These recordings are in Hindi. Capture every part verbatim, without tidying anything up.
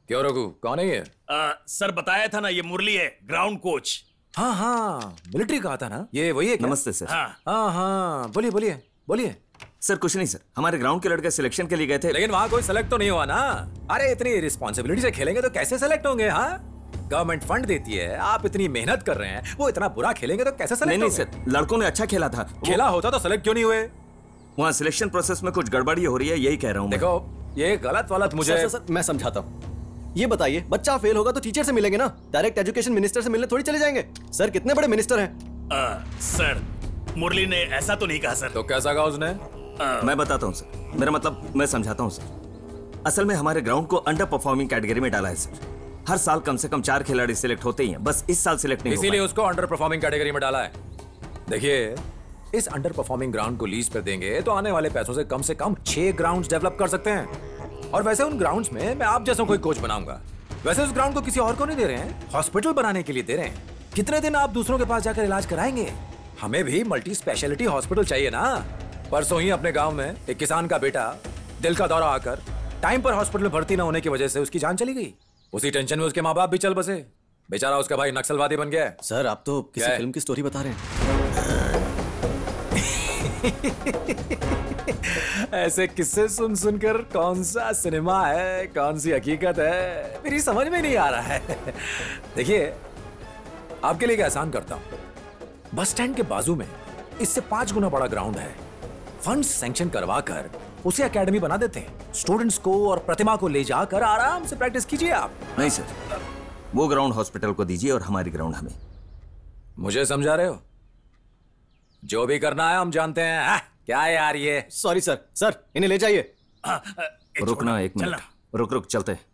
क्यों रघु, कौन है ये? आ, सर बताया था ना, ये मुरली है, ग्राउंड कोच। हाँ हाँ, मिलिट्री का था ना, ये वही है क्या? नमस्ते सर। हाँ हाँ हाँ, बोलिए बोलिए बोलिए। सर कुछ नहीं सर, हमारे ग्राउंड के लड़के सिलेक्शन के लिए गए थे, लेकिन वहाँ कोई सेलेक्ट तो नहीं हुआ ना। अरे इतनी रिस्पॉन्सिबिलिटी से खेलेंगे तो कैसे सेलेक्ट होंगे? हाँ, गवर्नमेंट फंड देती है, आप इतनी मेहनत कर रहे हैं, वो इतना बुरा खेलेंगे तो कैसे सेलेक्ट नहीं होंगे? नहीं सर, लड़कों ने अच्छा खेला था। खेला होता तो सेलेक्ट क्यों नहीं हुए? वहाँ सिलेक्शन प्रोसेस में कुछ गड़बड़ी हो रही है, यही कह रहा हूँ। देखो ये गलत वलत मुझे सर, सर, सर, मैं समझाता हूँ। ये बताइए, बच्चा फेल होगा तो टीचर से मिलेंगे ना, डायरेक्ट एजुकेशन मिनिस्टर से मिलने थोड़ी चले जाएंगे। सर कितने बड़े मिनिस्टर हैं। आ, सर मुरली ने ऐसा तो नहीं कहा सर। तो कैसा कहा उसने? आ, मैं बताता हूँ सर, मेरा मतलब मैं समझाता हूँ सर। असल में हमारे ग्राउंड को अंडर परफॉर्मिंग कैटेगरी में डाला है सर। हर साल कम से कम चार खिलाड़ी सिलेक्ट होते ही हैं, बस इस साल सिलेक्ट नहीं, इसीलिए उसको अंडर परफॉर्मिंग कैटेगरी में डाला है। देखिए, इस अंडर परफॉर्मिंग ग्राउंड को लीज पर देंगे तो आने वाले पैसों से कम से कम छह ग्राउंड्स डेवलप कर सकते हैं। और वैसे उन ग्राउंड्स में मैं आप जैसा कोई कोच बनाऊंगा। वैसे उस ग्राउंड को किसी और को नहीं दे रहे हैं, हॉस्पिटल बनाने के लिए दे रहे हैं। कितने दिन आप दूसरों के पास जाकर इलाज कराएंगे? हमें भी मल्टी स्पेशलिटी हॉस्पिटल चाहिए ना। परसों ही अपने गांव में एक किसान का बेटा दिल का दौरा आकर टाइम पर हॉस्पिटल में भर्ती न होने की वजह से उसकी जान चली गई। उसी टेंशन में उसके माँ बाप भी चल बसे। बेचारा उसका भाई नक्सलवादी बन गया। सर आप तो किसी फिल्म की स्टोरी बता रहे हैं। ऐसे किस्से सुन सुनकर कौन सा सिनेमा है, कौन सी हकीकत है, मेरी समझ में नहीं आ रहा है। देखिए, आपके लिए आसान करता हूं। बस स्टैंड के बाजू में इससे पांच गुना बड़ा ग्राउंड है। फंड सैंक्शन करवा कर उसे एकेडमी बना देते हैं। स्टूडेंट्स को और प्रतिमा को ले जाकर आराम से प्रैक्टिस कीजिए आप। नहीं सर, वो ग्राउंड हॉस्पिटल को दीजिए और हमारी ग्राउंड हमें। मुझे समझा रहे हो? जो भी करना है हम जानते हैं। आ, क्या है यार ये? सॉरी सर, सर इन्हें ले जाइए। रुकना एक मिनट, रुक रुक चलते हैं।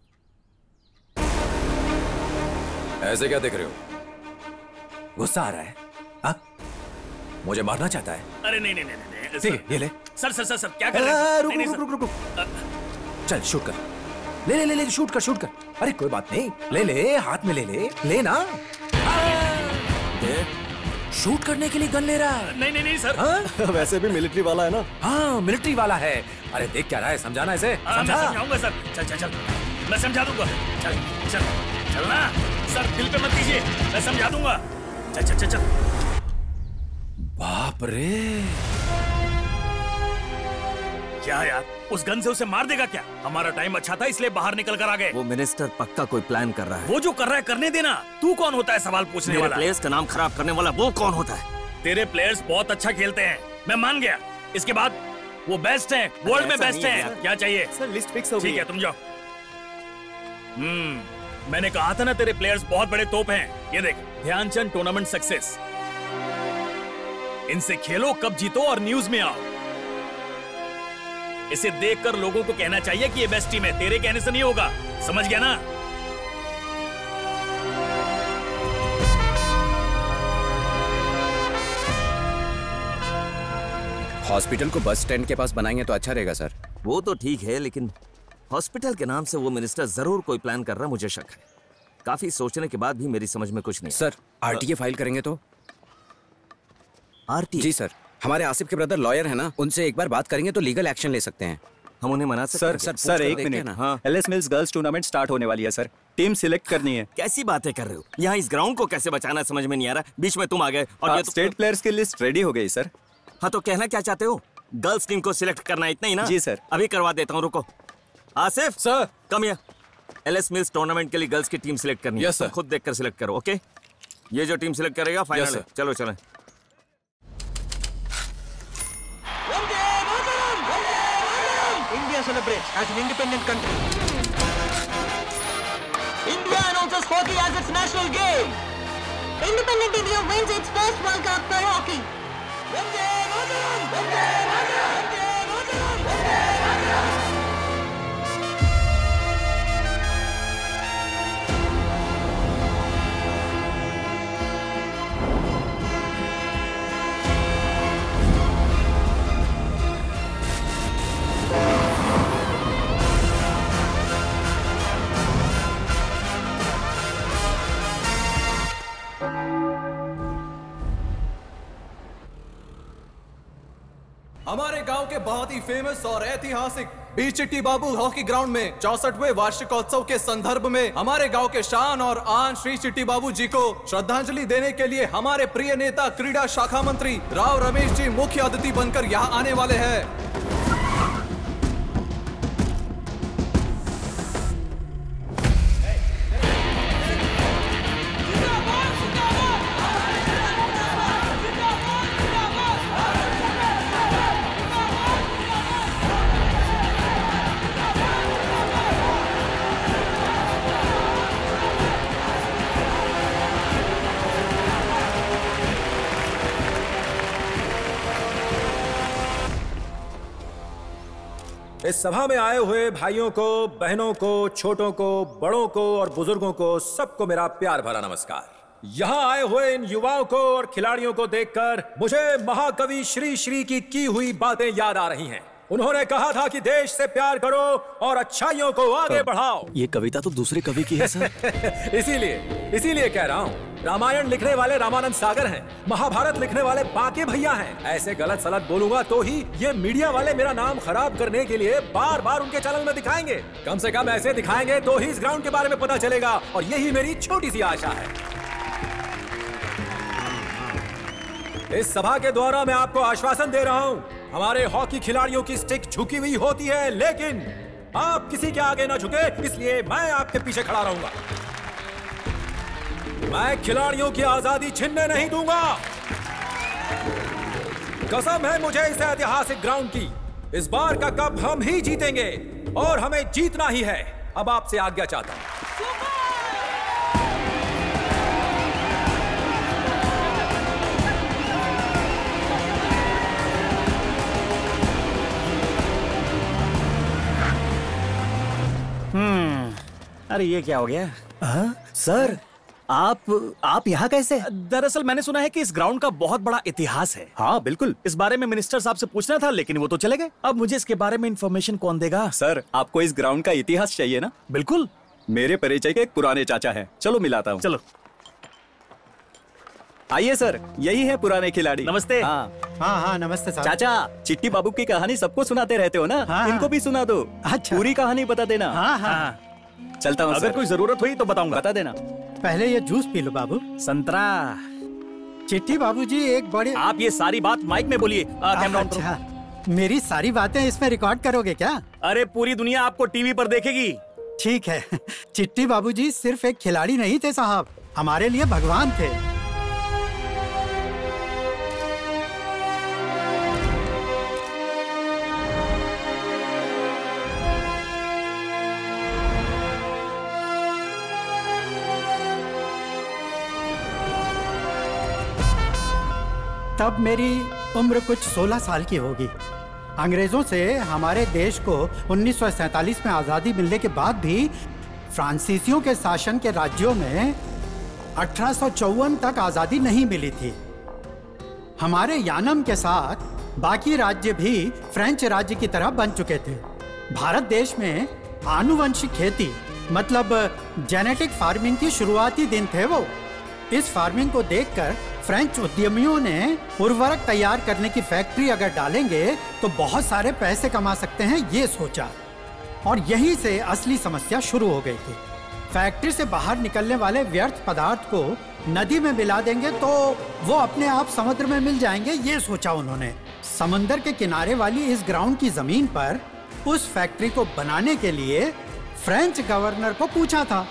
ऐसे क्या देख रहे हो? गुस्सा आ रहा है? हाँ? मुझे मारना चाहता है? अरे नहीं नहीं नहीं नहीं, ठीक है, ये ले। सर सर सर सर क्या कर रहे हैं? रुक रुक रुक रुक रुक। चल शूट कर। ले ले ले ले शूट कर शूट कर। अरे कोई बात नहीं, ले ले, हाथ में ले ले, ले ना। शूट करने के लिए गन ले रहा है। नहीं नहीं नहीं सर। हाँ? वैसे भी मिलिट्री वाला है ना। हाँ मिलिट्री वाला है। अरे देख क्या रहा है, समझाना इसे। समझा? मैं समझाऊंगा सर। चल चल चल, मैं समझा दूंगा। चल चल चलना सर, दिल पे मत कीजिए, मैं समझा दूंगा। चल चल चल चल। बाप रे, क्या यार, उस गन से उसे मार देगा क्या? हमारा टाइम अच्छा था इसलिए बाहर निकल कर आ गए। वो मिनिस्टर पक्का कोई प्लान कर रहा है। वो जो कर रहा है करने देना। तू कौन होता है सवाल पूछने वाला? प्लेयर्स का नाम खराब करने वाला वो कौन होता है? तेरे प्लेयर्स बहुत अच्छा खेलते हैं, मैं मान गया। इसके बाद वो बेस्ट हैं, वर्ल्ड में बेस्ट हैं। क्या चाहिए? सर लिस्ट फिक्स हो गई। ठीक है, तुम जाओ। हम्म मैंने कहा था ना तेरे प्लेयर्स बहुत बड़े तोप हैं। ये देख, ध्यानचंद टूर्नामेंट सक्सेस। इनसे खेलो, कब जीतो और न्यूज में आओ। इसे देखकर लोगों को कहना चाहिए कि ये बेस्ट टीम है, तेरे कहने से नहीं होगा। समझ गया ना? हॉस्पिटल को बस स्टैंड के पास बनाएंगे तो अच्छा रहेगा सर। वो तो ठीक है, लेकिन हॉस्पिटल के नाम से वो मिनिस्टर जरूर कोई प्लान कर रहा, मुझे शक है। काफी सोचने के बाद भी मेरी समझ में कुछ नहीं। सर आरटीए फाइल करेंगे तो? आरटीए? जी सर, हमारे आसिफ के ब्रदर लॉयर है ना, उनसे एक बार बात करेंगे तो लीगल एक्शन ले सकते हैं। हम उन्हें मना सकते हैं? सर सर एक मिनट, हाँ। LS Mills girls tournament start होने वाली है सर, टीम सिलेक्ट करनी है। कैसी बातें कर रहे हो? यहाँ इस ग्राउंड को कैसे बचाना समझ में नहीं आ रहा। बीच में तुम आ गए और आ, ये तो... स्टेट प्लेयर्स की लिस्ट रेडी हो गई सर। हाँ तो कहना क्या चाहते हो? गर्ल्स टीम को सिलेक्ट करना इतना ही ना? जी सर। अभी करवा देता हूँ, रुको। Asif sir, come here. LS Mills tournament के लिए गर्ल्स की टीम सिलेक्ट करनी है। Yes sir. खुद देखकर सिलेक्ट करो, ओके? ये जो टीम सिलेक्ट करेगा फाइनल है। चलो चलो। India celebrates as an independent country. India announces hockey as its national game. Independent India wins its first World Cup for hockey. Vande Mataram! Vande Mataram! Vande Mataram! Vande Mataram! हमारे गांव के बहुत ही फेमस और ऐतिहासिक बी चिट्टी बाबू हॉकी ग्राउंड में चौसठवें वार्षिकोत्सव के संदर्भ में हमारे गांव के शान और आन श्री चिट्टी बाबू जी को श्रद्धांजलि देने के लिए हमारे प्रिय नेता क्रीड़ा शाखा मंत्री राव रमेश जी मुख्य अतिथि बनकर यहाँ आने वाले हैं। इस सभा में आए हुए भाइयों को, बहनों को, छोटों को, बड़ों को और बुजुर्गों को सबको मेरा प्यार भरा नमस्कार। यहाँ आए हुए इन युवाओं को और खिलाड़ियों को देखकर मुझे महाकवि श्री श्री की की हुई बातें याद आ रही हैं। उन्होंने कहा था कि देश से प्यार करो और अच्छाइयों को आगे बढ़ाओ। ये कविता तो दूसरे कवि की है सर। इसीलिए इसीलिए कह रहा हूँ, रामायण लिखने वाले रामानंद सागर हैं, महाभारत लिखने वाले बांके भैया हैं। ऐसे गलत सलत बोलूंगा तो ही ये मीडिया वाले मेरा नाम खराब करने के लिए बार बार उनके चैनल में दिखाएंगे। कम से कम ऐसे दिखाएंगे तो ही इस ग्राउंड के बारे में पता चलेगा, और यही मेरी छोटी सी आशा है। इस सभा के द्वारा मैं आपको आश्वासन दे रहा हूँ, हमारे हॉकी खिलाड़ियों की स्टिक झुकी हुई होती है, लेकिन आप किसी के आगे ना झुके, इसलिए मैं आपके पीछे खड़ा रहूंगा। मैं खिलाड़ियों की आजादी छीनने नहीं दूंगा। कसम है मुझे इस ऐतिहासिक ग्राउंड की। इस बार का कप हम ही जीतेंगे और हमें जीतना ही है। अब आपसे आज्ञा चाहता हूं। हम्म, अरे ये क्या हो गया? हाँ, सर आप आप यहाँ कैसे? दरअसल मैंने सुना है कि इस ग्राउंड का बहुत बड़ा इतिहास है। हाँ बिल्कुल, इस बारे में मिनिस्टर साहब से पूछना था, लेकिन वो तो चले गए। अब मुझे इसके बारे में इंफॉर्मेशन कौन देगा? सर आपको इस ग्राउंड का इतिहास चाहिए ना? बिल्कुल, मेरे परिचय के एक पुराने चाचा हैं, चलो मिलाता हूँ। चलो आइए सर, यही है पुराने खिलाड़ी। नमस्ते। हाँ हाँ हाँ नमस्ते साहब। चाचा, चिट्टी बाबू की कहानी सबको सुनाते रहते हो ना? हाँ, इनको भी सुना दो। अच्छा। पूरी कहानी बता देना। हाँ हाँ, चलता हूँ अगर सर। कोई जरूरत हुई तो बताऊंगा। बता देना। पहले ये जूस पी लो बाबू। संतरा। चिट्टी बाबूजी एक बड़े। आप ये सारी बात माइक में बोलिए। कैमरा ऑन करो। अच्छा, मेरी सारी बातें इसमें रिकॉर्ड करोगे क्या? अरे पूरी दुनिया आपको टीवी पर देखेगी। ठीक है। चिट्टी बाबूजी सिर्फ एक खिलाड़ी नहीं थे साहब, हमारे लिए भगवान थे। तब मेरी उम्र कुछ सोलह साल की होगी। अंग्रेजों से हमारे देश को उन्नीस सौ सैंतालीस में आज़ादी मिलने के बाद भी फ्रांसीसियों के शासन के राज्यों में अठारह सौ चौवन तक आज़ादी नहीं मिली थी। हमारे यानम के साथ बाकी राज्य भी फ्रेंच राज्य की तरह बन चुके थे। भारत देश में आनुवंशिक खेती मतलब जेनेटिक फार्मिंग की शुरुआती दिन थे वो। इस फार्मिंग को देखकर फ्रेंच उद्यमियों ने उर्वरक तैयार करने की फैक्ट्री अगर डालेंगे तो बहुत सारे पैसे कमा सकते हैं, ये सोचा, और यहीं से असली समस्या शुरू हो गई थी। फैक्ट्री से बाहर निकलने वाले व्यर्थ पदार्थ को नदी में मिला देंगे तो वो अपने आप समुद्र में मिल जाएंगे, ये सोचा उन्होंने। समुद्र के किनारे वाली इस ग्राउंड की जमीन पर उस फैक्ट्री को बनाने के लिए फ्रेंच गवर्नर को पूछा था।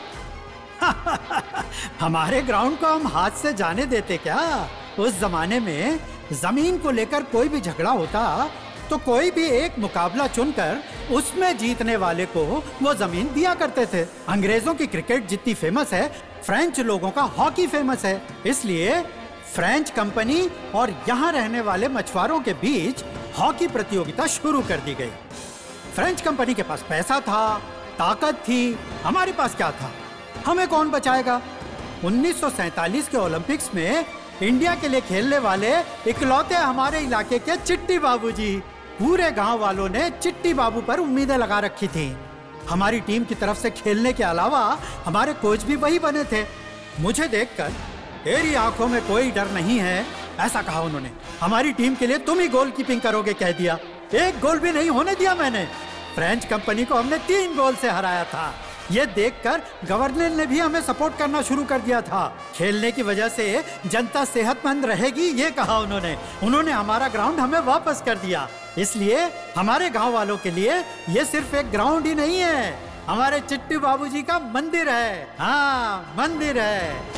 हमारे ग्राउंड को हम हाथ से जाने देते क्या? उस जमाने में जमीन को लेकर कोई भी झगड़ा होता तो कोई भी एक मुकाबला चुनकर उसमें जीतने वाले को वो जमीन दिया करते थे। अंग्रेजों की क्रिकेट जितनी फेमस है, फ्रेंच लोगों का हॉकी फेमस है। इसलिए फ्रेंच कंपनी और यहाँ रहने वाले मछुआरों के बीच हॉकी प्रतियोगिता शुरू कर दी गई। फ्रेंच कंपनी के पास पैसा था, ताकत थी, हमारे पास क्या था? हमें कौन बचाएगा? उन्नीस सौ सैंतालीस के ओलंपिक्स में इंडिया के लिए खेलने वाले इकलौते हमारे इलाके के चिट्टी बाबूजी। पूरे गांव वालों ने चिट्टी बाबू पर उम्मीदें लगा रखी थी। हमारी टीम की तरफ से खेलने के अलावा हमारे कोच भी वही बने थे। मुझे देखकर तेरी आंखों में कोई डर नहीं है, ऐसा कहा उन्होंने। हमारी टीम के लिए तुम ही गोलकीपिंग करोगे कह दिया। एक गोल भी नहीं होने दिया मैंने। फ्रेंच कंपनी को हमने तीन गोल से हराया था। ये देखकर गवर्नर ने भी हमें सपोर्ट करना शुरू कर दिया था। खेलने की वजह से जनता सेहतमंद रहेगी, ये कहा उन्होंने। उन्होंने हमारा ग्राउंड हमें वापस कर दिया। इसलिए हमारे गांव वालों के लिए ये सिर्फ एक ग्राउंड ही नहीं है, हमारे चिट्टू बाबूजी का मंदिर है। हाँ, मंदिर है।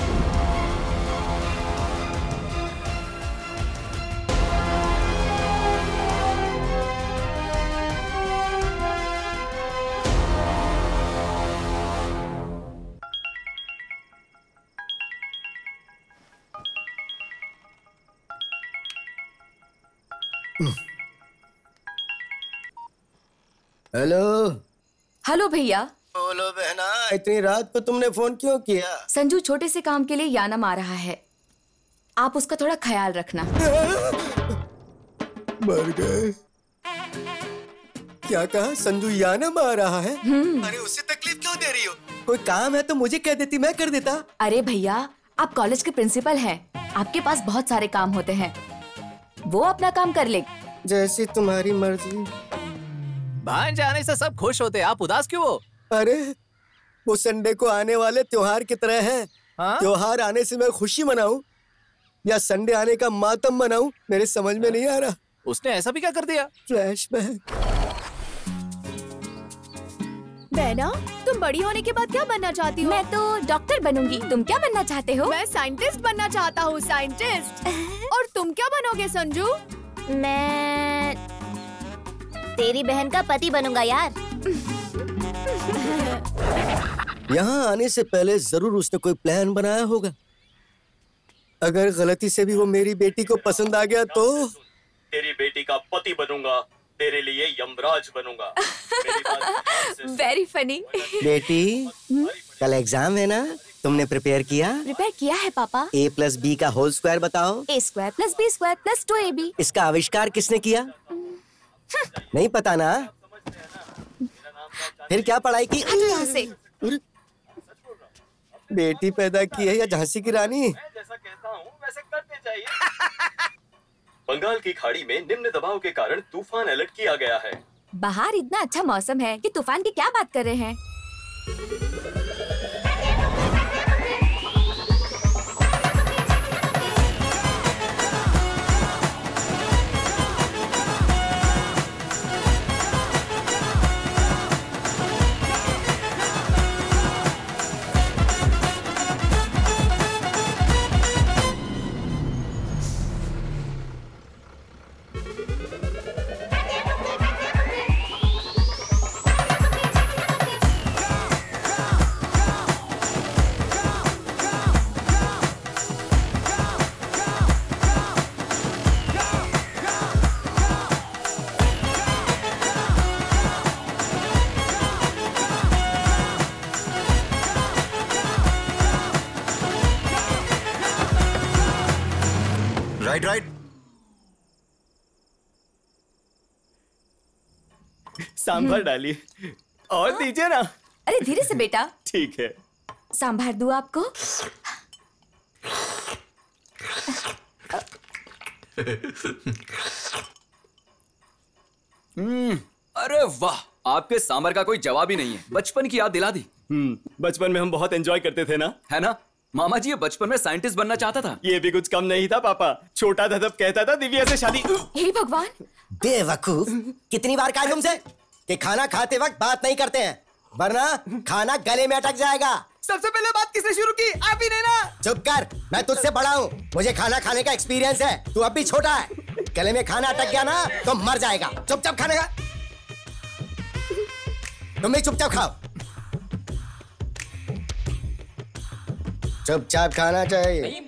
हेलो। हेलो भैया। बोलो बहना, इतनी रात को तुमने फोन क्यों किया? संजू छोटे से काम के लिए यानम आ रहा है, आप उसका थोड़ा ख्याल रखना। मर गए। क्या कहा? संजू यानम आ रहा है? अरे उससे तकलीफ क्यों दे रही हो? कोई काम है तो मुझे कह देती, मैं कर देता। अरे भैया, आप कॉलेज के प्रिंसिपल हैं, आपके पास बहुत सारे काम होते हैं, वो अपना काम कर ले। जैसी तुम्हारी मर्जी। भांज आने से सब खुश होते, आप उदास क्यों हो? अरे वो संडे को आने वाले त्योहार की तरह है। हाँ? त्योहार आने से मैं खुशी मनाऊं या संडे आने का मातम मनाऊं, मेरे समझ में नहीं आ रहा। उसने ऐसा भी क्या कर दिया? फ्लैशबैक। बहना, तुम बड़ी होने के बाद क्या बनना चाहती हो? मैं तो डॉक्टर बनूंगी, तुम क्या बनना चाहते हो? मैं साइंटिस्ट बनना चाहता हूँ, साइंटिस्ट। और तुम क्या बनोगे संजू? मैं तेरी बहन का पति बनूंगा यार। यहाँ आने से पहले जरूर उसने कोई प्लान बनाया होगा। अगर गलती से भी वो मेरी बेटी को पसंद आ गया तो तेरी बेटी का पति बनूंगा, तेरे लिए यमराज बनूंगा। Very funny. बेटी, कल एग्जाम है ना, तुमने प्रिपेयर किया? प्रिपेयर किया है पापा। ए प्लस बी का होल स्क्वायर बताओ। A square plus B square plus two A B. इसका आविष्कार किसने किया? नहीं पता ना? फिर क्या पढ़ाई की? यहाँ से। बेटी पैदा की है या झांसी की रानी? जैसा कहता हूँ वैसे करते चाहिए। बंगाल की खाड़ी में निम्न दबाव के कारण तूफान अलर्ट किया गया है। बाहर इतना अच्छा मौसम है कि तूफान की क्या बात कर रहे हैं? Right right. सांभर डालिए और दीजिए ना। अरे धीरे से बेटा। ठीक है। सांभर दूं आपको? हम्म, अरे वाह, आपके सांभर का कोई जवाब ही नहीं है। बचपन की याद दिला दी। हम्म, बचपन में हम बहुत एंजॉय करते थे ना, है ना? मामा जी, ये बचपन में साइंटिस्ट बनना चाहता था। ये भी कुछ कम नहीं था पापा। छोटा था तब कहता था दिव्या से शादी। हे भगवान। बेवकूफ, कितनी बार कहा तुमसे कि खाना खाते वक्त बात नहीं करते हैं, वरना खाना गले में अटक जाएगा। सबसे पहले बात किसने शुरू की? आप ही ने ना। चुप कर, मैं तुझसे बड़ा हूँ, मुझे खाना खाने का एक्सपीरियंस है। तू अब भी छोटा है। गले में खाना अटक गया ना तो मर जाएगा। चुपचाप खाने का। तुम भी चुपचाप खाओ। चुपचाप खाना चाहिए।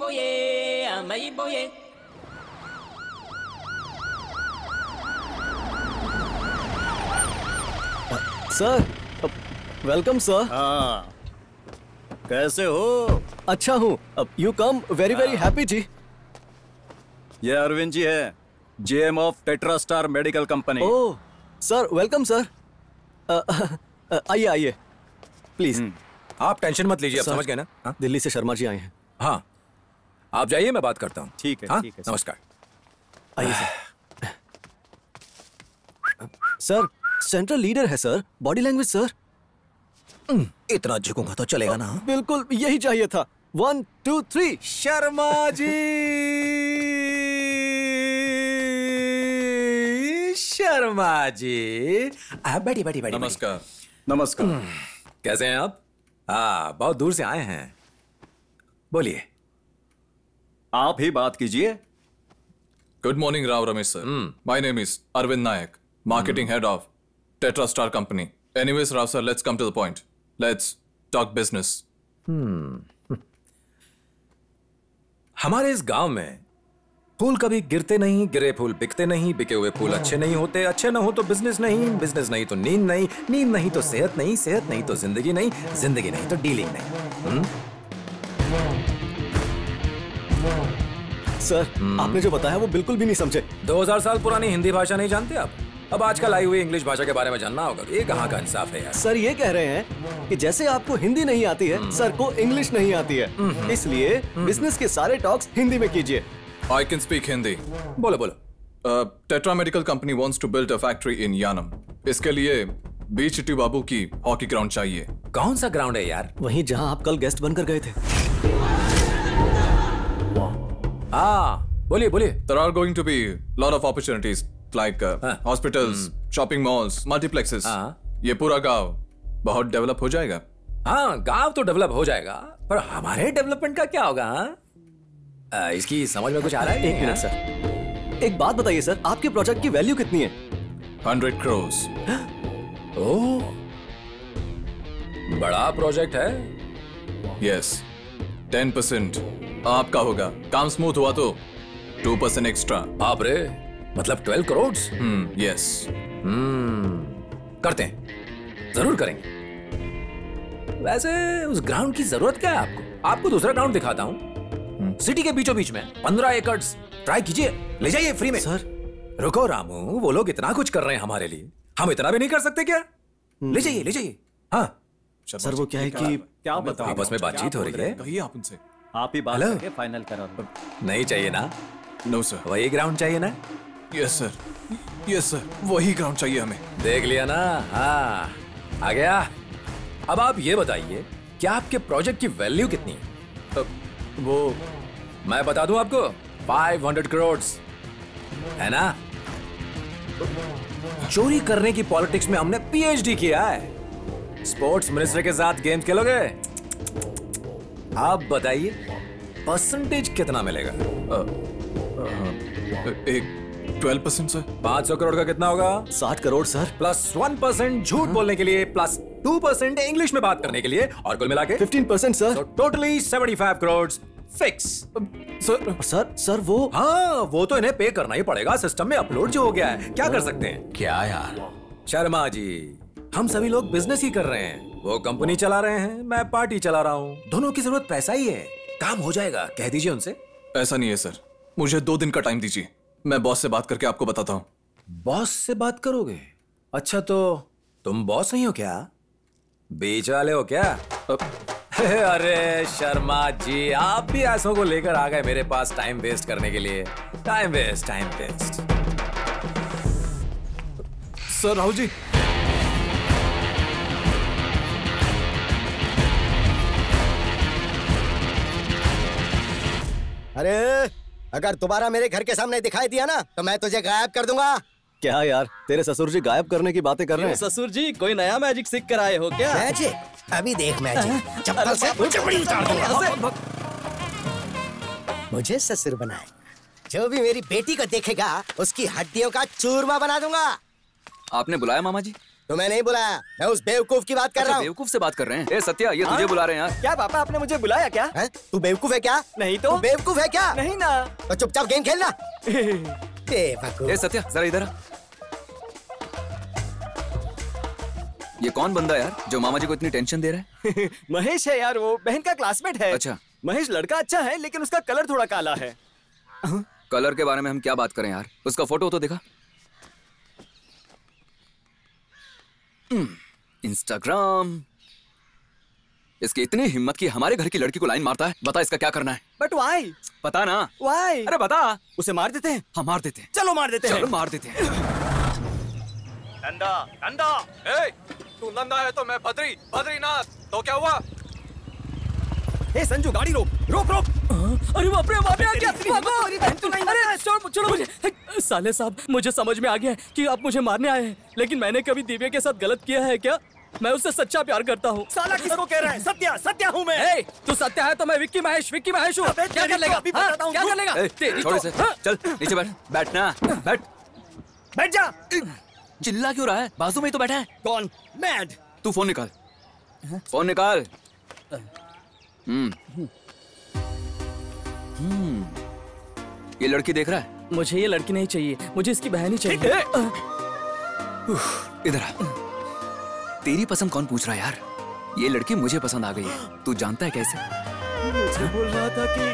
Sir, welcome sir. हाँ, कैसे हो? अच्छा हूँ। अब you come very very happy जी। ये अरविंद जी है, JM of Tetra Star medical company. Oh sir, welcome sir. आइए आइए प्लीज। आप टेंशन मत लीजिए, आप समझ गए ना? हा? दिल्ली से शर्मा जी आए हैं। हाँ, आप जाइए, मैं बात करता हूँ। ठीक है, हाँ? ठीक है। नमस्कार। आइए सर। सर, सेंट्रल लीडर है सर, बॉडी लैंग्वेज सर। इतना झुकूंगा तो चलेगा ना? बिल्कुल यही चाहिए था। One two three. Sharma ji, Sharma ji, आप बैठी बैठी बैठी। नमस्कार। नमस्कार। कैसे हैं आप? हाँ, बहुत दूर से आए हैं। बोलिए। आप ही बात कीजिए। Good morning Rao Ramesh sir. My name is Arvind Nayak, marketing head of Tetra Star company. Anyways Rao sir, let's come to the point. Let's talk business. हमारे इस गांव में फूल कभी गिरते नहीं, गिरे फूल बिकते नहीं, बिके हुए फूल अच्छे नहीं होते, अच्छे ना हो तो बिजनेस नहीं, बिजनेस नहीं तो नींद नहीं, नींद नहीं तो सेहत नहीं, सेहत नहीं तो जिंदगी नहीं, जिंदगी नहीं तो डीलिंग नहीं। हुँ? सर, आपने जो बताया वो बिल्कुल भी नहीं समझे। दो हज़ार साल पुरानी हिंदी भाषा नहीं जानते आप? अब आजकल आई हुई इंग्लिश भाषा के बारे में जानना होगा। ये कहाँ का इंसाफ है यार? सर ये कह रहे हैं कि जैसे आपको हिंदी नहीं आती है, सर को इंग्लिश नहीं आती है, इसलिए बिजनेस के सारे टॉक्स हिंदी में कीजिए। I can speak Hindi. बोलो बोलो। Tetra medical company wants to build a factory in Yanam. इसके लिए बी चिट्टी बाबू की हॉकी ग्राउंड चाहिए। कौन सा ग्राउंड है यार? वहीं जहां आप कल गेस्ट बनकर गए थे। हाँ, बोलिए बोलिए। There are going to be lot of opportunities like uh, hospitals, shopping malls, multiplexes। ये पूरा गांव बहुत डेवलप हो जाएगा। हाँ, गांव तो डेवलप हो जाएगा, पर हमारे डेवलपमेंट का क्या होगा? आ, इसकी समझ में कुछ आ रहा है? एक मिनट सर, एक बात बताइए सर, आपके प्रोजेक्ट की वैल्यू कितनी है? हंड्रेड क्रोर्स। ओह, बड़ा प्रोजेक्ट है। यस, टेन परसेंट आपका होगा। काम स्मूथ हुआ तो टू परसेंट एक्स्ट्रा। आप रे, मतलब ट्वेल्व करोड़? Hmm, yes. हम्म, करते हैं, जरूर करेंगे। वैसे उस ग्राउंड की जरूरत क्या है आपको? आपको दूसरा ग्राउंड दिखाता हूँ, सिटी के बीचों बीच में पंद्रह एकड़। ट्राई कीजिए, ले जाइए फ्री में। सर रुको रामू, वो लोग इतना कुछ कर रहे हैं हमारे लिए, हम इतना भी नहीं कर सकते क्या? ले जाइए ले जाइए। हाँ सर, वो क्या है कि क्या बताओ, आपस में बातचीत हो रही है। कहिए आप उनसे। आप ही बात करके फाइनल करा। नहीं चाहिए ना? No sir. वही ग्राउंड चाहिए ना? यस सर, यस सर, वही ग्राउंड चाहिए हमें। देख लिया ना? हाँ, आ गया। अब आप ये बताइए, क्या आपके प्रोजेक्ट की वैल्यू कितनी है? वो मैं बता दूं आपको, पाँच सौ करोड़ है ना? चोरी करने की पॉलिटिक्स में हमने पीएचडी किया है। स्पोर्ट्स मिनिस्टर के साथ गेम खेलोगे? आप बताइए, परसेंटेज कितना मिलेगा? आ, आ, एक ट्वेल्व परसेंट सर। पाँच सौ करोड़ का कितना होगा? साठ crore sir. Plus one percent झूठ बोलने के लिए, प्लस टू परसेंट इंग्लिश में बात करने के लिए, और कुल मिला के फिफ्टीन परसेंट सर। तो totally seventy five crore fix. Sir sir sir वो हाँ, वो तो इन्हें पे करना ही पड़ेगा, सिस्टम में अपलोड जो हो गया है। क्या कर सकते हैं? क्या यार शर्मा जी, हम सभी लोग बिजनेस ही कर रहे हैं। वो कंपनी चला रहे हैं, मैं पार्टी चला रहा हूँ। दोनों की जरूरत पैसा ही है। काम हो जाएगा, कह दीजिए उनसे। ऐसा नहीं है सर, मुझे दो दिन का टाइम दीजिए, मैं बॉस से बात करके आपको बताता हूँ। बॉस से बात करोगे? अच्छा, तो तुम बॉस नहीं हो क्या? बीच वाले हो क्या? अरे शर्मा जी, आप भी ऐसों को लेकर आ गए मेरे पास टाइम वेस्ट करने के लिए। Time waste, time waste. Sir Rahul ji, अरे अगर दोबारा मेरे घर के सामने दिखाई दिया ना, तो मैं तुझे गायब कर दूंगा। क्या यार, तेरे ससुर जी गायब करने की बातें कर रहे हैं? ससुर जी, कोई नया मैजिक सीख कर आए हो क्या? मैजिक? अभी देख मैजिक, चप्पल से चपड़ी उतार दूंगा। मुझे ससुर बनाए, जो भी मेरी बेटी को देखेगा उसकी हड्डियों का चूरमा बना दूंगा। आपने बुलाया मामा जी? तुम्हें नहीं बुलाया, मैं उस बेवकूफ की बात कर रहा हूँ। बेवकूफ से बात कर रहे हैं? ए सत्या, ये तुझे बुला रहे हैं यार। क्या पापा, आपने मुझे बुलाया क्या? है? तू बेवकूफ है क्या? नहीं तो। तू बेवकूफ है क्या? नहीं ना। तो चुपचाप गेम खेलना। ए सत्या, जरा इधर आ। ये कौन बंदा यार जो मामा जी को इतनी टेंशन दे रहा है? महेश है यार, वो बहन का क्लासमेट है। अच्छा। महेश लड़का अच्छा है, लेकिन उसका कलर थोड़ा काला है। कलर के बारे में हम क्या बात करें यार, उसका फोटो तो दिखा। इंस्टाग्राम। इसकी इतनी हिम्मत कि हमारे घर की लड़की को लाइन मारता है। बता इसका क्या करना है? But why? पता ना। व्हाई? अरे बता। उसे मार देते हैं। हम मार देते हैं। चलो मार देते हैं। चलो मार देते हैं। नंदा नंदा ए, तू नंदा है तो मैं बद्री बद्रीनाथ। तो क्या हुआ? ए संजू गाड़ी रोक रोक रोक। अरे बाप रे बाप रे क्या भागो। अरे छोड़ो छोड़ो मुझे। साले साहब मुझे समझ में आ गया है कि आप मुझे मारने आए हैं, लेकिन मैंने कभी दिव्या के साथ गलत किया है क्या? मैं उससे सच्चा प्यार करता हूँ। साला किसको कह रहा है? सत्या सत्या हूँ मैं। ए, तू सत्या है तो मैं विक्की महेश विक्की महेश हूँ। क्या कर लेगा? हाँ, क्या कर लेगा? तेरी छोड़ तो- इसे। चल नीचे बैठ बैठना बैठ बैठ जा। चिल्ला क्यों रहा है? बाजू में ही तो बैठा है। कौन? मैड। तू फोन निकाल फोन निकाल। हम्म हम्म ये लड़की देख रहा है? मुझे ये लड़की नहीं चाहिए, मुझे इसकी बहन ही चाहिए। इधर आ। तेरी पसंद कौन पूछ रहा है यार? ये लड़की मुझे पसंद आ गई है। तू जानता है कैसे? मुझे बोल रहा था कि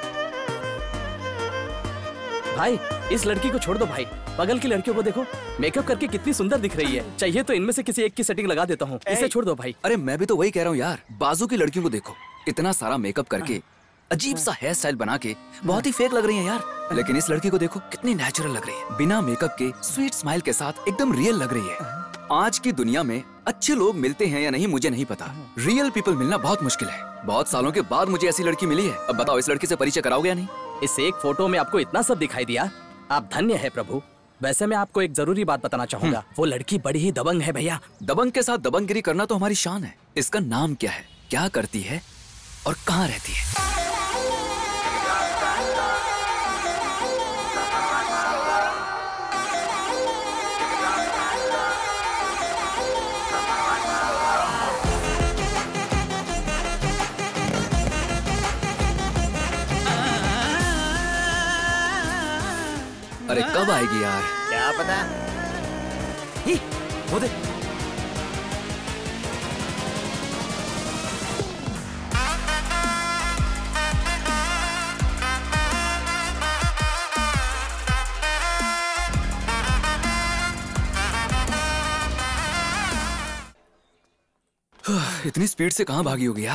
भाई इस लड़की को छोड़ दो भाई, बगल की लड़कियों को देखो, मेकअप करके कितनी सुंदर दिख रही है। चाहिए तो इनमें से किसी एक की सेटिंग लगा देता हूँ, इसे छोड़ दो भाई। अरे मैं भी तो वही कह रहा हूँ यार। बाजू की लड़कियों को देखो, इतना सारा मेकअप करके अजीब सा हेयर स्टाइल बना के बहुत ही फेक लग रही है यार। लेकिन इस लड़की को देखो कितनी नेचुरल लग रही है, बिना मेकअप के स्वीट स्माइल के साथ एकदम रियल लग रही है। आज की दुनिया में अच्छे लोग मिलते हैं या नहीं मुझे नहीं पता, रियल पीपल मिलना बहुत मुश्किल है। बहुत सालों के बाद मुझे ऐसी लड़की मिली है। अब बताओ इस लड़की से परिचय कराओगे या नहीं? इस एक फोटो में आपको इतना सब दिखाई दिया, आप धन्य है प्रभु। वैसे मैं आपको एक जरूरी बात बताना चाहूंगा, वो लड़की बड़ी ही दबंग है भैया। दबंग के साथ दबंगगिरी करना तो हमारी शान है। इसका नाम क्या है, क्या करती है और कहाँ रहती है? अरे कब आएगी यार? क्या पता। ही, वो देख। इतनी स्पीड से कहाँ भागी होगी यार?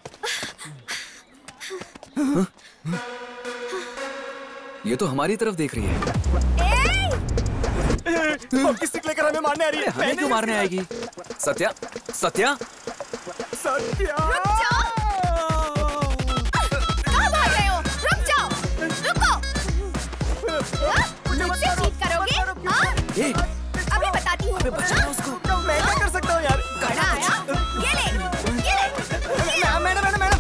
हाँ? ये तो हमारी तरफ देख रही है। हॉकी स्टिक लेकर हमें मारने आ रही है। हमें क्यों मारने आएगी? सत्या सत्या सत्या कहाँ भाग रहे हो? रुक जाओ, रुको। मुझसे चीट करोगे? हाँ? ए, अभी बताती हूँ। बचाओ उसको। मैं क्या कर सकता हूँ यार? बड़ा आया? ये ले, ये ले। Madam madam madam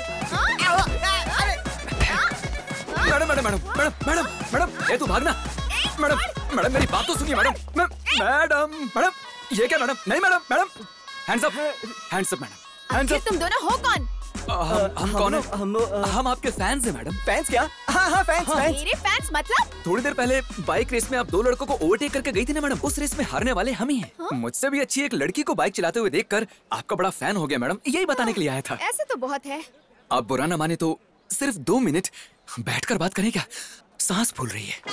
madam madam madam madam madam madam ए तू भागना। मैडम मैडम मेरी बात तो सुनिए मैडम। मैडम मैडम ये क्या मैडम? नहीं madam madam hands up hands up madam hands up. तुम दोनों हो कौन? हम हम कौन है? हम हम आपके फैंस हैं मैडम। फैंस क्या? हाँ हाँ फैंस फैंस। मेरे फैंस मतलब? थोड़ी देर पहले बाइक रेस में आप दो लड़कों को ओवरटेक करके गई थी ना मैडम, उस रेस में हारने वाले हम ही हैं। मुझसे भी अच्छी एक लड़की को बाइक चलाते हुए देखकर आपका बड़ा फैन हो गया मैडम, यही बताने के लिए आया था। ऐसे तो बहुत है। आप बुरा ना माने तो सिर्फ दो मिनट बैठकर बात करें क्या? सांस फूल रही है।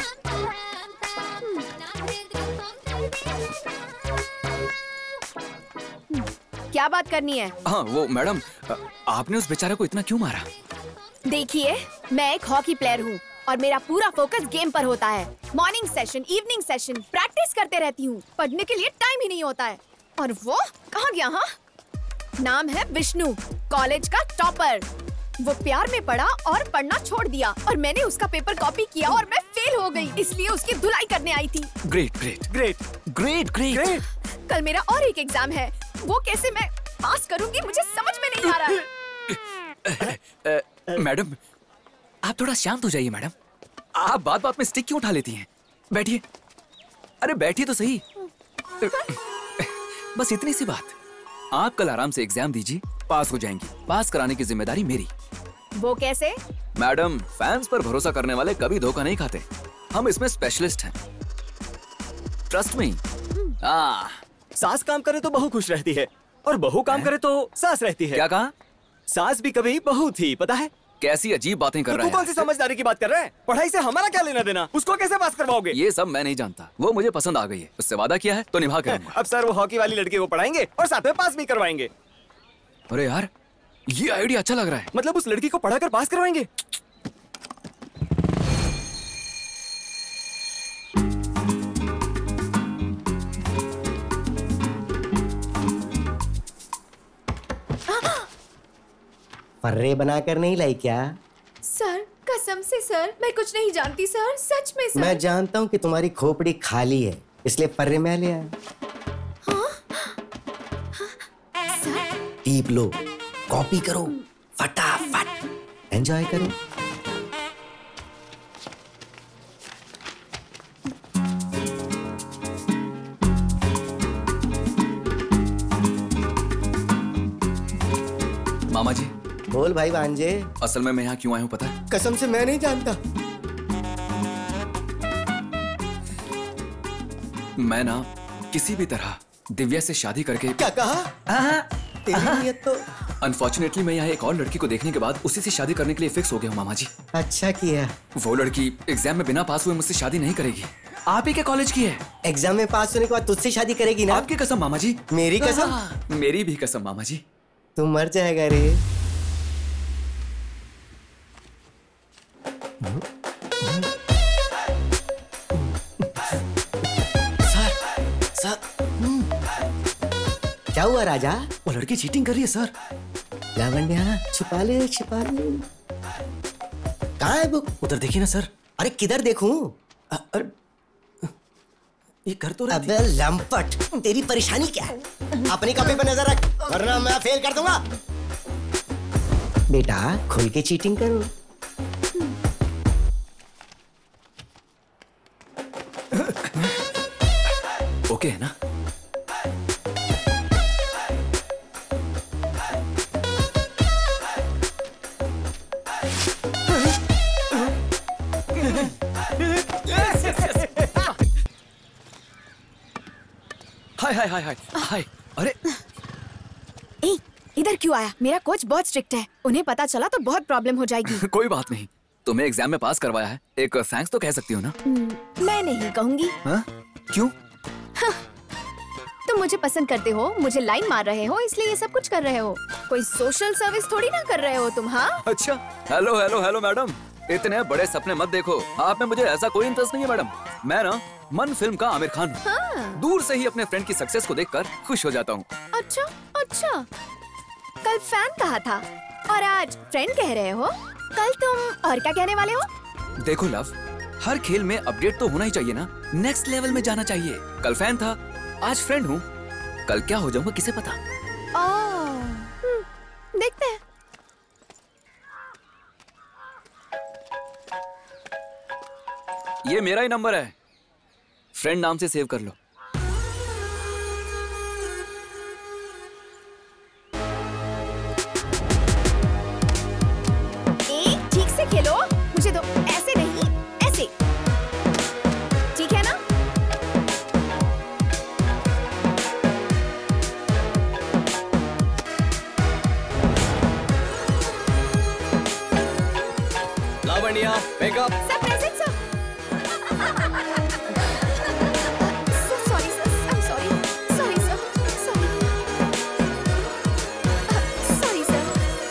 क्या बात करनी है? हाँ वो मैडम, आपने उस बेचारे को इतना क्यों मारा? देखिए मैं एक हॉकी प्लेयर हूँ और मेरा पूरा फोकस गेम पर होता है। Morning session, evening session, practice करते रहती हूँ। पढ़ने के लिए टाइम ही नहीं होता है। और वो कहाँ गया? हाँ, नाम है विष्णु, कॉलेज का टॉपर। वो प्यार में पड़ा और पढ़ना छोड़ दिया और मैंने उसका पेपर कॉपी किया और मैं फेल हो गई, इसलिए उसकी धुलाई करने आई थी। Great great great great great. कल मेरा और एक एग्जाम है, वो कैसे मैं पास करूंगी मुझे समझ में नहीं आ रहा है। मैडम आप थोड़ा शांत हो जाइए मैडम। आप बात बात में स्टिक क्यों उठा लेती हैं? बैठिए। अरे बैठिए तो सही। बस इतनी सी बात। आप कल आराम से एग्जाम दीजिए, पास हो जाएंगी। पास कराने की जिम्मेदारी मेरी। वो कैसे? मैडम फैंस पर भरोसा करने वाले कभी धोखा नहीं खाते। हम इसमें स्पेशलिस्ट हैं, ट्रस्ट मी। आ, सास काम करे तो बहू खुश रहती है और बहू काम करे तो सास रहती है। क्या कहा? सास भी कभी बहू थी, पता है? कैसी अजीब बातें कर तो रहा है। तू कौन सी समझदारी की बात कर रहा है? पढ़ाई से हमारा क्या लेना देना? उसको कैसे पास करवाओगे? ये सब मैं नहीं जानता, वो मुझे पसंद आ गई है, उससे वादा किया है तो निभा के रहूंगा। अब सर वो हॉकी वाली लड़की को पढ़ाएंगे और साथ में पास भी करवाएंगे। अरे यार ये आइडिया अच्छा लग रहा है। मतलब उस लड़की को पढ़ाकर पास करवाएंगे? फर्रे बनाकर नहीं लाई क्या? सर कसम से सर, मैं कुछ नहीं जानती सर, सच में सर। मैं जानता हूँ कि तुम्हारी खोपड़ी खाली है, इसलिए फर्रे मैं ले आया। टीप लो, कॉपी करो, फटाफट एंजॉय करो। मामा जी। बोल भाई भांजे। असल में मैं यहाँ क्यों आया हूँ पता है? कसम से मैं नहीं जानता। मैं ना किसी भी तरह दिव्या से शादी करके। क्या कहा? तेरी नियत तो। अनफॉर्चुनेटली मैं यहाँ एक और लड़की को देखने के बाद उसी से शादी करने के लिए फिक्स हो गया हूँ मामा जी। अच्छा किया। वो लड़की एग्जाम में बिना पास हुए मुझसे शादी नहीं करेगी। आप ही के कॉलेज की है। एग्जाम में पास होने के बाद तुझसे शादी करेगी ना? आपकी कसम मामा जी। मेरी कसम? मेरी भी कसम मामा जी। तू मर जाएगा रे। सर, सर, क्या हुआ राजा? वो लड़की चीटिंग कर रही है सर। लावण्या छिपा ले छिपा ले। कहाँ है वो? उधर देखिए ना सर। अरे किधर देखूं? अरे ये कर तो रही अबे लंपट, तेरी परेशानी क्या है? अपनी कॉपी पर नजर रख, वरना मैं फेल कर दूंगा। बेटा खुल के चीटिंग करो। ओके है ना? हाय हाय हाय हाय हाय। अरे ए, इधर क्यों आया? मेरा कोच बहुत स्ट्रिक्ट है, उन्हें पता चला तो बहुत प्रॉब्लम हो जाएगी। कोई बात नहीं, तुम्हें एग्जाम में पास करवाया है, एक थैंक्स तो कह सकती हो ना? मैं नहीं कहूंगी। हाँ? क्यों? हाँ, तुम मुझे पसंद करते हो, मुझे लाइन मार रहे हो, इसलिए ये सब कुछ कर रहे हो। कोई सोशल सर्विस थोड़ी ना कर रहे हो तुम। हाँ अच्छा। हेलो हेलो हेलो मैडम, इतने बड़े सपने मत देखो। आप में मुझे ऐसा कोई इंटरेस्ट नहीं है मैडम। मैं ना मन फिल्म का आमिर खान हूँ। हाँ। दूर से ही अपने फ्रेंड की सक्सेस को देखकर खुश हो जाता हूँ। अच्छा अच्छा, कल फैन कहा था और आज फ्रेंड कह रहे हो। कल तुम और क्या कहने वाले हो? देखो लव, हर खेल में अपडेट तो होना ही चाहिए ना, नेक्स्ट लेवल में जाना चाहिए। कल फैन था, आज फ्रेंड हूँ, कल क्या हो जाऊंगा किसे पता। ओह, देखते हैं। ये मेरा ही नंबर है, फ्रेंड नाम से सेव कर लो। ए, ठीक से खेलो, मुझे दो। ऐसे नहीं, ऐसे, ठीक है ना? लावण्या, मेकअप। सब present sir. Sorry sir, I am sorry. Sorry sir, sorry. Sorry sir.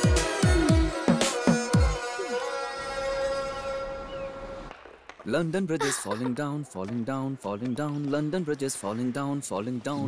London Bridge is falling down, falling down, falling down. London Bridge is falling down, falling down.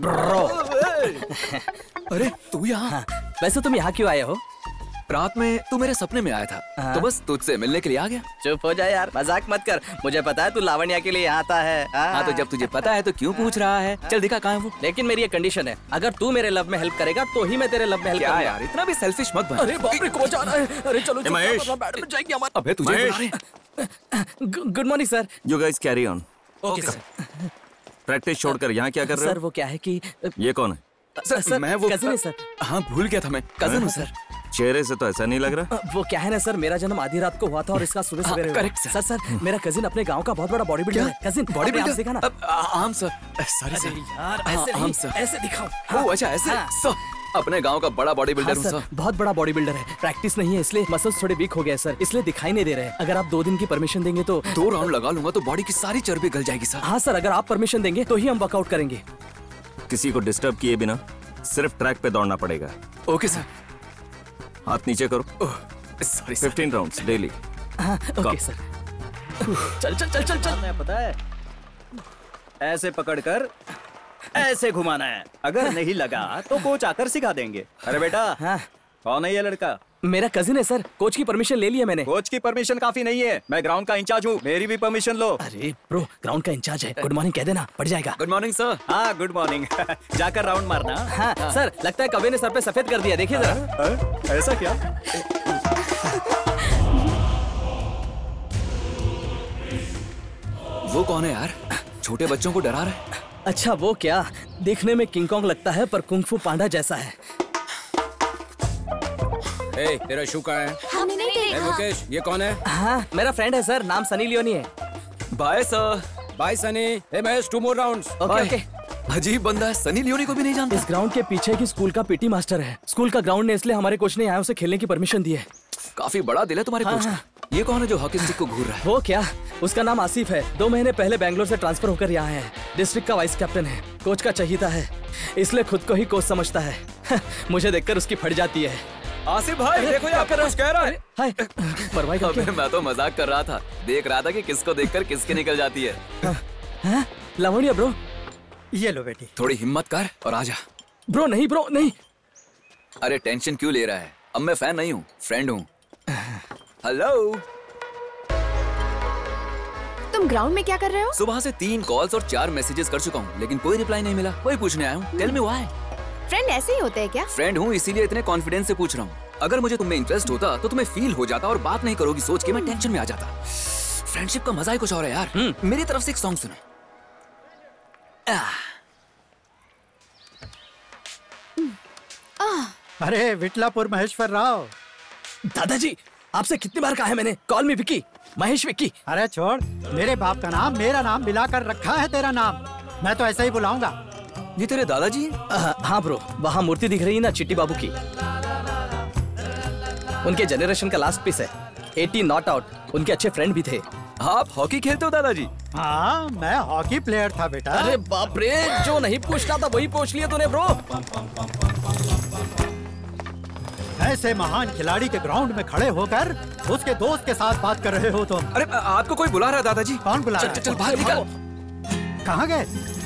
अरे तू यहाँ? वैसे तुम यहाँ क्यों आए हो? रात में तू मेरे सपने में आया था, तो बस तुझसे मिलने के लिए आ गया। चुप हो जा यार, मजाक मत कर। मुझे पता है तू लावण्या के लिए आता है। हाँ तो जब तुझे पता है तो क्यों पूछ रहा है? चल दिखा कहाँ है वो। लेकिन मेरी एक कंडीशन है, अगर तू मेरे लव में हेल्प करेगा तो ही मैं तेरे लव में हेल्प करूंगा। यार इतना भी सेल्फिश मत बन। अरे बाप रे, कोच आ रहा है। अरे चलो महेश, मैडम जाएंगे हमारे। अबे तुझे बुला रहे हैं। Good morning sir. You guys carry on. Okay sir. Practice छोड़कर यहाँ क्या कर रहे हो? सर वो क्या है कि ये कौन है? सर, सर मैं वो कजिन है सर। हाँ भूल गया था, मैं कजिन हूँ सर। चेहरे से तो ऐसा नहीं लग रहा। वो क्या है ना सर, मेरा जन्म आधी रात को हुआ था और इसका सुबह सवेरे हुआ। Correct sir. सर मेरा कजिन अपने गांव का बहुत बड़ा बॉडी बिल्डर है। कजिन बॉडी बिल्डर दिखा ना। आम सर, सॉरी सर यार, ऐसे आम नहीं, सर, ऐसे दिखाओ। वो अच्छा ऐसे सर, अपने गांव का बड़ा बॉडी बिल्डर हूँ सर। बहुत बड़ा बॉडी बिल्डर है, प्रैक्टिस नहीं है इसलिए मसल्स थोड़े वीक हो गए सर, इसलिए दिखाई नहीं दे रहे हैं। अगर आप दो दिन की परमिशन देंगे तो दो राउंड लगा लूंगा तो बॉडी की सारी चर्बी गल जाएगी सर। हाँ सर, अगर आप परमिशन देंगे तो ही हम वर्कआउट करेंगे। किसी को डिस्टर्ब किए बिना सिर्फ ट्रैक पे दौड़ना पड़ेगा। Okay sir. हाथ नीचे करो। Sorry sir. Fifteen rounds daily. हाँ ओके सर। चल चल चल चल चल। मैं पता है, ऐसे पकड़कर ऐसे घुमाना है। अगर नहीं लगा तो कोच आकर सिखा देंगे। अरे बेटा, हाँ। कौन है ये लड़का? मेरा कजिन है सर, कोच की परमिशन ले लिया मैंने। कोच की परमिशन काफी नहीं है, मैं ग्राउंड का इंचार्ज हूँ, मेरी भी परमिशन लो। अरे ब्रो, ग्राउंड का इंचार्ज है, गुड मॉर्निंग कह देना, पड़ जाएगा। Good morning sir. हाँ गुड मॉर्निंग। जाकर राउंड मारना। हाँ, हाँ सर, लगता है कवे ने सर पे सफेद कर दिया, देखिए जरा। ऐसा क्या? वो कौन है यार, छोटे बच्चों को डरा रहा है? अच्छा वो क्या, देखने में किंग कॉन्ग लगता है पर कुंग-फू पांडा जैसा है। ए, तेरा शू कहाँ है? हमने नहीं देखा। ए, मुकेश, ये कौन है? हाँ, मेरा फ्रेंड है सर, नाम सनी लियोनी है। Bye sir. Bye Sunny. ए Mahesh, two more rounds. Okay okay. अजीब बंदा है, सनी लियोनी को भी नहीं जानता। इस ग्राउंड के पीछे की स्कूल का पीटी मास्टर है। स्कूल का ग्राउंड ने इसलिए हमारे कोच ने यहाँ उसे खेलने की परमिशन दी है। काफी बड़ा दिल है तुम्हारे हाँ, कोच हाँ। का। ये कौन है जो हॉकी स्टिक को घूर रहा है? वो क्या, उसका नाम आसिफ है, दो महीने पहले बैंगलोर से ट्रांसफर होकर यहाँ है। डिस्ट्रिक्ट का वाइस कैप्टन है, कोच का चहीता है, इसलिए खुद को ही कोच समझता है। मुझे देखकर उसकी फट जाती है। आसिफ भाई देखो ये आपका कुछ कह रहा है। हाय, परवाही का अबे मैं तो मजाक कर रहा था, देख रहा था कि किसको देखकर किसकी निकल जाती है। हाँ, लावण्या ब्रो, ये लो बेटी। थोड़ी हिम्मत कर और आजा। ब्रो नहीं ब्रो नहीं। अरे टेंशन क्यों ले रहा है, अब मैं फैन नहीं हूँ, फ्रेंड हूँ। हेलो। तुम ग्राउंड में क्या कर रहे हो? सुबह से तीन कॉल्स और चार मैसेजेस कर चुका हूँ, लेकिन कोई रिप्लाई नहीं मिला, वही पूछने आया हूँ। Tell me why. फ्रेंड ऐसे ही होते हैं क्या? फ्रेंड हूँ इसीलिए इतने कॉन्फिडेंस से पूछ रहा हूँ। अगर मुझे तुम में इंटरेस्ट होता तो तुम्हें फील हो जाता और बात नहीं करोगी सोच के मैं टेंशन में आ जाता। फ्रेंडशिप का मजा ही कुछ और है यार। मेरी तरफ से एक सॉन्ग सुनो। अरे विटलापुर महेश्वर राव। दादाजी, आपसे कितनी बार कहा है मैंने, कॉल मी विक्की, महेश विक्की। अरे छोड़, मेरे बाप का नाम मेरा नाम मिलाकर रखा है तेरा नाम, मैं तो ऐसा ही बुलाऊंगा। ये तेरे दादाजी? हाँ ब्रो, वहाँ मूर्ति दिख रही है ना चिट्टी बाबू की, उनके जनरेशन का लास्ट पीस है। एटी नॉट आउट, उनके अच्छे फ्रेंड भी थे। आप हॉकी खेलते हो दादाजी? हाँ, मैं हॉकी प्लेयर था बेटा। अरे बाप रे, जो नहीं पूछना था वही पूछ लिया तूने ब्रो। ऐसे महान खिलाड़ी के ग्राउंड में खड़े होकर उसके दोस्त के साथ बात कर रहे हो तुम। अरे आपको कोई बुला रहा है दादाजी। कौन बुला चल, रहा है? चल, बाहर निकल। कहाँ गए?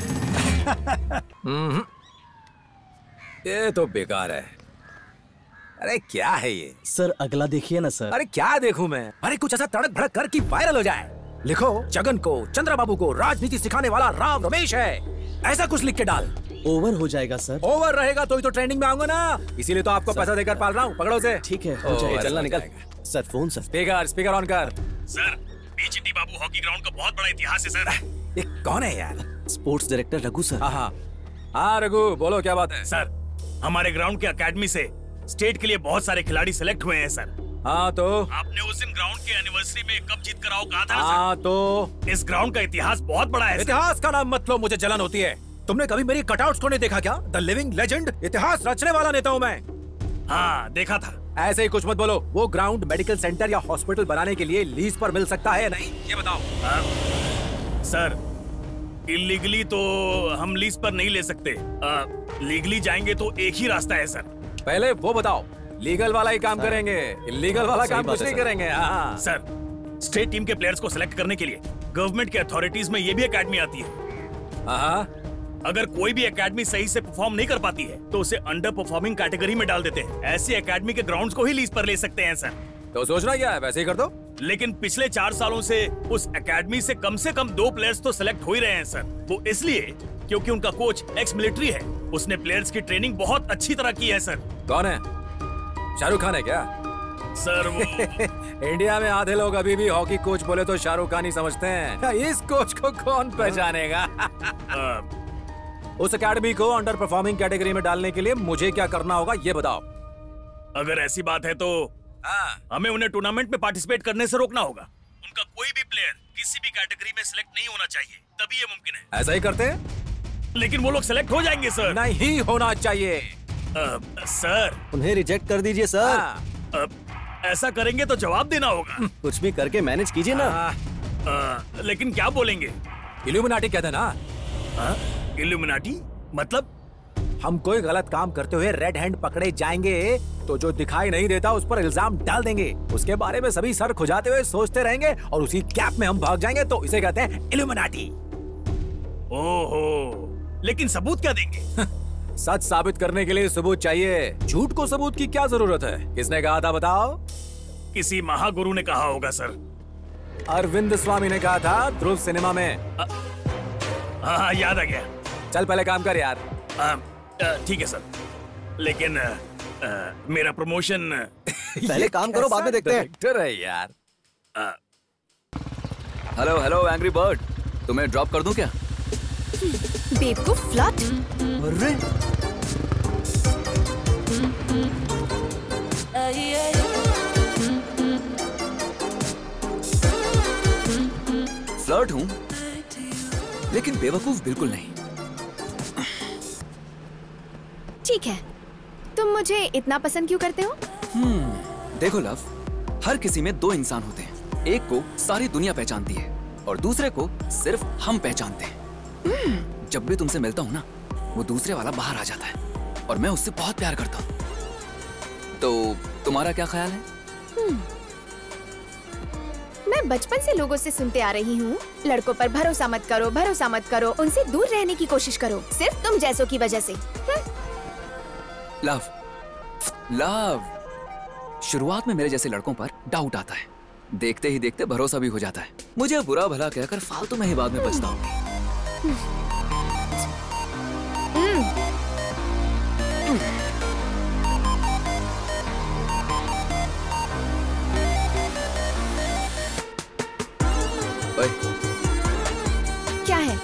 ये तो बेकार है। अरे क्या है ये? सर अगला देखिए ना सर। अरे क्या देखूं मैं? अरे कुछ ऐसा तड़क भड़क कर कि वायरल हो जाए। लिखो, जगन को, चंद्रबाबू को राजनीति सिखाने वाला राव रमेश है, ऐसा कुछ लिख के डाल। ओवर हो जाएगा सर। ओवर रहेगा तो ही तो ट्रेंडिंग में आऊंगा ना, इसीलिए तो आपको पैसा देकर पाल रहा हूँ। पकड़ो उसे। ठीक है, हो जाएगा, चलना निकल। Sir phone sir. Speaker speaker on कर। सर, बीचिट्टी बाबू हॉकी ग्राउंड का बहुत बड़ा इतिहास है सर। ये कौन है यार? Sports director Raghu sir. हाँ हाँ हाँ रघु, बोलो क्या बात है? सर, हमारे ग्राउंड के अकेडमी से स्टेट के लिए बहुत सारे खिलाड़ी सिलेक्ट हुए हैं सर। हाँ तो आपने उस दिन ग्राउंड के एनिवर्सरी में कप जीत कर आओ कहा था ना सर? हाँ तो इस ग्राउंड का इतिहास बहुत बड़ा है। इतिहास का नाम मत लो, मुझे जलन होती है। तुमने कभी मेरी कटआउट्स को नहीं देखा क्या? द लिविंग लेजेंड, इतिहास रचने वाला नेता हूँ मैं। हाँ देखा था। ऐसे ही कुछ मत बोलो। वो ग्राउंड मेडिकल सेंटर या हॉस्पिटल बनाने के लिए लीज पर मिल सकता है या नहीं, ये बताओ। हाँ, सर इलीगली तो हम लीज पर नहीं ले सकते, लीगली जाएंगे तो एक ही रास्ता है सर। पहले वो बताओ, लीगल वाला ही काम करेंगे, इलीगल वाला काम कुछ नहीं करेंगे। हाँ सर, स्टेट टीम के प्लेयर्स को सिलेक्ट करने के लिए गवर्नमेंट के अथॉरिटीज में ये भी एकेडमी आती है। हाँ, अगर कोई भी एकेडमी सही से परफॉर्म नहीं कर पाती है तो उसे अंडर परफॉर्मिंग कैटेगरी में डाल देते हैं। ऐसी एकेडमी के ग्राउंड्स को ही लीज पर ले सकते हैं सर। तो सोचना क्या है, वैसे ही कर दो। लेकिन पिछले चार सालों से उस एकेडमी से कम से कम दो प्लेयर्स तो सिलेक्ट हो ही रहे हैं सर। वो इसलिए क्योंकि उनका कोच एक्स मिलिट्री है, उसने प्लेयर्स की ट्रेनिंग बहुत अच्छी तरह की है सर। कौन है? शाहरुख खान है क्या? सर वो इंडिया में आधे लोग अभी भी हॉकी कोच बोले तो शाहरुख खान ही समझते हैं। इस कोच को कौन पहचानेगा? उस एकेडमी को अंडर परफॉर्मिंग कैटेगरी में डालने के लिए मुझे क्या करना होगा, ये बताओ। अगर ऐसी बात है तो हमें उन्हें टूर्नामेंट में पार्टिसिपेट करने से रोकना होगा। उनका कोई भी प्लेयर किसी भी कैटेगरी में सिलेक्ट नहीं होना चाहिए, तभी ये मुमकिन है। ऐसा ही करते हैं? लेकिन वो लोग सिलेक्ट हो जाएंगे सर। नहीं होना चाहिए। आ, सर उन्हें रिजेक्ट कर दीजिए सर। आ, ऐसा करेंगे तो जवाब देना होगा। कुछ भी करके मैनेज कीजिए ना। आ, लेकिन क्या बोलेंगे? इल्यूमिनाटी कहते ना। इल्यूमिनाटी मतलब? हम कोई गलत काम करते हुए रेड हैंड पकड़े जाएंगे तो जो दिखाई नहीं देता उस पर इल्जाम डाल देंगे, उसके बारे में सभी सर खुजाते हुए सोचते रहेंगे और उसी कैप में हम भाग जाएंगे, तो इसे कहते हैं इल्यूमिनाटी। ओहो, लेकिन सबूत क्या देंगे? सच साबित करने के लिए सबूत चाहिए। झूठ को सबूत की क्या जरूरत है? किसने कहा था बताओ? किसी महागुरु ने कहा होगा सर। अरविंद स्वामी ने कहा था ध्रुव सिनेमा में। हाँ याद आ गया। चल पहले काम कर यार। ठीक है सर, लेकिन आ, आ, मेरा प्रमोशन पहले काम करो, बाद में देखते हैं। डायरेक्टर है यार। हेलो हेलो एंग्री बर्ड, तुम्हें ड्रॉप कर दूं क्या? बेवकूफ फ्लर्ट। अरे फ्लर्ट हूं, लेकिन बेवकूफ बिल्कुल नहीं। ठीक है, तुम मुझे इतना पसंद क्यों करते हो? हम्म, देखो लव, हर किसी में दो इंसान होते हैं। एक को सारी दुनिया पहचानती है और दूसरे को सिर्फ हम पहचानते हैं। जब भी तुमसे मिलता हूँ ना, वो दूसरे वाला बाहर आ जाता है और मैं उससे बहुत प्यार करता हूँ। तो तुम्हारा क्या ख्याल है? मैं बचपन से लोगों से सुनते आ रही हूँ, लड़कों पर भरोसा मत करो, भरोसा मत करो, उनसे दूर रहने की कोशिश करो, सिर्फ तुम जैसों की वजह से। लव, लव, शुरुआत में मेरे जैसे लड़कों पर डाउट आता है, देखते ही देखते भरोसा भी हो जाता है। मुझे बुरा भला कहकर फालतू में ही बाद में पछता हूँ। क्या है?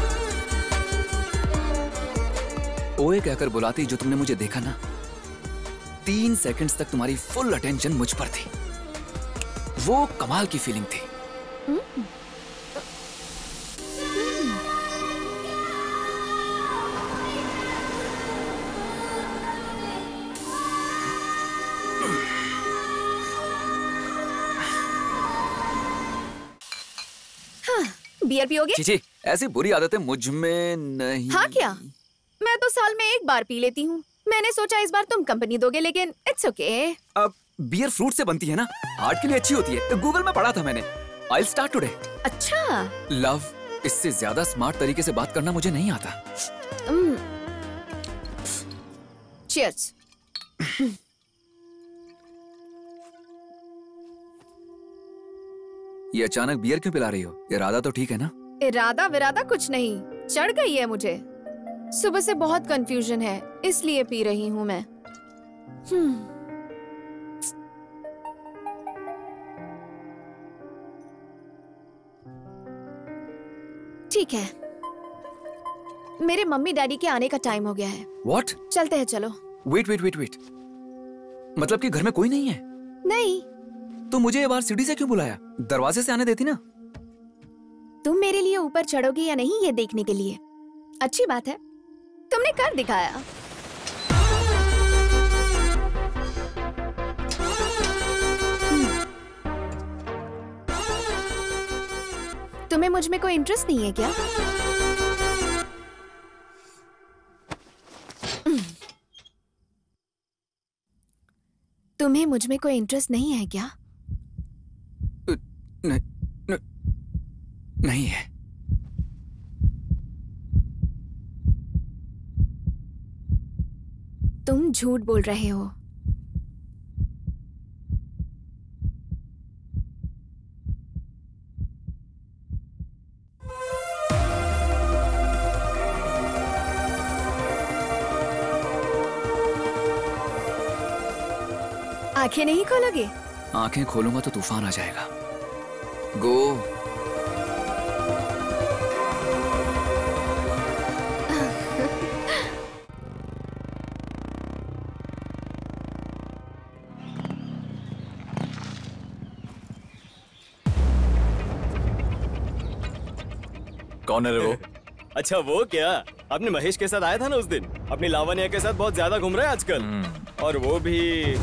ओए कहकर बुलाती जो तुमने मुझे देखा ना, तीन सेकंड्स तक तुम्हारी फुल अटेंशन मुझ पर थी। वो कमाल की फीलिंग थी। बियर पियोगे? चीची, ऐसी बुरी आदतें मुझ में नहीं। हाँ क्या? मैं तो साल में एक बार पी लेती हूँ। मैंने सोचा इस बार तुम कंपनी दोगे, लेकिन इट्स ओके। अब बियर फ्रूट से बनती है ना, हार्ट के लिए अच्छी होती है। तो गूगल में पढ़ा था मैंने। I will start today. अच्छा। लव, इससे ज्यादा स्मार्ट तरीके से बात करना मुझे नहीं आता। चीयर्स। ये अचानक बियर क्यों पिला रही हो? इरादा तो ठीक है ना? इरादा विरादा कुछ नहीं, चढ़ गई है मुझे। सुबह से बहुत कंफ्यूजन है, इसलिए पी रही हूँ मैं। ठीक है, मेरे मम्मी डैडी के आने का टाइम हो गया है। What? चलते हैं, चलो। वेट वेट वेट वेट, मतलब कि घर में कोई नहीं है? नहीं। तो मुझे ये बार सीढ़ी से क्यों बुलाया? दरवाजे से आने देती ना। तुम मेरे लिए ऊपर चढ़ोगे या नहीं ये देखने के लिए। अच्छी बात है, तुमने कर दिखाया। तुम्हें मुझ में कोई इंटरेस्ट नहीं है क्या? तुम्हें मुझ में कोई इंटरेस्ट नहीं है क्या? न, न, नहीं है। तुम झूठ बोल रहे हो। आंखें नहीं खोलोगे? आंखें खोलूंगा तो तूफान आ जाएगा। गो। कौन है रे वो? अच्छा वो क्या, आपने महेश के साथ आया था ना उस दिन, अपनी लावण्या के साथ बहुत ज्यादा घूम रहा है आजकल। और वो भी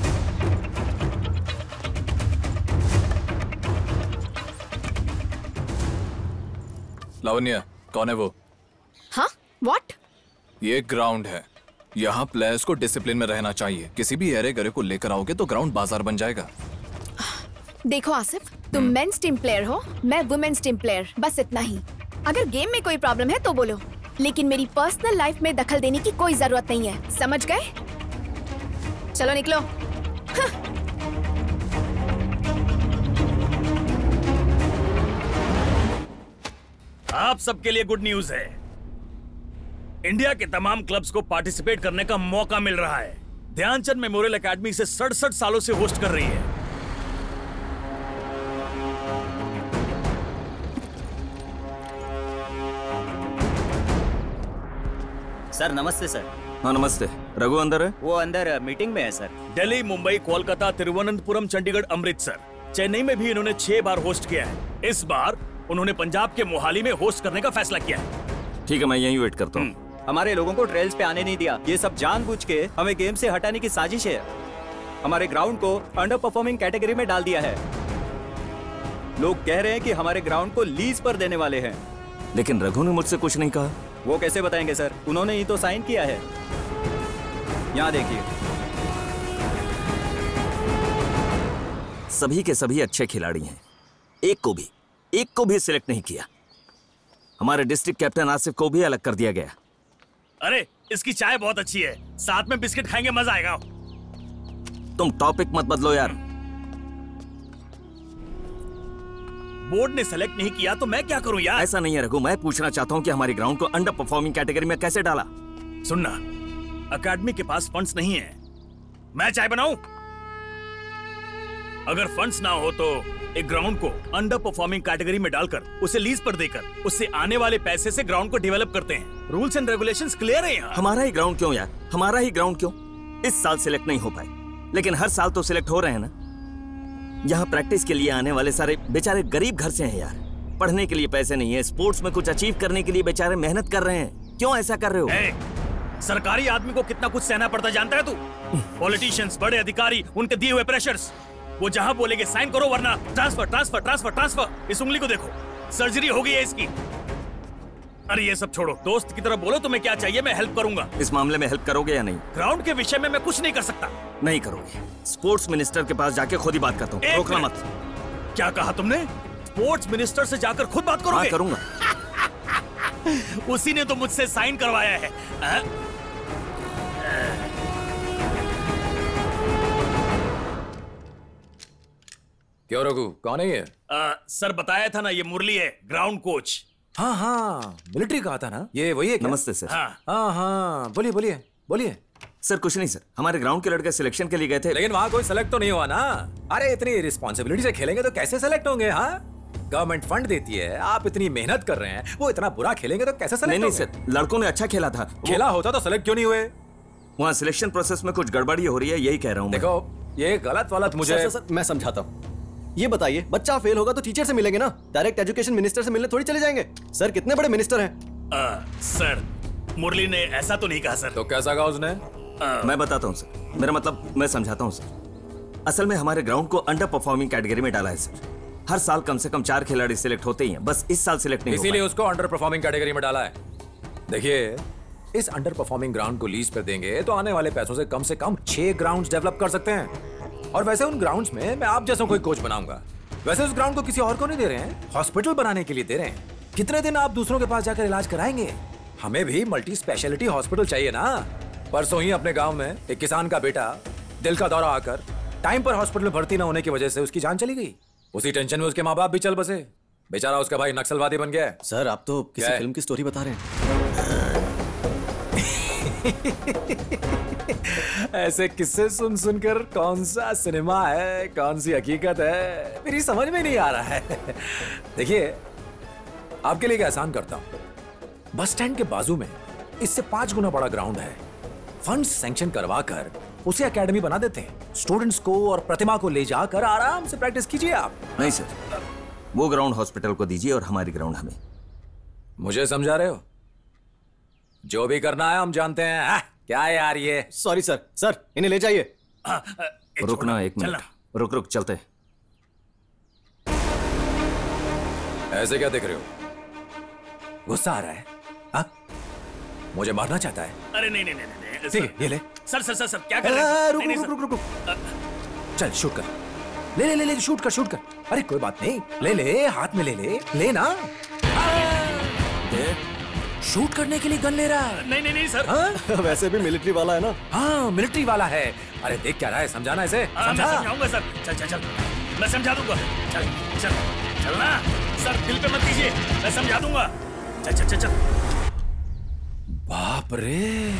लावण्या, कौन है वो? हाँ? व्हाट? ये ग्राउंड है, यहाँ प्लेयर्स को डिसिप्लिन में रहना चाहिए। किसी भी एरे गरे को लेकर आओगे तो ग्राउंड बाजार बन जाएगा। देखो आसिफ, तुम मेंस टीम प्लेयर हो, मैं वुमेन्स टीम प्लेयर, बस इतना ही। अगर गेम में कोई प्रॉब्लम है तो बोलो। लेकिन मेरी पर्सनल लाइफ में दखल देने की कोई जरूरत नहीं है, समझ गए? चलो निकलो। आप सबके लिए गुड न्यूज है। इंडिया के तमाम क्लब्स को पार्टिसिपेट करने का मौका मिल रहा है। ध्यानचंद मेमोरियल एकेडमी से सड़सठ सालों से होस्ट कर रही है। सर नमस्ते सर। हाँ नमस्ते। रघु अंदर है? वो अंदर मीटिंग में है सर। दिल्ली, मुंबई, कोलकाता, तिरुवनंतपुरम, चंडीगढ़, अमृतसर, चेन्नई में भी इन्होंने छह बार होस्ट किया है। इस बार उन्होंने पंजाब के मोहाली में होस्ट करने का फैसला किया है। ठीक है, मैं यहीं वेट करता हूँ। हमारे लोगों को ट्रेल्स पे आने नहीं दिया। ये सब जानबूझ के हमें गेम से हटाने की साजिश है। हमारे ग्राउंड को अंडर परफॉर्मिंग कैटेगरी में डाल दिया है। लोग कह रहे हैं कि हमारे ग्राउंड को लीज पर देने वाले हैं। लेकिन रघु ने मुझसे कुछ नहीं कहा। वो कैसे बताएंगे सर? उन्होंने ही तो साइन किया है। यहाँ देखिए। सभी के सभी अच्छे खिलाड़ी हैं। एक को भी एक को भी सिलेक्ट नहीं किया। हमारे डिस्ट्रिक्ट कैप्टन आसिफ को भी अलग कर दिया गया। अरे इसकी चाय बहुत अच्छी है, साथ में बिस्किट खाएंगे, मजा आएगा। तुम टॉपिक मत बदलो यार। बोर्ड ने सेलेक्ट नहीं किया तो मैं क्या करूं यार? ऐसा नहीं है रघु, मैं पूछना चाहता हूँ कि हमारी ग्राउंड को अंडर परफॉर्मिंग कैटेगरी में कैसे डाला? सुनना, अकेडमी के पास फंड्स नहीं है। मैं चाय बनाऊं? अगर फंड्स ना हो तो एक ग्राउंड को अंडर परफॉर्मिंग कैटेगरी में डालकर उसे लीज पर देकर उससे आने वाले पैसे से ग्राउंड को डेवलप करते हैं। रूल्स एंड रेगुलेशंस क्लियर है यहाँ। हमारा ही ग्राउंड क्यों यार? हमारा ही ग्राउंड क्यों? इस साल सिलेक्ट नहीं हो पाए, लेकिन हर साल तो सिलेक्ट हो रहे हैं ना। यहाँ प्रैक्टिस के लिए आने वाले सारे बेचारे गरीब घर से हैं यार। पढ़ने के लिए पैसे नहीं है, स्पोर्ट्स में कुछ अचीव करने के लिए बेचारे मेहनत कर रहे हैं। क्यों ऐसा कर रहे हो? hey, सरकारी आदमी को कितना कुछ सहना पड़ता जानता है तू? पॉलिटिशियंस, बड़े अधिकारी, उनके दिए हुए प्रेशर्स, वो जहां बोलेंगे साइन करो वरना ट्रांसफर ट्रांसफर ट्रांसफर ट्रांसफर। इस उंगली को देखो, सर्जरी हो गई है इसकी। अरे ये सब छोड़ो, दोस्त की तरह बोलो तुम्हें क्या चाहिए, मैं हेल्प करूंगा। इस मामले में हेल्प करोगे या नहीं? ग्राउंड के विषय में मैं कुछ नहीं कर सकता। नहीं करोगे? स्पोर्ट्स मिनिस्टर के पास जाके खुद ही बात करता हूँ, रोकना मत। क्या कहा तुमने? स्पोर्ट्स मिनिस्टर से जाकर खुद बात करोगे? हाँ, करूंगा। उसी ने तो मुझसे साइन करवाया है। आ? क्यों रघु, कौन है ये? आ, सर बताया था ना, ये मुरली है, ग्राउंड कोच। हाँ हाँ, मिलिट्री कहा था ना, ये वही है क्या? नमस्ते सर। हाँ हाँ हाँ, बोलिए बोलिए बोलिए। सर कुछ नहीं सर, हमारे ग्राउंड के लड़के सिलेक्शन के लिए गए थे। लेकिन वहाँ कोई सेलेक्ट तो नहीं हुआ ना। अरे इतनी रिस्पॉन्सिबिलिटी से खेलेंगे तो कैसे सेलेक्ट होंगे? हाँ, गवर्नमेंट फंड देती है, आप इतनी मेहनत कर रहे हैं, वो इतना बुरा खेलेंगे तो कैसे सेलेक्ट? नहीं नहीं सर, लड़कों ने अच्छा खेला था। खेला होता तो सेलेक्ट क्यों नहीं हुए? वहाँ सिलेक्शन प्रोसेस में कुछ गड़बड़ी हो रही है, यही कह रहा हूँ। देखो ये गलत वालत मुझे सर, सर, सर, मैं समझाता हूँ। ये बताइए, बच्चा फेल होगा तो टीचर से मिलेंगे ना, डायरेक्ट एजुकेशन मिनिस्टर से मिलने थोड़ी चले जाएंगे। सर कितने बड़े मिनिस्टर हैं। आ, सर मुरली ने ऐसा तो नहीं कहा सर। तो कैसा कहा उसने? आ, मैं बताता हूँ सर, मेरा मतलब मैं समझाता हूँ सर। असल में हमारे ग्राउंड को अंडर परफॉर्मिंग कैटेगरी में डाला है सर। हर साल कम से कम चार खिलाड़ी सिलेक्ट होते ही हैं, बस इस साल सिलेक्ट नहीं हो पाए। इसीलिए उसको अंडर परफॉर्मिंग कैटेगरी में डाला है। देखिए, इस अंडर परफॉर्मिंग ग्राउंड को लीज पर देंगे तो आने वाले पैसों से कम से कम छह ग्राउंड्स डेवलप कर सकते हैं। और वैसे उन ग्राउंड्स में मैं आप जैसा कोई कोच बनाऊंगा। वैसे उस ग्राउंड को किसी और को नहीं दे रहे हैं, हॉस्पिटल बनाने के लिए दे रहे हैं। कितने दिन आप दूसरों के पास जाकर इलाज कराएंगे? हमें भी मल्टी स्पेशलिटी हॉस्पिटल चाहिए ना। परसों ही अपने गांव में एक किसान का बेटा दिल का दौरा आकर टाइम पर हॉस्पिटल में भर्ती न होने की वजह से उसकी जान चली गई। उसी टेंशन में उसके माँ बाप भी चल बसे। बेचारा उसका भाई नक्सलवादी बन गया है। सर आप तो किसी फिल्म की स्टोरी बता रहे हैं। ऐसे किस्से सुन सुनकर कौन सा सिनेमा है, कौन सी हकीकत है, मेरी समझ में नहीं आ रहा है। देखिए, आपके लिए एक एहसान करता हूं। बस स्टैंड के बाजू में इससे पांच गुना बड़ा ग्राउंड है। फंड्स सैंक्शन करवा कर उसे एकेडमी बना देते हैं। स्टूडेंट्स को और प्रतिभा को ले जाकर आराम से प्रैक्टिस कीजिए आप। नहीं सर, वो ग्राउंड हॉस्पिटल को दीजिए और हमारी ग्राउंड हमें। मुझे समझा रहे हो? जो भी करना है हम जानते हैं। आ, क्या है यार ये? सॉरी सर, सर इन्हें ले जाइए। रुकना एक मिनट, रुक रुक चलते। ऐसे क्या देख रहे हो? गुस्सा आ रहा है? हाँ? मुझे मारना चाहता है? अरे नहीं नहीं नहीं नहीं, ठीक है, ये ले। सर सर सर सर क्या कर रहे हैं? रुक रुक रुक रुक रुक। चल शूट कर। ले ले ले ले शूट कर शूट कर। अरे कोई बात नहीं, ले ले, हाथ में ले ले, ले ना। शूट करने के लिए गन ले रहा है। नहीं नहीं नहीं सर। हाँ? वैसे भी मिलिट्री वाला है ना। हाँ मिलिट्री वाला है। अरे देख क्या रहा है, समझाना इसे। हाँ, मैं समझाऊंगा सर। चल चल चल मैं समझा दूंगा। चल चल चल ना सर, दिल पे मत कीजिए, मैं समझा दूंगा। चल चल चल चल। बाप रे,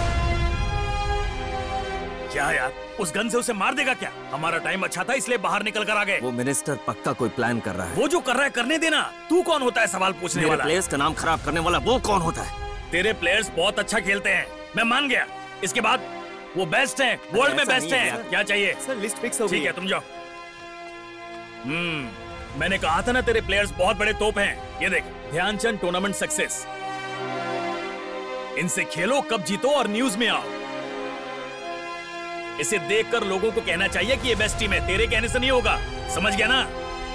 क्या यार, उस गन से उसे मार देगा क्या? हमारा टाइम अच्छा था इसलिए बाहर निकल कर आ गए। वो मिनिस्टर पक्का कोई प्लान कर रहा है। वो जो कर रहा है करने देना। तू कौन होता है सवाल पूछने वाला? प्लेयर्स का नाम खराब करने वाला वो कौन होता है? तेरे प्लेयर्स बहुत अच्छा खेलते हैं, मैं मान गया। इसके बाद वो बेस्ट हैं, वर्ल्ड में बेस्ट हैं। क्या चाहिए? सर लिस्ट फिक्स हो गई। ठीक है तुम जाओ। हम्म मैंने कहा था ना तेरे प्लेयर्स बहुत बड़े तोप हैं। ये देख, ध्यानचंद टूर्नामेंट सक्सेस। इनसे खेलो, कब जीतो और न्यूज में आओ। इसे देखकर लोगों को कहना चाहिए कि ये बेस्ट टीम है, तेरे कहने से नहीं होगा। समझ गया ना?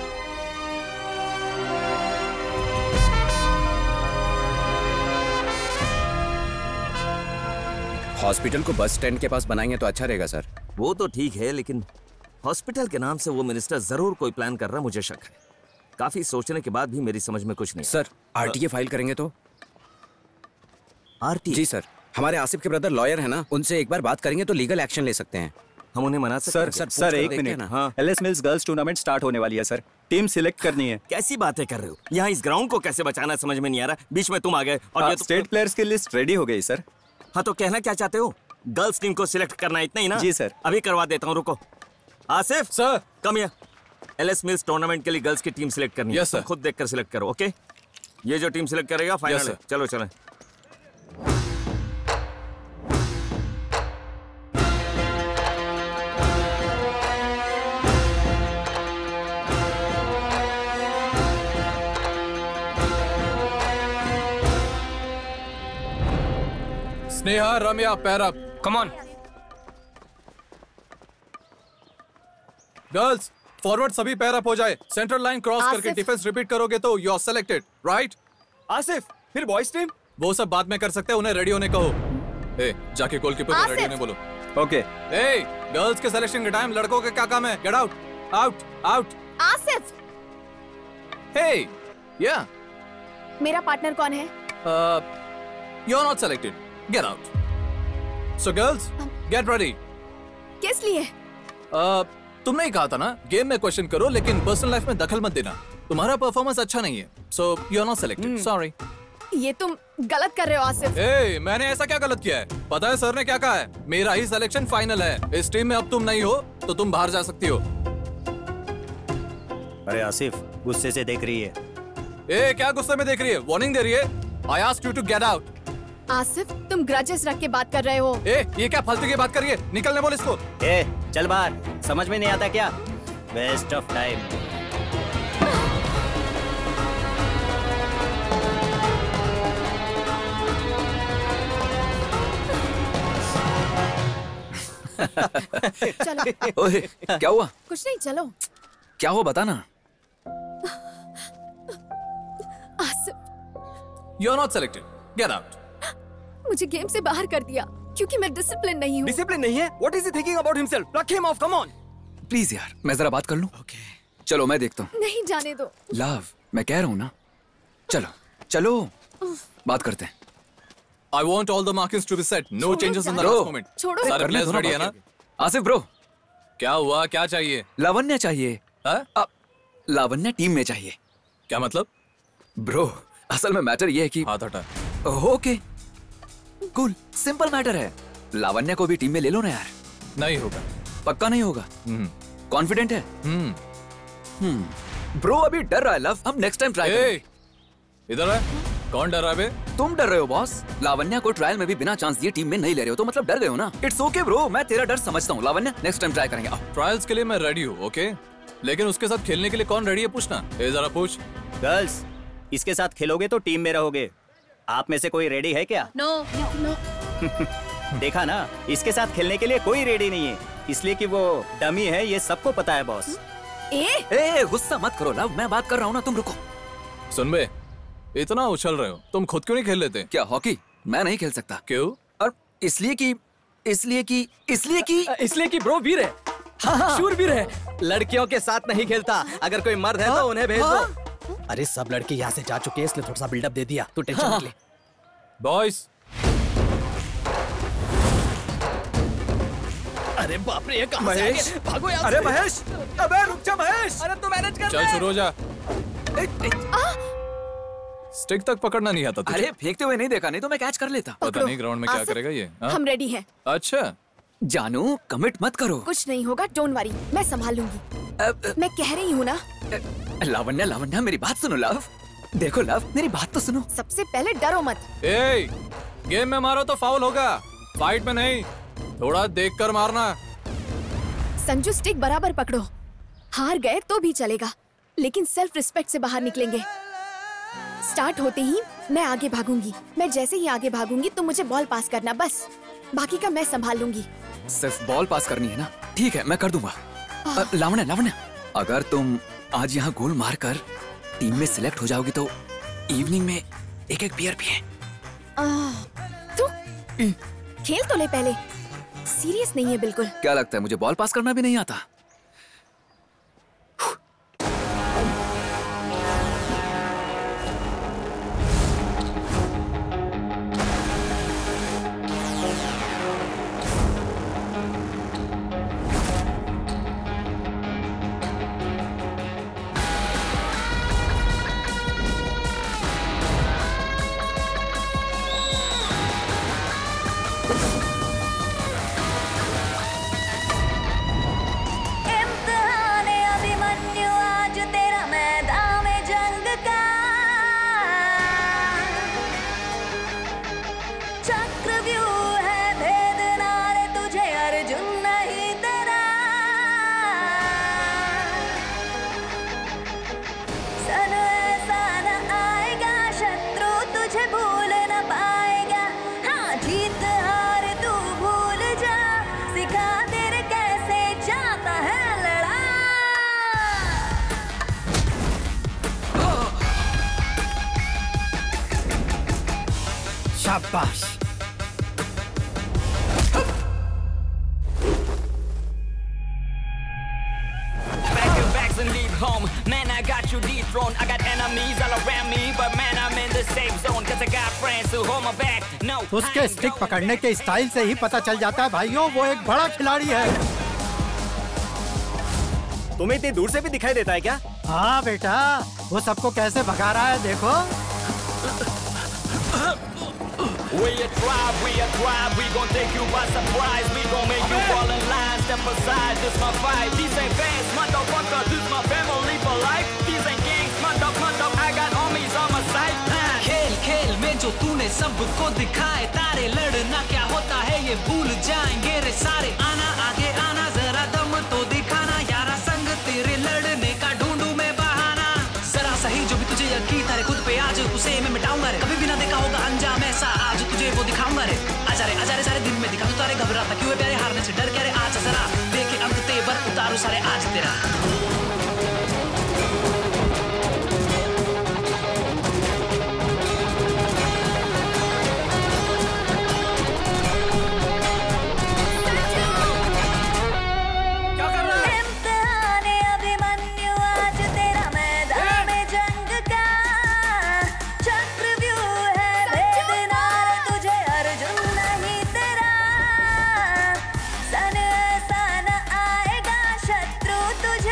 हॉस्पिटल को बस स्टैंड के पास बनाएंगे तो अच्छा रहेगा सर। वो तो ठीक है, लेकिन हॉस्पिटल के नाम से वो मिनिस्टर जरूर कोई प्लान कर रहा, मुझे शक है। काफी सोचने के बाद भी मेरी समझ में कुछ नहीं। सर आरटीए फाइल करेंगे तो? आरटीए? जी सर, हमारे आसिफ के ब्रदर लॉयर है ना, उनसे एक बार बात करेंगे तो लीगल एक्शन ले सकते हैं। हम उन्हें मना सकते हैं? सर सर एक मिनट, हाँ LS Mills girls tournament start होने वाली है सर, टीम सिलेक्ट करनी है। कैसी बातें कर रहे हो? यहाँ इस ग्राउंड को कैसे बचाना समझ में नहीं आ रहा। बीच में तुम आ गए और ये तो... स्टेट प्लेयर्स की लिस्ट रेडी हो गई सर। हाँ तो कहना क्या चाहते हो? गर्ल्स टीम को सिलेक्ट करना इतना ही ना? जी सर। अभी करवा देता हूँ, रुको। Asif sir, come here. LS Mills tournament के लिए गर्ल्स की टीम सिलेक्ट करनी है। Yes sir. खुद देखकर सिलेक्ट करो, ओके? ये जो टीम सिलेक्ट करेगा फाइनल है। चलो चलो। Sneha, Ramya, pair up. Come on. Girls forward सभी पैर अप हो जाए। सेंट्रल लाइन क्रॉस करके डिफेंस रिपीट करोगे तो you are selected, right? Asif, फिर बॉयज टीम? वो सब बाद में कर सकते हैं, उन्हें रेडी होने कहो। ए, जाके गोलकीपर को रेडी होने बोलो। ओके। ए, गर्ल्स के सिलेक्शन के टाइम लड़कों के क्या काम है? Get out, out, out. Asif, hey, yeah. मेरा पार्टनर कौन है? You are not selected, get out. So girls, get ready. किस लिए? uh, तुमने ही कहा था ना, गेम में क्वेश्चन करो लेकिन पर्सनल लाइफ में दखल मत देना। तुम्हारा परफॉर्मेंस अच्छा नहीं है, so you are not selected, sorry. ये तुम गलत कर रहे हो आसिफ। ए, मैंने ऐसा क्या गलत किया है? पता है सर ने क्या कहा है? मेरा ही सिलेक्शन फाइनल है। इस टीम में अब तुम नहीं हो तो तुम बाहर जा सकती हो। अरे आसिफ, गुस्से से देख रही है। ए, क्या गुस्से में देख रही है? वार्निंग दे रही है। I asked you to get out. Asif, तुम ग्रजेस रख के बात कर रहे हो। ए, ये क्या फालतू की बात कर रही है? निकलने बोल इसको। ए, चल बाहर। समझ में नहीं आता क्या? Waste of time. चलो। ओए, क्या हुआ? कुछ नहीं, चलो। क्या हुआ बता ना। Asif, you are not selected, get out. मुझे गेम से बाहर कर दिया क्योंकि मैं डिसिप्लिन नहीं हूँ। डिसिप्लिन नहीं है? What is he thinking about himself? Pluck him off, come on. Please यार, मैं जरा बात कर लूं। ओके चलो, मैं देखता हूँ। नहीं, जाने दो। लव, मैं कह रहा हूँ ना, चलो चलो बात करते हैं। I want all the markings to be set. No changes in the last moment. छोड़ो। सारे प्लेयर्स रेडी है ना? आसिफ ब्रो, क्या हुआ? क्या चाहिए? लावण्य चाहिए। हाँ? लावण्य टीम में चाहिए। क्या मतलब? ब्रो, असल में मैटर ये है कि हाथ हटा। ओके कूल, सिंपल मैटर है। लावण्य को भी टीम में ले लो ना यार। नहीं होगा। पक्का नहीं होगा? कॉन्फिडेंट है? हम्म ब्रो अभी डर रहा है लव, हम नेक्स्ट टाइम ट्राई करेंगे। इधर है। कौन डर रहा है बे? तुम डर रहे हो बॉस। लावण्य को ट्रायल में भी बिना चांस दिए टीम में नहीं ले रहे हो तो मतलब डर गए हो ना। इट्स ओके ब्रो, मैं तेरा डर समझता हूँ। लावण्य, नेक्स्ट टाइम ट्राई करेंगे। ट्रायल्स के लिए मैं रेडी हूँ, ओके? लेकिन उसके साथ खेलने के लिए कौन रेडी है पूछना। ए, जरा पूछ। गर्ल्स, इसके साथ खेलोगे तो टीम में रहोगे। आप में से कोई रेडी है क्या? No no. देखा ना, इसके साथ खेलने के लिए कोई रेडी नहीं है, इसलिए कि वो डमी है, ये सबको पता है बॉस। ए, ए, गुस्सा मत करो लव, मैं बात कर रहा हूँ ना, तुम रुको। सुन बे, इतना उछल रहे हो, तुम खुद क्यों नहीं खेल लेते? क्या हॉकी मैं नहीं खेल सकता? क्यों? और इसलिए कि इसलिए कि इसलिए कि इसलिए कि ब्रो वीर है। हाँ, शूरवीर है। लड़कियों के साथ नहीं खेलता। अगर कोई मर्द है तो उन्हें भेज दो। अरे सब लड़के यहाँ से जा चुके हैं, इसलिए थोड़ा सा बिल्डअप दे दिया, तू टेंशन मत ले। बॉयज। अरे बाप रे, ये कहां से आ महेश, गए? भागो यहाँ अरे से। महेश, अबे रुक जा महेश। अरे तू मैनेज कर चल ले। शुरू हो जा। स्टिक तक पकड़ना नहीं आता तुझे? अरे फेंकते हुए नहीं देखा, नहीं तो मैं कैच कर लेता। पता नहीं ग्राउंड में क्या करेगा ये। हाँ? हम रेडी हैं। अच्छा जानू, कमिट मत करो। कुछ नहीं होगा, डोंट वरी, मैं संभाल लूंगी। मैं कह रही हूँ ना। लावण्या, लावण्या मेरी बात सुनो लव। देखो लव, मेरी बात तो सुनो। सबसे पहले डरो मत। ए, गेम में मारो तो फाउल होगा, फाइट में नहीं। थोड़ा देखकर मारना। संजू, स्टिक बराबर पकड़ो। हार गए तो भी चलेगा, लेकिन सेल्फ रिस्पेक्ट से बाहर निकलेंगे। स्टार्ट होते ही मैं आगे भागूंगी। मैं जैसे ही आगे भागूंगी तुम मुझे बॉल पास करना, बस। बाकी का मैं संभाल लूंगी। सिर्फ बॉल पास करनी है ना? ठीक है, मैं कर दूंगा। लावण्या, लावण्या, अगर तुम आज यहाँ गोल मारकर टीम में सिलेक्ट हो जाओगी तो इवनिंग में एक एक बियर पिए। तू खेल तो ले पहले। सीरियस नहीं है बिल्कुल। क्या लगता है मुझे बॉल पास करना भी नहीं आता? शाबाश। And leave home, man, I got you dethroned. I got enemies all around me, but man, I'm in the safe zone. Cause I got friends who hold my back. No, उसके स्टिक पकड़ने के स्टाइल से ही पता चल जाता है भाइयों, वो एक बड़ा खिलाड़ी है। तुम्हें इतनी दूर से भी दिखाई देता है क्या? हाँ बेटा, वो सबको कैसे भगा रहा है देखो। We a tribe, we a tribe, we gon' take you by surprise. We gon' make you fall in line, step aside, this my fight. These ain't fans, motherfucker, this my family for life. These ain't gangs, mother, mother, I got homies on my side. खेल खेल में जो तूने सबको दिखाए तारे, लड़ना क्या होता है ये भूल जाएंगे रे सारे। आना आगे आना, जरा दम तो दिखाना, यारा संग तेरे लड़ने का ढूंढूं मैं बहाना। जरा सही जो भी तुझे यकीन तारे खुद पे, आज उसे मैं मिटाऊंगा रे। कभी भी ना देखा होगा अंजाम ऐसा, आज तुझे वो दिखाऊंगा रे। आजा रे आजा रे, सारे दिन में दिखा तू तारे, घबराता क्यों है प्यारे, हारने से डर क्या रे। आज जरा देखे अंत तेवर उतारू सारे आज तेरा। तुझे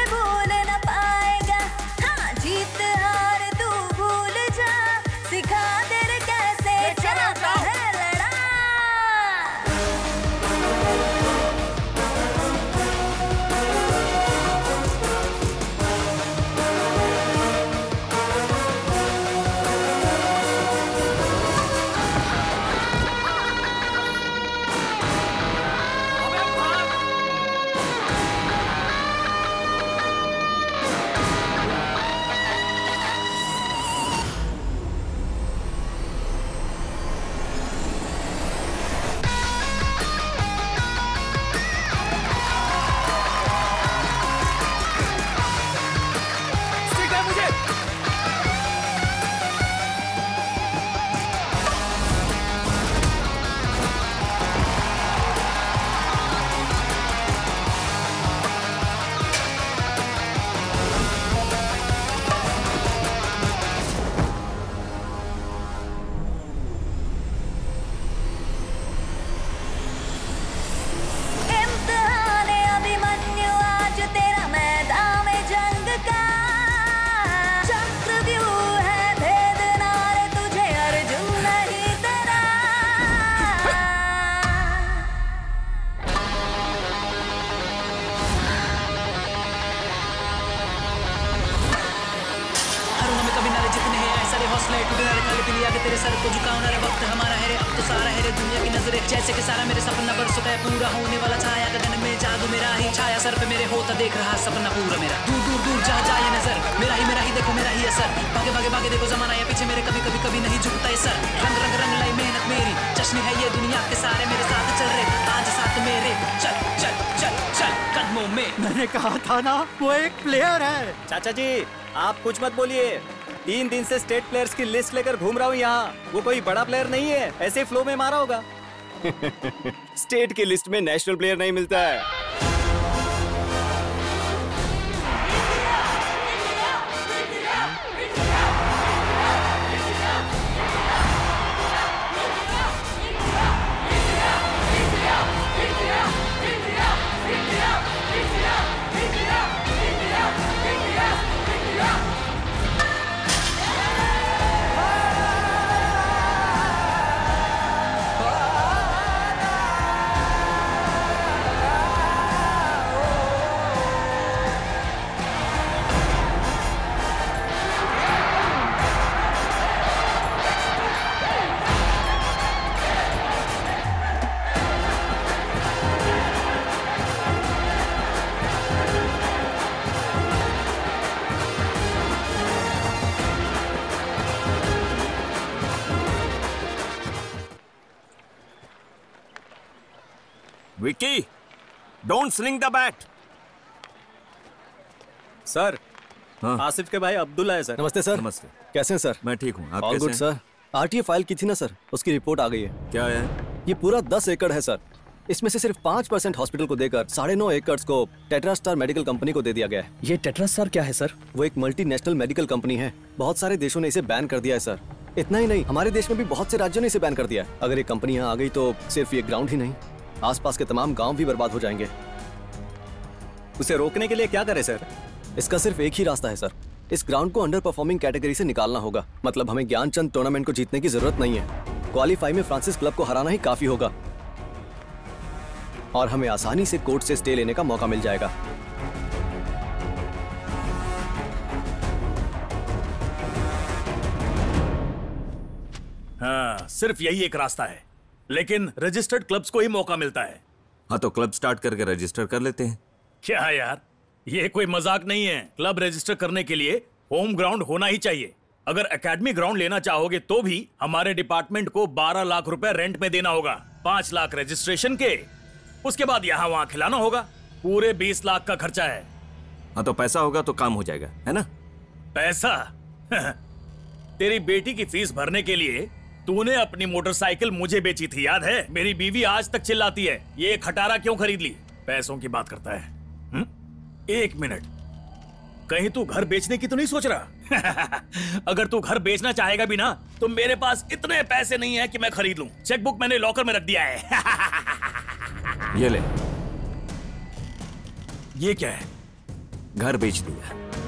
हौसला है टूटे ना रे खाली पीली आगे तेरे सर को झुकाओ ना रे वक्त हमारा है रे अब तो सारा है रे दुनिया की नजरें जैसे कि सारा मेरे सपना बरसों का पूरा होने वाला छाया गगन में जादू मेरा ही छाया सर पे मेरे होता देख रहा सपना पूरा मेरा दूर दूर दूर जहाँ जाए नजर मेरा ही मेरा ही देखो मेरा ही असर भागे भागे भागे देखो जमाना या पीछे मेरे कभी कभी कभी नहीं झुकता ये सर रंग रंग रंग लाई मेहनत मेरी जश्न है ये दुनिया के सारे मेरे साथ चल रहे आज साथ मेरे चल चल चल चल कदमों में मैंने कहा था ना वो एक प्लेयर है। चाचा जी आप कुछ मत बोलिए, तीन दिन से स्टेट प्लेयर्स की लिस्ट लेकर घूम रहा हूँ यहाँ। वो कोई बड़ा प्लेयर नहीं है, ऐसे फ्लो में मारा होगा। स्टेट की लिस्ट में नेशनल प्लेयर नहीं मिलता है। Vicky, don't sling the bat. Sir, हाँ? आसिफ के भाई अब्दुल्ला है सर। नमस्ते सर। नमस्ते। कैसे हैं सर? मैं ठीक हूँ, आप ऑल कैसे गुड हैं? सर। आरटीए फाइल की थी ना सर, उसकी रिपोर्ट आ गई है। क्या है? ये पूरा दस एकड़ है सर। इसमें से सिर्फ पाँच परसेंट हॉस्पिटल को देकर साढ़े नौ एकड़ को टेट्रा स्टार मेडिकल कंपनी को दे दिया गया है। ये टेट्रा स्टार क्या है सर? वो एक मल्टीनेशनल मेडिकल कंपनी है। बहुत सारे देशों ने इसे बैन कर दिया है सर। इतना ही नहीं, हमारे देश में भी बहुत से राज्यों ने इसे बैन कर दिया है। अगर ये कंपनी यहाँ आ गई तो सिर्फ ये ग्राउंड ही नहीं, आसपास के तमाम गांव भी बर्बाद हो जाएंगे। उसे रोकने के लिए क्या करें सर? इसका सिर्फ एक ही रास्ता है सर। इस ग्राउंड को अंडर परफॉर्मिंग कैटेगरी से निकालना होगा। मतलब हमें ज्ञानचंद टूर्नामेंट को जीतने की जरूरत नहीं है। क्वालीफाई में फ्रांसिस क्लब को हराना ही काफी होगा और हमें आसानी से कोर्ट से स्टे लेने का मौका मिल जाएगा। हाँ, सिर्फ यही एक रास्ता है, लेकिन रजिस्टर्ड क्लब्स को ही मौका मिलता है। हाँ तो क्लब स्टार्ट करके रजिस्टर कर लेते हैं। क्या यार, ये कोई मजाक नहीं है। क्लब रजिस्टर करने के लिए होम ग्राउंड होना ही चाहिए। अगर एकेडमी ग्राउंड लेना चाहोगे तो भी हमारे डिपार्टमेंट को बारह लाख रुपए रेंट में देना होगा। पांच लाख रजिस्ट्रेशन के, उसके बाद यहाँ वहाँ खिलाना होगा। पूरे बीस लाख का खर्चा है। हाँ तो पैसा होगा तो काम हो जाएगा, है ना? पैसा? तेरी बेटी की फीस भरने के लिए तूने अपनी मोटरसाइकिल मुझे बेची थी, याद है? मेरी बीवी आज तक चिल्लाती है, ये खटारा क्यों खरीद ली? पैसों की बात करता है। हुँ? एक मिनट, कहीं तू घर बेचने की तो नहीं सोच रहा? अगर तू घर बेचना चाहेगा भी ना तो मेरे पास इतने पैसे नहीं है कि मैं खरीद लूं। चेकबुक मैंने लॉकर में रख दिया है। ये ले। ये क्या है? घर बेच दिया।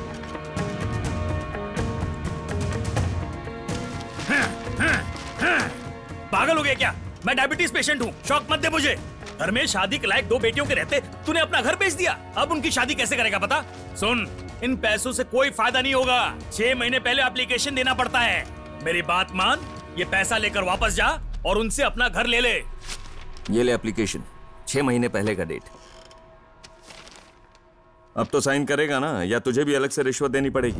पागल हो गया क्या? मैं डायबिटीज पेशेंट हूँ, शौक मत दे मुझे। घर में शादी के लायक दो बेटियों के रहते तूने अपना घर बेच दिया। अब उनकी शादी कैसे करेगा पता? सुन, इन पैसों से कोई फायदा नहीं होगा। छह महीने पहले एप्लीकेशन देना पड़ता है। मेरी बात मान, ये पैसा लेकर वापस जा और उनसे अपना घर ले ले। ये ले एप्लीकेशन, छह महीने पहले का डेट। अब तो साइन करेगा ना, या तुझे भी अलग से रिश्वत देनी पड़ेगी?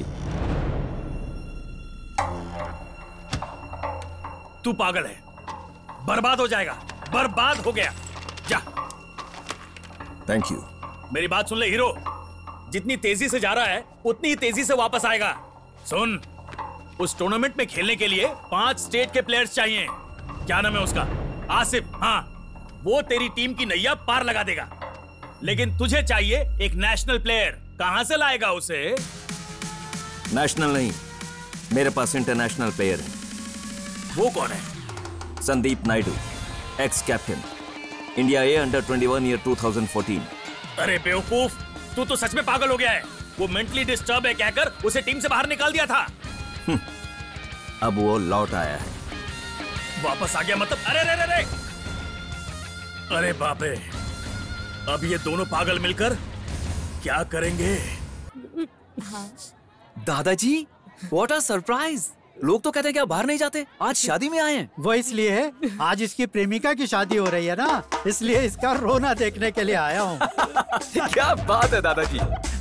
तू पागल है, बर्बाद हो जाएगा। बर्बाद हो गया, जा। Thank you. मेरी बात सुन ले हीरो, जितनी तेजी से जा रहा है उतनी ही तेजी से वापस आएगा। सुन, उस टूर्नामेंट में खेलने के लिए पांच स्टेट के प्लेयर्स चाहिए। क्या नाम है उसका? आसिफ। हाँ, वो तेरी टीम की नैया पार लगा देगा। लेकिन तुझे चाहिए एक नेशनल प्लेयर। कहां से लाएगा उसे? नेशनल नहीं, मेरे पास इंटरनेशनल प्लेयर है। वो कौन है? Sandeep Naidu, ex captain, India A under twenty one year two thousand fourteen. अरे बेवकूफ, तू तो सच में पागल हो गया है। वो मेंटली डिस्टर्ब है कहकर उसे टीम से बाहर निकाल दिया था। अब वो लौट आया है। वापस आ गया मतलब? अरे अरे अरे अरे बाप रे, अब ये दोनों पागल मिलकर क्या करेंगे? दादाजी, व्हाट अ सरप्राइज! लोग तो कहते हैं कि आप बाहर नहीं जाते, आज शादी में आए हैं। वो इसलिए है, आज इसकी प्रेमिका की शादी हो रही है ना, इसलिए इसका रोना देखने के लिए आया हूँ। क्या बात है दादाजी।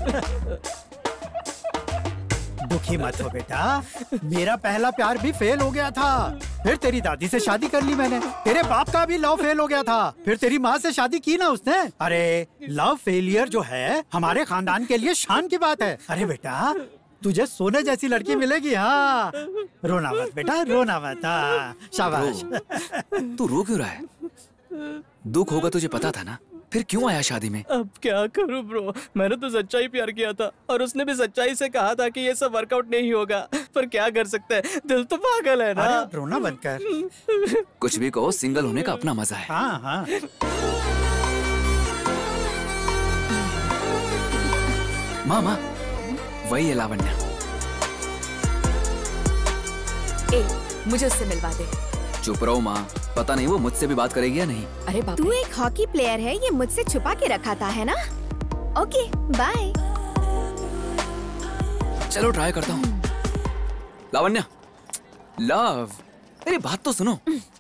दुखी मत हो बेटा, मेरा पहला प्यार भी फेल हो गया था, फिर तेरी दादी से शादी कर ली मैंने। तेरे बाप का भी लव फेल हो गया था, फिर तेरी माँ से शादी की ना उसने। अरे लव फेलियर जो है हमारे खानदान के लिए शान की बात है। अरे बेटा तुझे सोने जैसी लड़की मिलेगी। हाँ रोना मत बेटा, रोना मत। हाँ शाबाश। तू रो क्यों रहा है? दुख होगा तुझे पता था ना, फिर क्यों आया शादी में? अब क्या करूं ब्रो, मैंने तो सच्चाई प्यार किया था और उसने भी सच्चाई से कहा था कि ये सब वर्कआउट नहीं होगा, पर क्या कर सकते हैं, दिल तो पागल है ना। अरे रोना बंद कर। कुछ भी कहो, सिंगल होने का अपना मजा है। हाँ हाँ। माँ माँ वही है लावण्या। ए, मुझे उससे मिलवा दे। चुप रहो माँ, पता नहीं वो मुझसे भी बात करेगी या नहीं। अरे बाप, तू एक हॉकी प्लेयर है, ये मुझसे छुपा के रखा था है ना? Okay bye. चलो ट्राई करता हूँ। लावण्या, लव, मेरी बात तो सुनो।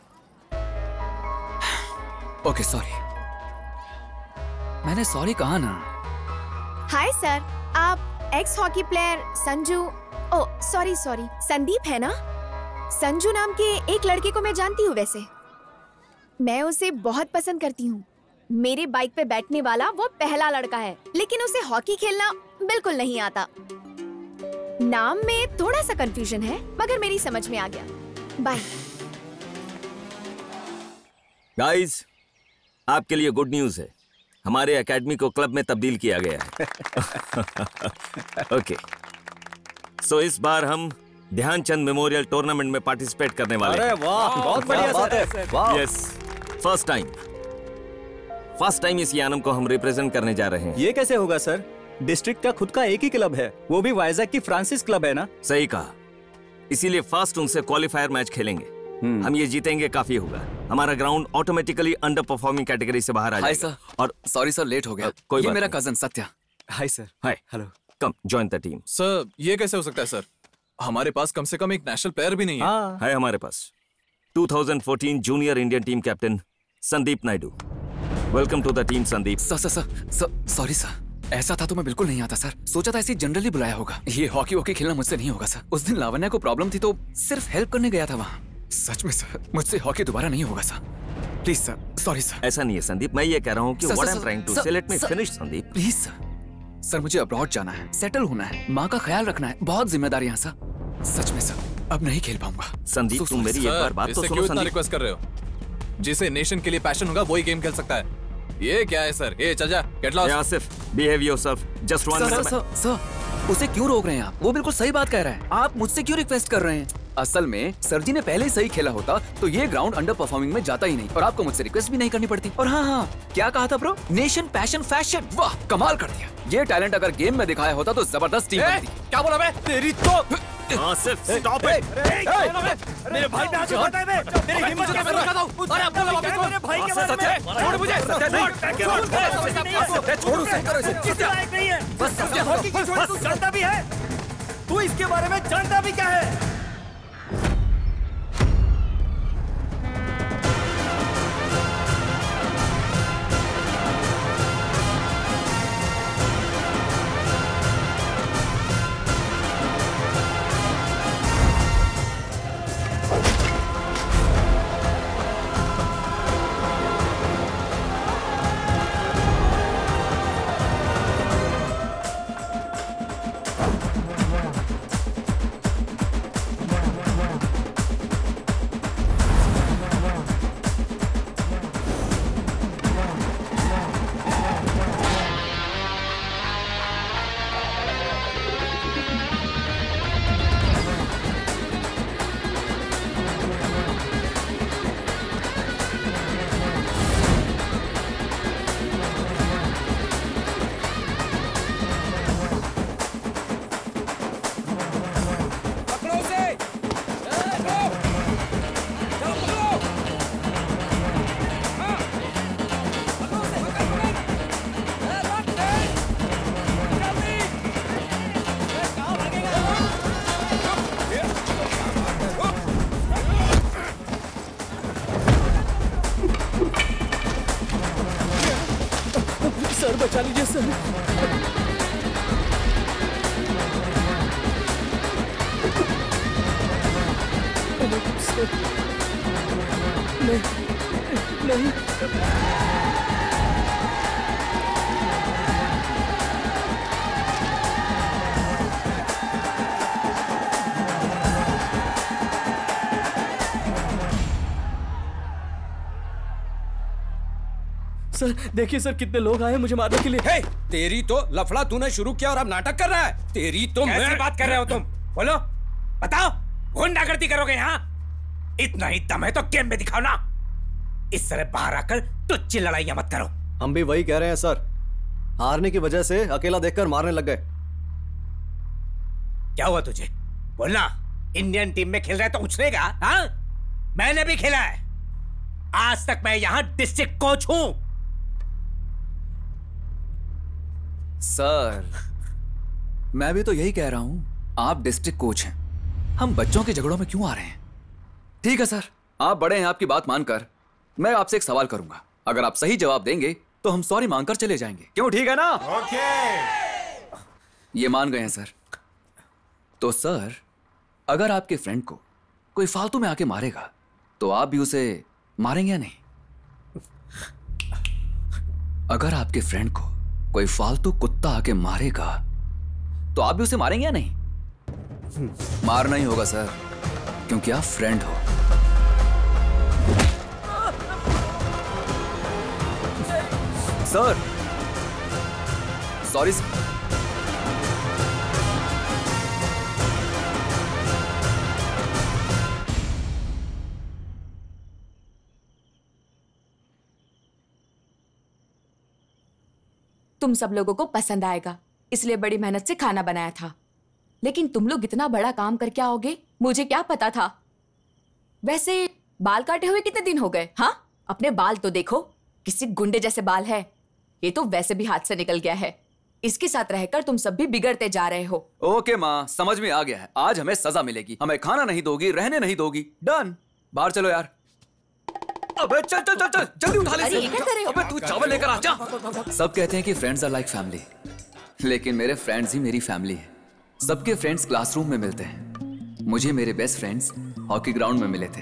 ओके सॉरी, मैंने सॉरी कहा ना। हाय सर, आप ex hockey player Sanju, oh sorry sorry Sandeep है ना? संजू नाम के एक लड़के को मैं जानती हूँ। वैसे मैं उसे बहुत पसंद करती हूँ। मेरे बाइक पे बैठने वाला वो पहला लड़का है, लेकिन उसे हॉकी खेलना बिल्कुल नहीं आता। नाम में थोड़ा सा कंफ्यूजन है, मगर मेरी समझ में आ गया। बाय। गाइस, आपके लिए गुड न्यूज है, हमारे एकेडमी को क्लब में तब्दील किया गया है। ओके, सो इस बार हम ध्यानचंद मेमोरियल टूर्नामेंट में पार्टिसिपेट करने वाले हैं। अरे वाह, बहुत बढ़िया बात है। वाह। Yes, first time first time इस यानम को हम रिप्रेजेंट करने जा रहे हैं। ये कैसे होगा सर? डिस्ट्रिक्ट का खुद का एक ही क्लब है, वो भी वाइजैक की फ्रांसिस क्लब है ना? सही कहा, इसीलिए फर्स्ट उनसे क्वालिफायर मैच खेलेंगे। हम ये जीतेंगे काफी होगा। हमारा ground automatically under performing category से बाहर आ जाएगा। हाय सर, और सॉरी सर लेट हो गया। कोई ये बात मेरा नहीं। Cousin Satya. Hi sir. Hi, hello. Come join the team. Sir ये कैसे हो सकता है सर? हमारे पास कम से कम एक नेशनल प्लेयर भी नहीं है। हाँ, है हमारे पास। दो हज़ार चौदह junior Indian team captain Sandeep Naidu. Welcome to the team Sandeep. Sir sir sir sorry sir, ऐसा था तो मैं बिल्कुल नहीं आता सर। सोचा था ऐसे जनरली बुलाया होगा। ये हॉकी वॉकी खेलना मुझसे नहीं होगा सर। उस दिन लावण्या को प्रॉब्लम थी तो सिर्फ हेल्प करने गया था वहाँ। सच में सर, मुझसे हॉकी दोबारा नहीं होगा sir. Please sir, sorry sir. ऐसा नहीं है संदीप, मैं ये कह रहा हूँ कि what I am trying to say, let me finish Sandeep. Please sir. Sir मुझे अब्रॉड जाना है, सेटल होना है, माँ का ख्याल रखना है, बहुत जिम्मेदारियां सर। सच में सर, अब नहीं खेल पाऊंगा। संदीप तुम मेरी एक बार बात तो सुनो। क्यों इतना रिक्वेस्ट कर रहे हो? जिसे नेशन के लिए पैशन होगा वही गेम खेल सकता है। ये क्या है सर? ये चल जा, get lost. Asif, behave yourself, just one minute. Sir sir, उसे क्यों रोक रहे हैं आप? वो बिल्कुल सही बात कह रहा है। आप मुझसे क्यों रिक्वेस्ट कर रहे हैं? असल में सर जी ने पहले ही सही खेला होता तो ये ग्राउंड अंडर परफॉर्मिंग में जाता ही नहीं और आपको मुझसे रिक्वेस्ट भी नहीं करनी पड़ती। और हाँ हाँ, क्या कहा था ब्रो? नेशन पैशन फैशन, वाह कमाल कर दिया। ये टैलेंट अगर गेम में दिखाया होता तो जबरदस्त टीम बनती। क्या बोला बे? तेरी तो आसिफ, स्टॉप इट। मेरे भाई पे हाथ उठाता है बे। तेरी हिम्मत कैसे रखा हूं? अरे अब्दुल वापस मेरे भाई के बारे में छोड़ मुझे। छोड़ उसे, करो इसे। किसी लायक नहीं है। बस हॉकी की छोड़, तू जानता भी है? तू इसके बारे में जानता भी क्या है? नहीं नहीं सर देखिए सर कितने लोग आए हैं मुझे मारने के लिए। हे, तेरी तो लफड़ा तूने शुरू किया और अब नाटक कर रहा है। तेरी तो कैसी मैं... बात कर रहे हो तुम? बोलो, बताओ, गुंडागर्दी करोगे यहाँ? इतना ही दम है तो गेम में दिखाओ ना। इस तरह बाहर आकर तुच्ची लड़ाइयां मत करो। हम भी वही कह रहे हैं सर, हारने की वजह से अकेला देखकर मारने लग गए। क्या हुआ तुझे? बोलना। इंडियन टीम में खेल रहा है तो उछलेगा? हाँ, मैंने भी खेला है। आज तक मैं यहाँ डिस्ट्रिक्ट कोच हूँ। सर मैं भी तो यही कह रहा हूं, आप डिस्ट्रिक्ट कोच हैं, हम बच्चों के झगड़ों में क्यों आ रहे हैं? ठीक है सर, आप बड़े हैं, आपकी बात मानकर मैं आपसे एक सवाल करूंगा। अगर आप सही जवाब देंगे तो हम सॉरी मांगकर चले जाएंगे। क्यों, ठीक है ना? ओके। ये मान गए हैं सर। तो सर अगर आपके फ्रेंड को कोई फालतू में आके मारेगा तो आप भी उसे मारेंगे या नहीं? अगर आपके फ्रेंड को कोई फालतू कुत्ता आके मारेगा तो आप भी उसे मारेंगे या नहीं? मारना ही होगा सर, क्योंकि आप फ्रेंड हो। Sir sorry sir. तुम सब लोगों को पसंद आएगा, इसलिए बड़ी मेहनत से खाना बनाया था। लेकिन तुम लोग इतना बड़ा काम करके आओगे, मुझे क्या पता था। वैसे बाल काटे हुए कितने दिन हो गए? हाँ, अपने बाल तो देखो, किसी गुंडे जैसे बाल है। ये तो वैसे भी हाथ से निकल गया है। इसके साथ रहकर तुम सब भी बिगड़ते जा रहे हो। ओके माँ, समझ में आ गया है। आज हमें सजा मिलेगी। हमें खाना नहीं दोगी, रहने नहीं दोगी। डन। बाहर चलो यार। अबे चल चल चल चल, जल्दी उठा ले। अरे ये क्या कर रहे हो? अबे तू चावल लेकर आ जा। सब कहते हैं कि फ्रेंड्स आर लाइक फैमिली, लेकिन मेरे फ्रेंड्स ही मेरी फैमिली है। सबके फ्रेंड्स क्लासरूम में मिलते हैं, मुझे मेरे बेस्ट फ्रेंड्स हॉकी ग्राउंड में मिले थे।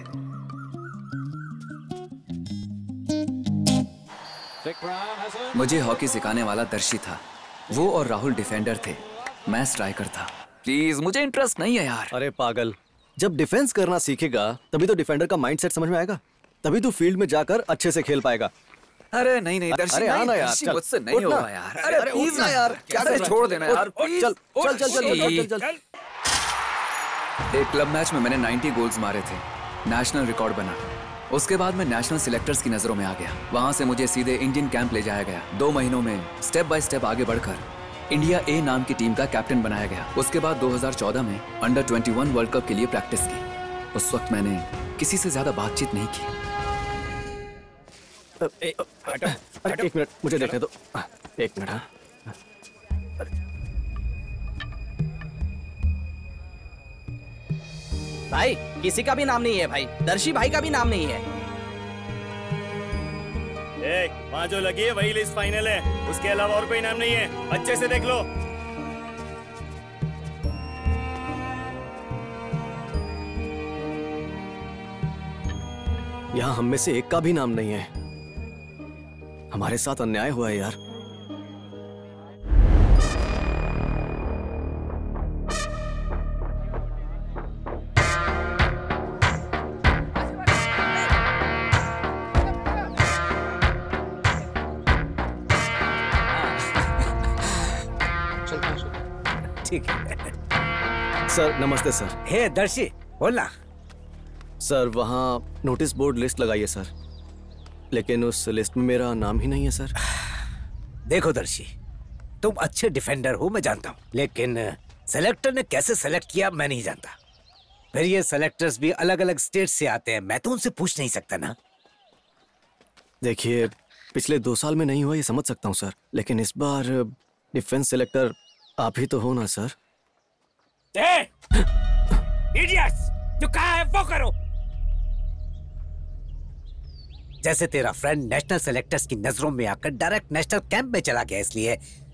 मुझे हॉकी सिखाने वाला दर्शी था, वो और राहुल डिफेंडर थे, मैं स्ट्राइकर था। प्लीज, मुझे इंटरेस्ट नहीं है यार। अरे पागल, जब डिफेंस करना सीखेगा तभी तो डिफेंडर का माइंडसेट समझ में आएगा, तभी तू फील्ड में जाकर अच्छे से खेल पाएगा। अरे नहीं नहीं दर्शी, अरे आना यार, दर्शी, मुझसे नहीं होगा यार। अरे प्लीज ना यार, क्या छोड़ देना यार। चल चल चल चल चल चल। एक क्लब मैच में मैंने नब्बे गोल्स मारे थे, नेशनल रिकॉर्ड बना। उसके बाद मैं नेशनल सिलेक्टर्स की नजरों में आ गया। वहां से मुझे सीधे इंडियन कैंप ले जाया गया। दो महीनों में स्टेप बाय स्टेप आगे बढ़कर इंडिया ए नाम की टीम का कैप्टन बनाया गया। उसके बाद दो हज़ार चौदह में अंडर इक्कीस वर्ल्ड कप के लिए प्रैक्टिस की। उस वक्त मैंने किसी से ज्यादा बातचीत नहीं की। ए, अरे एक मिनट मुझे देखने दो। एक मिनट। हाँ, भाई किसी का भी नाम नहीं है भाई, दर्शी भाई का भी नाम नहीं है। ए, वहाँ जो लगी है वही लिस्ट फाइनल है, उसके अलावा और कोई नाम नहीं है। अच्छे से देख लो। यहाँ हम में से एक का भी नाम नहीं है। हमारे साथ अन्याय हुआ है यार। ठीक है सर नमस्ते सर। हे दर्शी, बोलना। सर वहाँ नोटिस बोर्ड लिस्ट लगाइए सर, लेकिन उस लिस्ट में मेरा नाम ही नहीं है सर। देखो दर्शी, तुम अच्छे डिफेंडर हो मैं जानता हूँ, लेकिन सेलेक्टर ने कैसे सेलेक्ट किया मैं नहीं जानता। फिर ये सेलेक्टर्स भी अलग अलग स्टेट से आते हैं, मैं तो उनसे पूछ नहीं सकता ना। देखिए पिछले दो साल में नहीं हुआ ये समझ सकता हूँ सर, लेकिन इस बार डिफेंस सेलेक्टर आप ही तो हो ना सर। इडियट्स, जो कहा है वो करो। जैसे तेरा फ्रेंड नेशनल सेलेक्टर्स की नजरों में आकर डायरेक्ट नेशनल कैंप में चला गया, इसलिए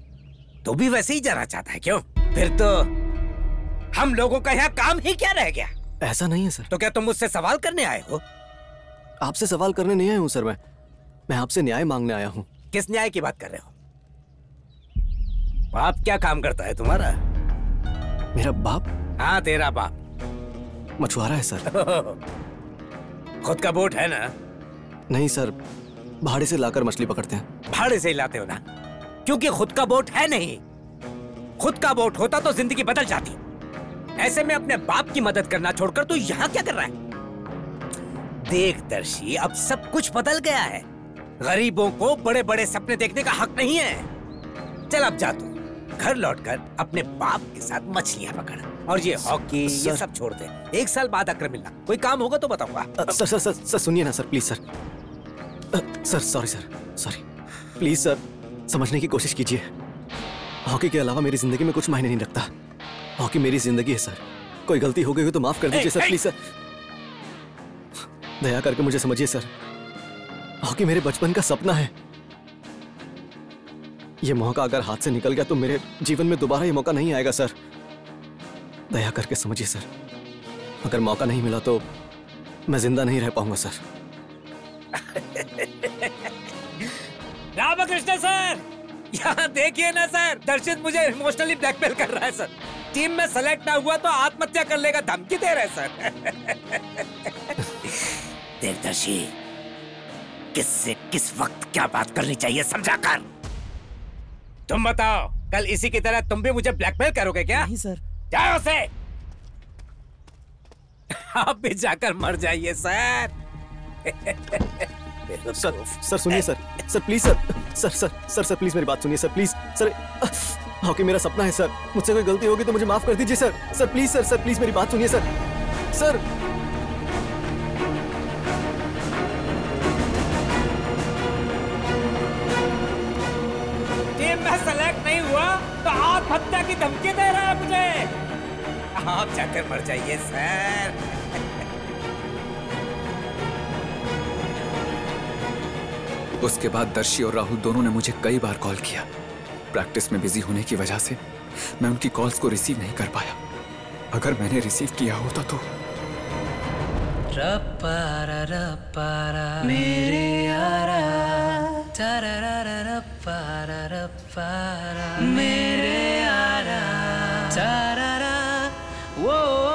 तू भी वैसे ही जाना चाहता है क्यों? फिर तो हम लोगों का यहाँ काम ही क्या रह गया? ऐसा नहीं है सर। तो क्या तुम मुझसे सवाल करने आए हो? आपसे सवाल करने नहीं आया हूँ सर, मैं मैं आपसे न्याय मांगने आया हूँ। किस न्याय की बात कर रहे हो? बाप क्या काम करता है तुम्हारा? मेरा बाप? हाँ तेरा बाप मछुआरा है सर। खुद का बोट है ना? नहीं सर, भाड़े से लाकर मछली पकड़ते हैं। भाड़े से ही लाते हो ना? क्योंकि खुद का बोट है नहीं। खुद का बोट होता तो जिंदगी बदल जाती। ऐसे में अपने बाप की मदद करना छोड़कर तू यहाँ क्या कर रहा है? देख दर्शी, अब सब कुछ बदल गया है। गरीबों को बड़े बड़े सपने देखने का हक नहीं है। चल अब जा तू घर लौटकर अपने बाप के साथ मछलियां पकड़, और ये हॉकी ये सब छोड़ दे। एक साल बाद आकर मिलना, कोई काम होगा तो बताऊंगा। सर सर सर सर सुनिए ना sir, please sir. Sir sorry sir, sorry please sir, समझने की कोशिश कीजिए। हॉकी के अलावा मेरी जिंदगी में कुछ मायने नहीं रखता। हॉकी मेरी जिंदगी है सर। कोई गलती हो गई तो माफ कर दीजिए सर, प्लीज सर। दया करके मुझे समझिए सर। हॉकी मेरे बचपन का सपना है। ये मौका अगर हाथ से निकल गया तो मेरे जीवन में दोबारा ये मौका नहीं आएगा सर। दया करके समझिए सर। अगर मौका नहीं मिला तो मैं जिंदा नहीं रह पाऊंगा सर। रामकृष्ण सर, यहाँ देखिए ना सर, दर्शित मुझे इमोशनली ब्लैकमेल कर रहा है सर। टीम में सेलेक्ट ना हुआ तो आत्महत्या कर लेगा धमकी दे रहे सर। देख दर्शी, किससे किस वक्त क्या बात करनी चाहिए समझा कर। तुम बताओ, कल इसी की तरह तुम भी मुझे ब्लैकमेल करोगे क्या? नहीं सर। जाओ से। आप भी जाकर मर जाइए सर। सर सर सुनिए sir, sir please sir, sir sir sir sir please मेरी बात सुनिए सर, प्लीज सर। हॉकी मेरा सपना है सर। मुझसे कोई गलती होगी तो मुझे माफ कर दीजिए sir. Sir please sir, sir please मेरी बात सुनिए सर। सर टीम में सेलेक्ट नहीं हुआ तो आत्महत्या की धमकी दे रहा है मुझे। आप जाकर मर जाइए सर। उसके बाद दर्शी और राहुल दोनों ने मुझे कई बार कॉल किया। प्रैक्टिस में बिजी होने की वजह से मैं उनकी कॉल्स को रिसीव नहीं कर पाया। अगर मैंने रिसीव किया होता तो रप्पारा रप्पारा मेरे यारा, तारारा रप्पारा रप्पारा मेरे यारा, तारारा वो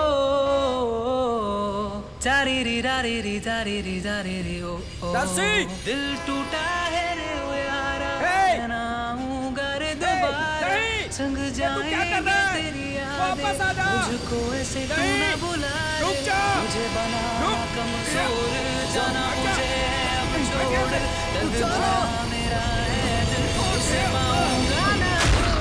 तारी री री री तारी री तारी री ओ दर्शी! दिल टूटा है रे ओ यारा, ना हूँ घर दोबारा, संग जाएंगे तेरी यादें, मुझको ऐसे तू ना बुला रे, मुझे बना कमजोर, जाना मुझे अब छोड़, दर्द बना मेरा है दिल, उसे पाऊंगा ना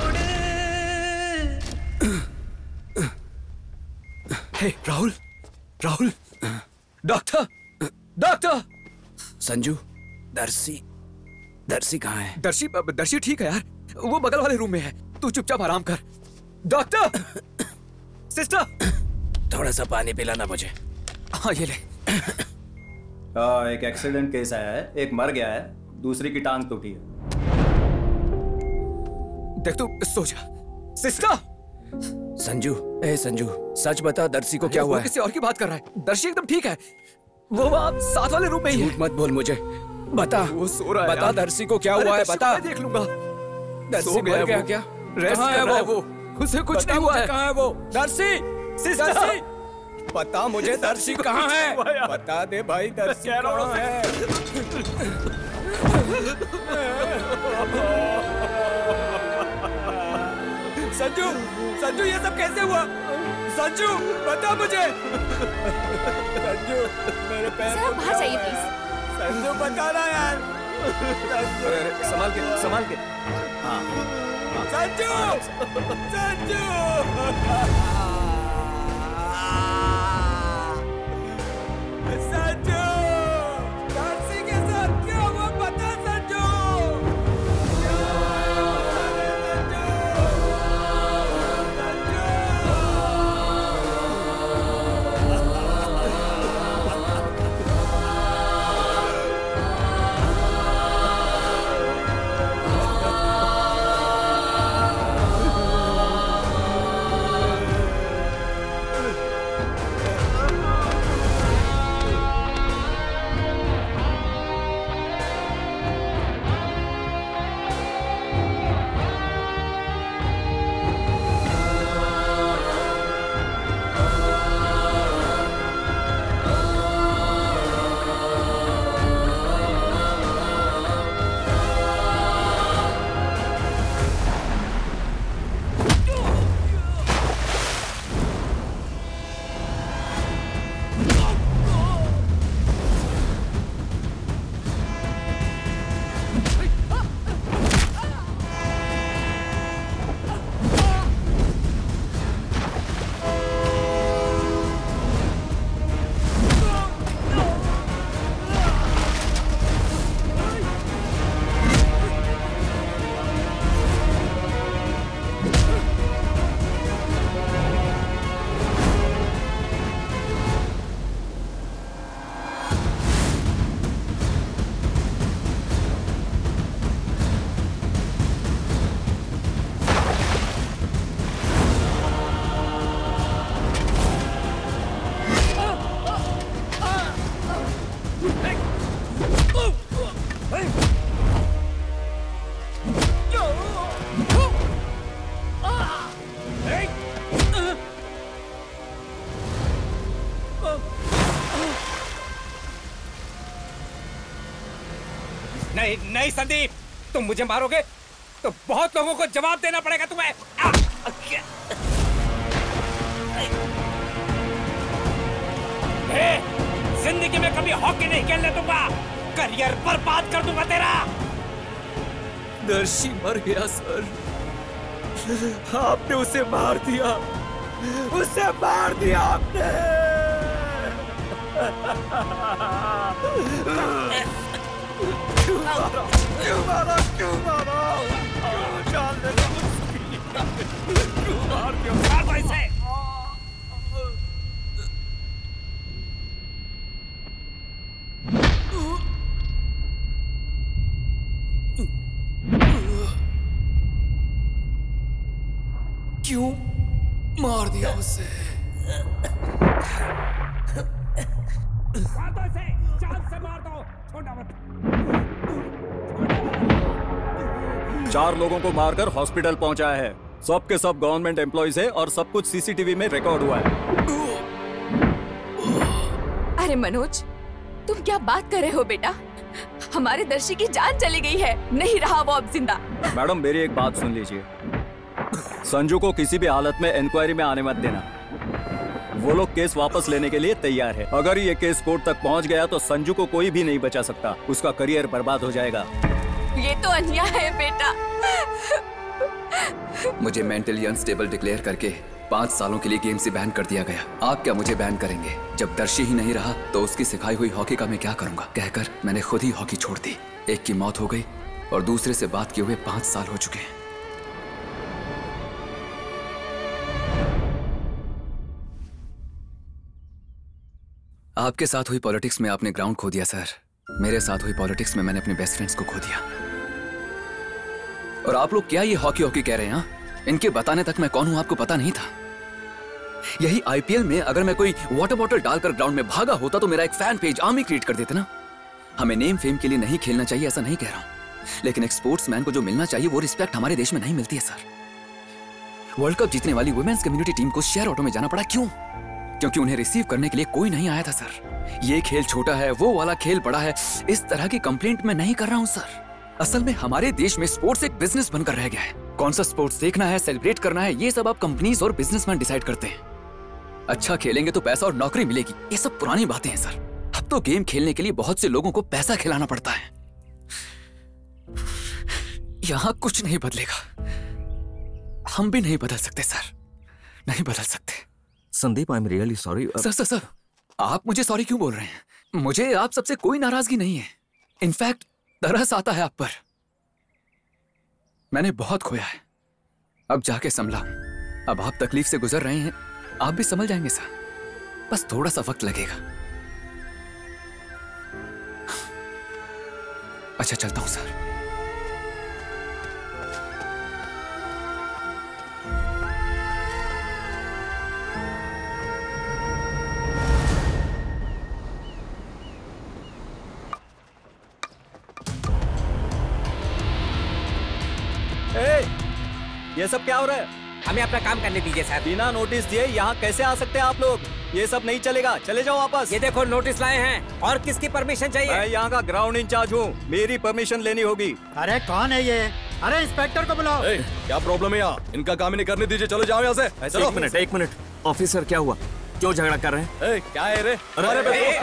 छोड़। Hey Rahul, Rahul, doctor, doctor. Sanju, Darshi, Darshi कहाँ है? दर्शी, दर्शी ठीक है यार, वो बगल वाले रूम में है। तू चुपचाप आराम कर। डॉक्टर, सिस्टर, थोड़ा सा पानी पिलाना मुझे। हाँ ये ले। हाँ, एक एक्सीडेंट केस आया है, एक मर गया है, दूसरी की टांग टूटी है। देख तू सो जा। सिस्टर, संजू, ए संजू, सच बता दर्शी को क्या हुआ है? किसी और की बात कर रहा है। दर्शी एकदम ठीक है, वो वहाँ साथ वाले रूम में ही है। झूठ मत बोल मुझे, बता। वो सो रहा है बता यार। दर्शी को क्या हुआ है, बता। मैं देख लूंगा। दर्शी मर गया क्या? रेस्ट कर रहा है वो, उसे कुछ नहीं हुआ है। कहाँ है वो? दर्शी, दर्शी, बता मुझे दर्शी कहाँ है? बता दे भाई, दर्शी कहाँ है? संजू, संजू ये सब कैसे हुआ? संजू बता मुझे। संजू मेरे पैर सर बाहर जाइए प्लीज। संजू बता ना यार। संभाल के, संभाल के। हाँ, संजू, संजू, संजू, दर्शी के साथ क्या हुआ बता संजू। नहीं नहीं संदीप, तुम मुझे मारोगे तो बहुत लोगों को जवाब देना पड़ेगा तुम्हें। आ, ए, जिंदगी में कभी हॉकी नहीं खेलने दूंगा, करियर बर्बाद कर दूंगा तेरा। दर्शी मर गया सर, आपने उसे मार दिया, उसे मार दिया आपने। क्यों मारा? क्यों मारा? क्यों मारा? क्यों जान लेना मुझसे? क्यों मार दिया? मार दो इसे। क्यों मार दिया उसे? मार दो इसे, जान से मार दो, छोड़ना मत। चार लोगों को मारकर हॉस्पिटल पहुंचाया है। सब के सब गवर्नमेंट एम्प्लॉइज है और सब कुछ सीसीटीवी में रिकॉर्ड हुआ है। अरे मनोज, तुम क्या बात कर रहे हो बेटा? हमारे दर्शी की जान चली गई है, नहीं रहा वो अब जिंदा। मैडम मेरी एक बात सुन लीजिए, संजू को किसी भी हालत में इंक्वायरी में आने मत देना। वो लोग केस वापस लेने के लिए तैयार है। अगर ये केस कोर्ट तक पहुंच गया तो संजू को कोई भी नहीं बचा सकता, उसका करियर बर्बाद हो जाएगा। ये तो अन्याय है बेटा। मुझे मेंटली अनस्टेबल डिक्लेयर करके पाँच सालों के लिए गेम से बैन कर दिया गया। आप क्या मुझे बैन करेंगे? जब दर्शी ही नहीं रहा तो उसकी सिखाई हुई हॉकी का मैं क्या करूंगा? कहकर मैंने खुद ही हॉकी छोड़ दी। एक की मौत हो गई और दूसरे से बात किए हुए पाँच साल हो चुके हैं। आपके साथ हुई पॉलिटिक्स में आपने ग्राउंड खो दिया सर। मेरे साथ हुई पॉलिटिक्स में मैंने अपने बेस्ट फ्रेंड्स को खो दिया। और आप लोग क्या ये हॉकी हॉकी कह रहे हैं? हाँ, इनके बताने तक मैं कौन हूं आपको पता नहीं था। यही आईपीएल में अगर मैं कोई वाटर बॉटल डालकर ग्राउंड में भागा होता तो मेरा एक फैन पेज आर्मी क्रिएट कर देते ना। हमें नेम फेम के लिए नहीं खेलना चाहिए, ऐसा नहीं कह रहा हूं, लेकिन एक स्पोर्ट्समैन को जो मिलना चाहिए वो रिस्पेक्ट हमारे देश में नहीं मिलती है सर। वर्ल्ड कप जीतने वाली वुमेन्स कम्युनिटी टीम को शेयर ऑटो में जाना पड़ा। क्यों? क्योंकि उन्हें रिसीव करने के लिए कोई नहीं आया था सर। ये खेल छोटा है, वो वाला खेल बड़ा है, इस तरह की कंप्लेंट मैं नहीं कर रहा हूं सर। असल में हमारे देश में स्पोर्ट्स एक बिजनेस बनकर रह गया है। कौन सा स्पोर्ट्स देखना है, सेलिब्रेट करना है, ये सब आप कंपनीज और बिजनेसमैन डिसाइड करते हैं। अच्छा खेलेंगे तो पैसा और नौकरी मिलेगी, ये सब पुरानी बातें हैं सर। अब तो गेम खेलने के लिए बहुत से लोगों को पैसा खिलाना पड़ता है। यहां कुछ नहीं बदलेगा, हम भी नहीं बदल सकते सर, नहीं बदल सकते। Sandeep, I am really sorry. Sir sir sir आप मुझे सॉरी क्यों बोल रहे हैं? मुझे आप सबसे कोई नाराजगी नहीं है। इनफैक्ट तरस आता है आप पर। मैंने बहुत खोया है, अब जाके संभला। अब आप तकलीफ से गुजर रहे हैं, आप भी संभल जाएंगे सर, बस थोड़ा सा वक्त लगेगा। अच्छा चलता हूं सर। ए, ये सब क्या हो रहा है? हमें अपना काम करने दीजिए सर। बिना नोटिस दिए यहाँ कैसे आ सकते हैं आप लोग? ये सब नहीं चलेगा, चले जाओ वापस। ये देखो नोटिस लाए हैं। और किसकी परमिशन चाहिए? मैं यहाँ का ग्राउंड इंचार्ज हूँ, मेरी परमिशन लेनी होगी। अरे कौन है ये? अरे इंस्पेक्टर को बुलाओ। ए, क्या प्रॉब्लम है यहाँ? इनका काम ही नहीं करने दीजिए, चलो जाओ यहाँ से। चलो। एक मिनट, एक मिनट। ऑफिसर क्या हुआ? क्यों झगड़ा कर रहे हैं? ए, क्या है रे? अरे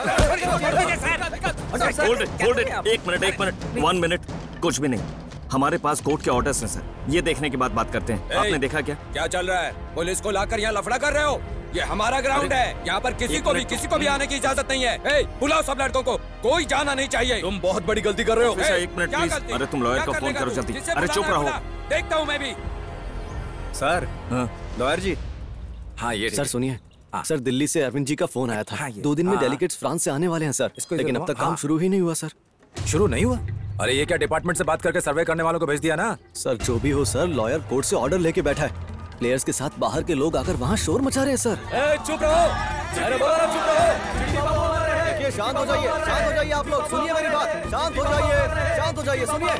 होल्ड इट, होल्ड इट। एक मिनट, एक मिनट, वन मिनट। कुछ भी नहीं, हमारे पास कोर्ट के ऑर्डर्स हैं सर। ये देखने के बाद बात करते हैं। आपने देखा क्या? क्या चल रहा है? पुलिस को लाकर यहाँ लफड़ा कर रहे हो? ये हमारा ग्राउंड है, यहाँ पर किसी को भी किसी को भी आने की इजाजत नहीं है। ए, बुलाओ सब लड़कों को, कोई जाना नहीं चाहिए। तुम बहुत बड़ी गलती कर रहे हो। ऑफिसर एक मिनट प्लीज। अरे तुम लॉयर को फोन करो जल्दी। अरे चुप रहो। देखता हूँ मैं भी। Sir, lawyer ji. हाँ ये सर सुनिए, सर दिल्ली से अरविंद जी का फोन आया था। हाँ, दो दिन में डेलीगेट्स फ्रांस से आने वाले हैं सर, लेकिन अब तक काम शुरू ही नहीं हुआ सर। शुरू नहीं हुआ? अरे ये क्या डिपार्टमेंट से बात करके सर्वे करने वालों को भेज दिया ना? सर जो भी हो सर, लॉयर कोर्ट से ऑर्डर लेके बैठा है। प्लेयर्स के साथ बाहर के लोग आकर वहाँ शोर मचा रहे हैं सर। ए, चुप रहो। अरे बोलो चुप रहो। देखिए शांत हो जाइए, शांत हो जाइए आप लोग, सुनिए मेरी बात। शांत हो जाइए, शांत हो जाइए, सुनिए।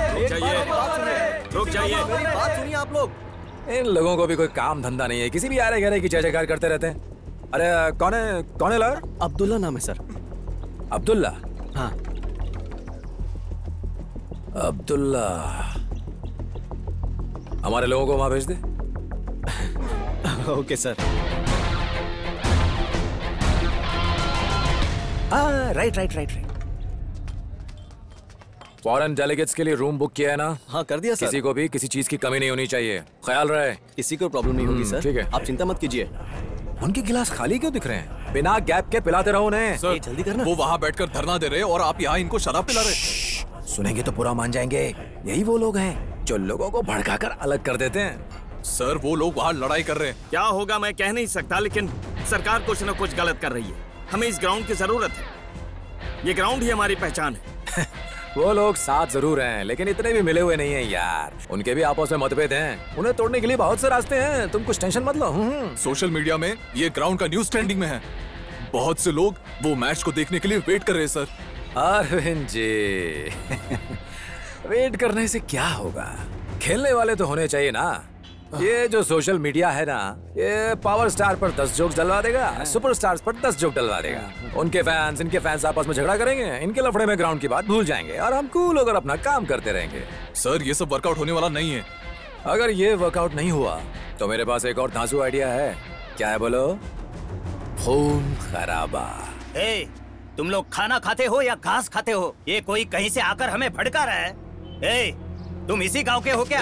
रुक जाइए, मेरी बात सुनिए आप लोग। इन लोगों को भी कोई काम धंधा नहीं है, किसी भी आरे गहरे की जय जयकार करते रहते हैं। अरे कौन है, कौन है लॉयर? अब्दुल्ला नाम है सर। अब्दुल्ला? हाँ। अब्दुल्ला, हमारे लोगों को वहां भेज दे। Okay sir. Right right right right. Foreign delegates के लिए रूम बुक किया है ना? हाँ कर दिया सर। किसी को भी किसी चीज की कमी नहीं होनी चाहिए, ख्याल रहे। किसी को प्रॉब्लम नहीं होगी सर। ठीक है, आप चिंता मत कीजिए। उनके गिलास खाली क्यों दिख रहे हैं? बिना गैप के पिलाते रहो उन्हें। सर जल्दी करना। वो वहाँ बैठकर धरना दे रहे हैं और आप यहाँ इनको शराब पिला रहे। सुनेंगे तो पूरा मान जाएंगे। यही वो लोग हैं जो लोगों को भड़काकर अलग कर देते हैं। सर वो लोग वहाँ लड़ाई कर रहे हैं। क्या होगा मैं कह नहीं सकता, लेकिन सरकार कुछ न कुछ गलत कर रही है। हमें इस ग्राउंड की जरूरत है। ये ग्राउंड ही हमारी पहचान है। वो लोग साथ जरूर हैं, लेकिन इतने भी मिले हुए नहीं हैं यार। उनके भी आपस में मतभेद हैं। उन्हें तोड़ने के लिए बहुत से रास्ते हैं, तुम कुछ टेंशन मत लो। सोशल मीडिया में ये ग्राउंड का न्यूज ट्रेंडिंग में है। बहुत से लोग वो मैच को देखने के लिए वेट कर रहे हैं सर। अरविंद जी, वेट करने से क्या होगा? खेलने वाले तो होने चाहिए ना। ये जो सोशल मीडिया है ना, ये पावर स्टार पर दस जोक डलवा देगा, सुपर स्टार्स पर दस जोक डलवा देगा। उनके फैंस इनके फैंस आपस में झगड़ा करेंगे, इनके लफड़े में ग्राउंड की बात भूल जाएंगे और हम कूल होकर अपना काम करते रहेंगे। सर ये सब वर्कआउट होने वाला नहीं है। अगर ये वर्कआउट नहीं हुआ तो मेरे पास एक और धांसू आइडिया है। क्या है बोलो? खून खराबा। ए, तुम लोग खाना खाते हो या घास खाते हो? ये कोई कहीं से आकर हमें भड़का रहा है। ए, तुम इसी गांव के हो क्या?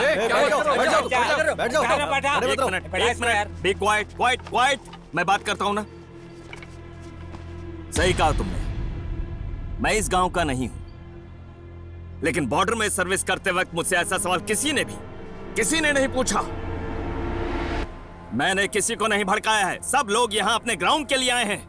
Be quiet, quiet, quiet. मैं बात करता हूँ ना। सही कहा तुमने, मैं इस गांव का नहीं हूं, लेकिन बॉर्डर में सर्विस करते वक्त मुझसे ऐसा सवाल किसी ने भी किसी ने नहीं पूछा। मैंने किसी को नहीं भड़काया है। सब लोग यहाँ अपने ग्राउंड के लिए आए हैं।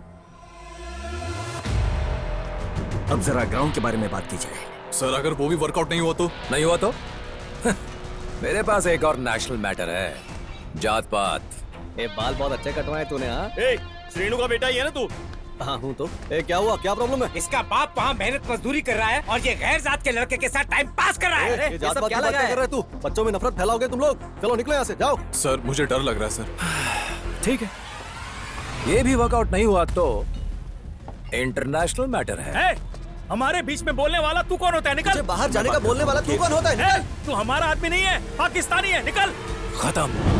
अब जरा ग्राउंड के बारे में बात की जाए। सर अगर वो भी वर्कआउट नहीं हुआ तो? नहीं हुआ तो मेरे पास एक और नेशनल मैटर है, जात पात। ए, बाल बहुत अच्छे कटवाए तूने। हाँ, ए, श्रीनु का बेटा ही है ना तू? हाँ हूँ तो। ए, क्या हुआ? क्या प्रॉब्लम है? इसका बाप वहाँ मेहनत मजदूरी कर रहा है और ये गैर जात के लड़के के साथ टाइम पास कर रहा है। ए, जात पात की बात क्या कर रहे तू? बच्चों में नफरत फैलाओगे तुम लोग। चलो निकलो यहाँ से, जाओ। सर मुझे डर लग रहा है सर। ठीक है, ये भी वर्कआउट नहीं हुआ तो इंटरनेशनल मैटर है। ए, हमारे बीच में बोलने वाला तू कौन होता है? निकल। बाहर जाने का बोलने वाला तू कौन होता है? निकल। तू हमारा आदमी नहीं है, पाकिस्तानी है। निकल। खत्म।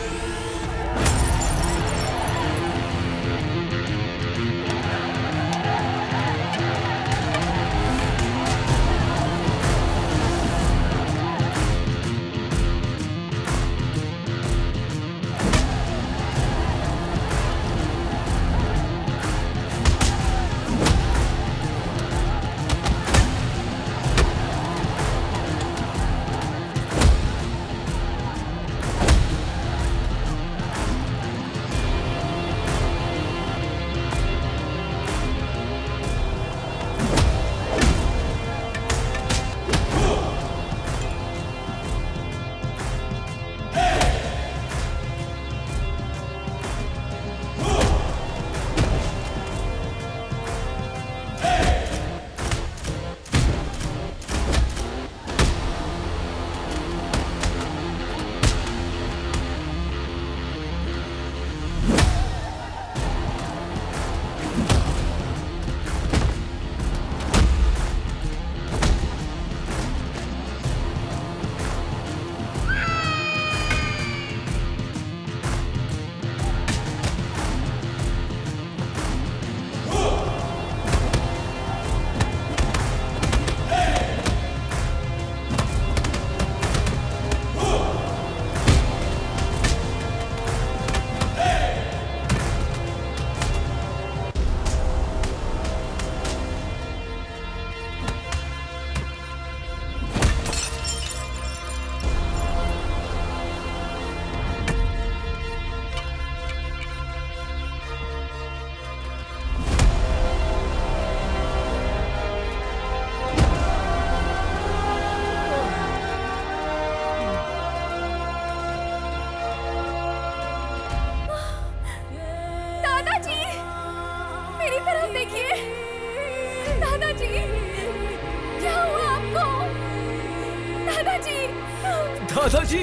दादाजी,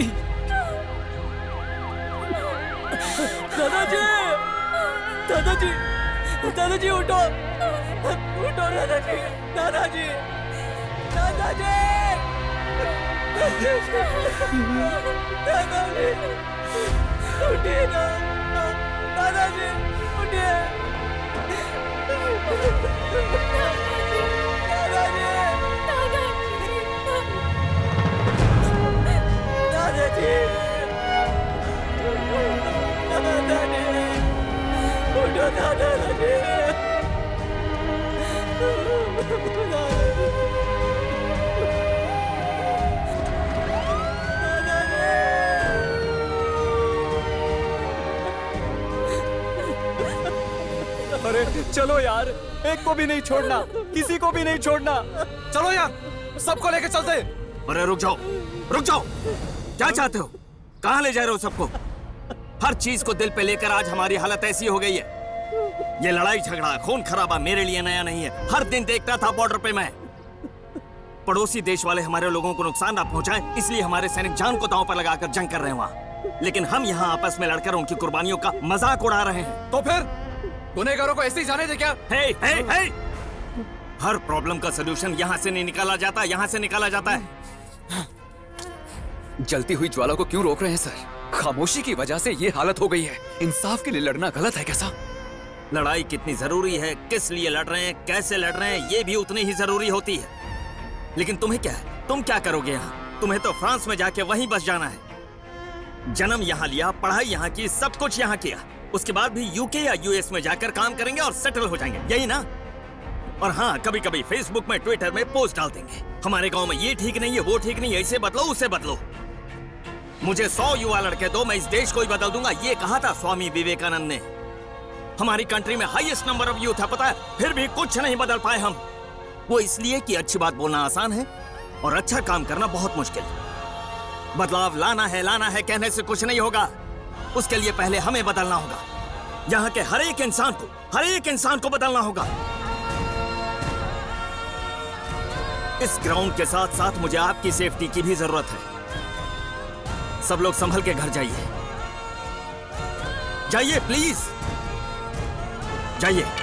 दादाजी, दादाजी, दादाजी उठो, उठो दादाजी, दादाजी, दादाजी, दादाजी उठिए ना, दादाजी उठिए, दादाजी, दादाजी, उठो दादाजी। अरे चलो यार, एक को भी नहीं छोड़ना, किसी को भी नहीं छोड़ना। चलो यार, सबको लेके चलते। अरे रुक जाओ, रुक जाओ, क्या चाहते हो? कहाँ ले जा रहे हो सबको? हर चीज को दिल पे लेकर आज हमारी हालत ऐसी हो गई है। ये लड़ाई झगड़ा खून खराबा मेरे लिए नया नहीं है। हर दिन देखता था बॉर्डर पे मैं। पड़ोसी देश वाले हमारे लोगों को नुकसान ना पहुंचाएं, इसलिए हमारे सैनिक जान को दांव पर लगाकर जंग कर रहे हैं वहाँ। लेकिन हम यहाँ आपस में लड़कर उनकी कुर्बानियों का मजाक उड़ा रहे हैं। तो फिर गुनहगारों को ऐसे ही जाने दे क्या? हे, हे, हे! हर प्रॉब्लम का सलूशन यहाँ से नहीं निकाला जाता, यहाँ से निकाला जाता है। जलती हुई ज्वाला को क्यों रोक रहे हैं सर? खामोशी की वजह से ये हालत हो गई है। इंसाफ के लिए लड़ना गलत है कैसा? लड़ाई कितनी जरूरी है, किस लिए लड़ रहे हैं, कैसे लड़ रहे हैं, ये भी उतनी ही जरूरी होती है। लेकिन तुम्हें क्या है? तुम क्या करोगे यहाँ? तुम्हें तो फ्रांस में जाके वहीं बस जाना है। जन्म यहाँ लिया, पढ़ाई यहाँ की, सब कुछ यहाँ किया। उसके बाद भी यूके या यूएस में जाकर काम करेंगे और सेटल हो जाएंगे, यही ना? और हाँ, कभी कभी फेसबुक में, ट्विटर में पोस्ट डाल देंगे, हमारे गांव में ये ठीक नहीं है, वो ठीक नहीं है, इसे बदलो, उसे बदलो। मुझे सौ युवा लड़के दो, मैं इस देश को ही बदल दूंगा, ये कहा था स्वामी विवेकानंद ने। हमारी कंट्री में हाईएस्ट नंबर ऑफ यूथ है, पता है, फिर भी कुछ नहीं बदल पाए हम। वो इसलिए कि अच्छी बात बोलना आसान है और अच्छा काम करना बहुत मुश्किल। बदलाव लाना है, लाना है कहने से कुछ नहीं होगा। उसके लिए पहले हमें बदलना होगा। यहाँ के हर एक इंसान को, हर एक इंसान को बदलना होगा। इस ग्राउंड के साथ साथ मुझे आपकी सेफ्टी की भी जरूरत है। सब लोग संभल के घर जाइए, जाइए प्लीज, जाइए।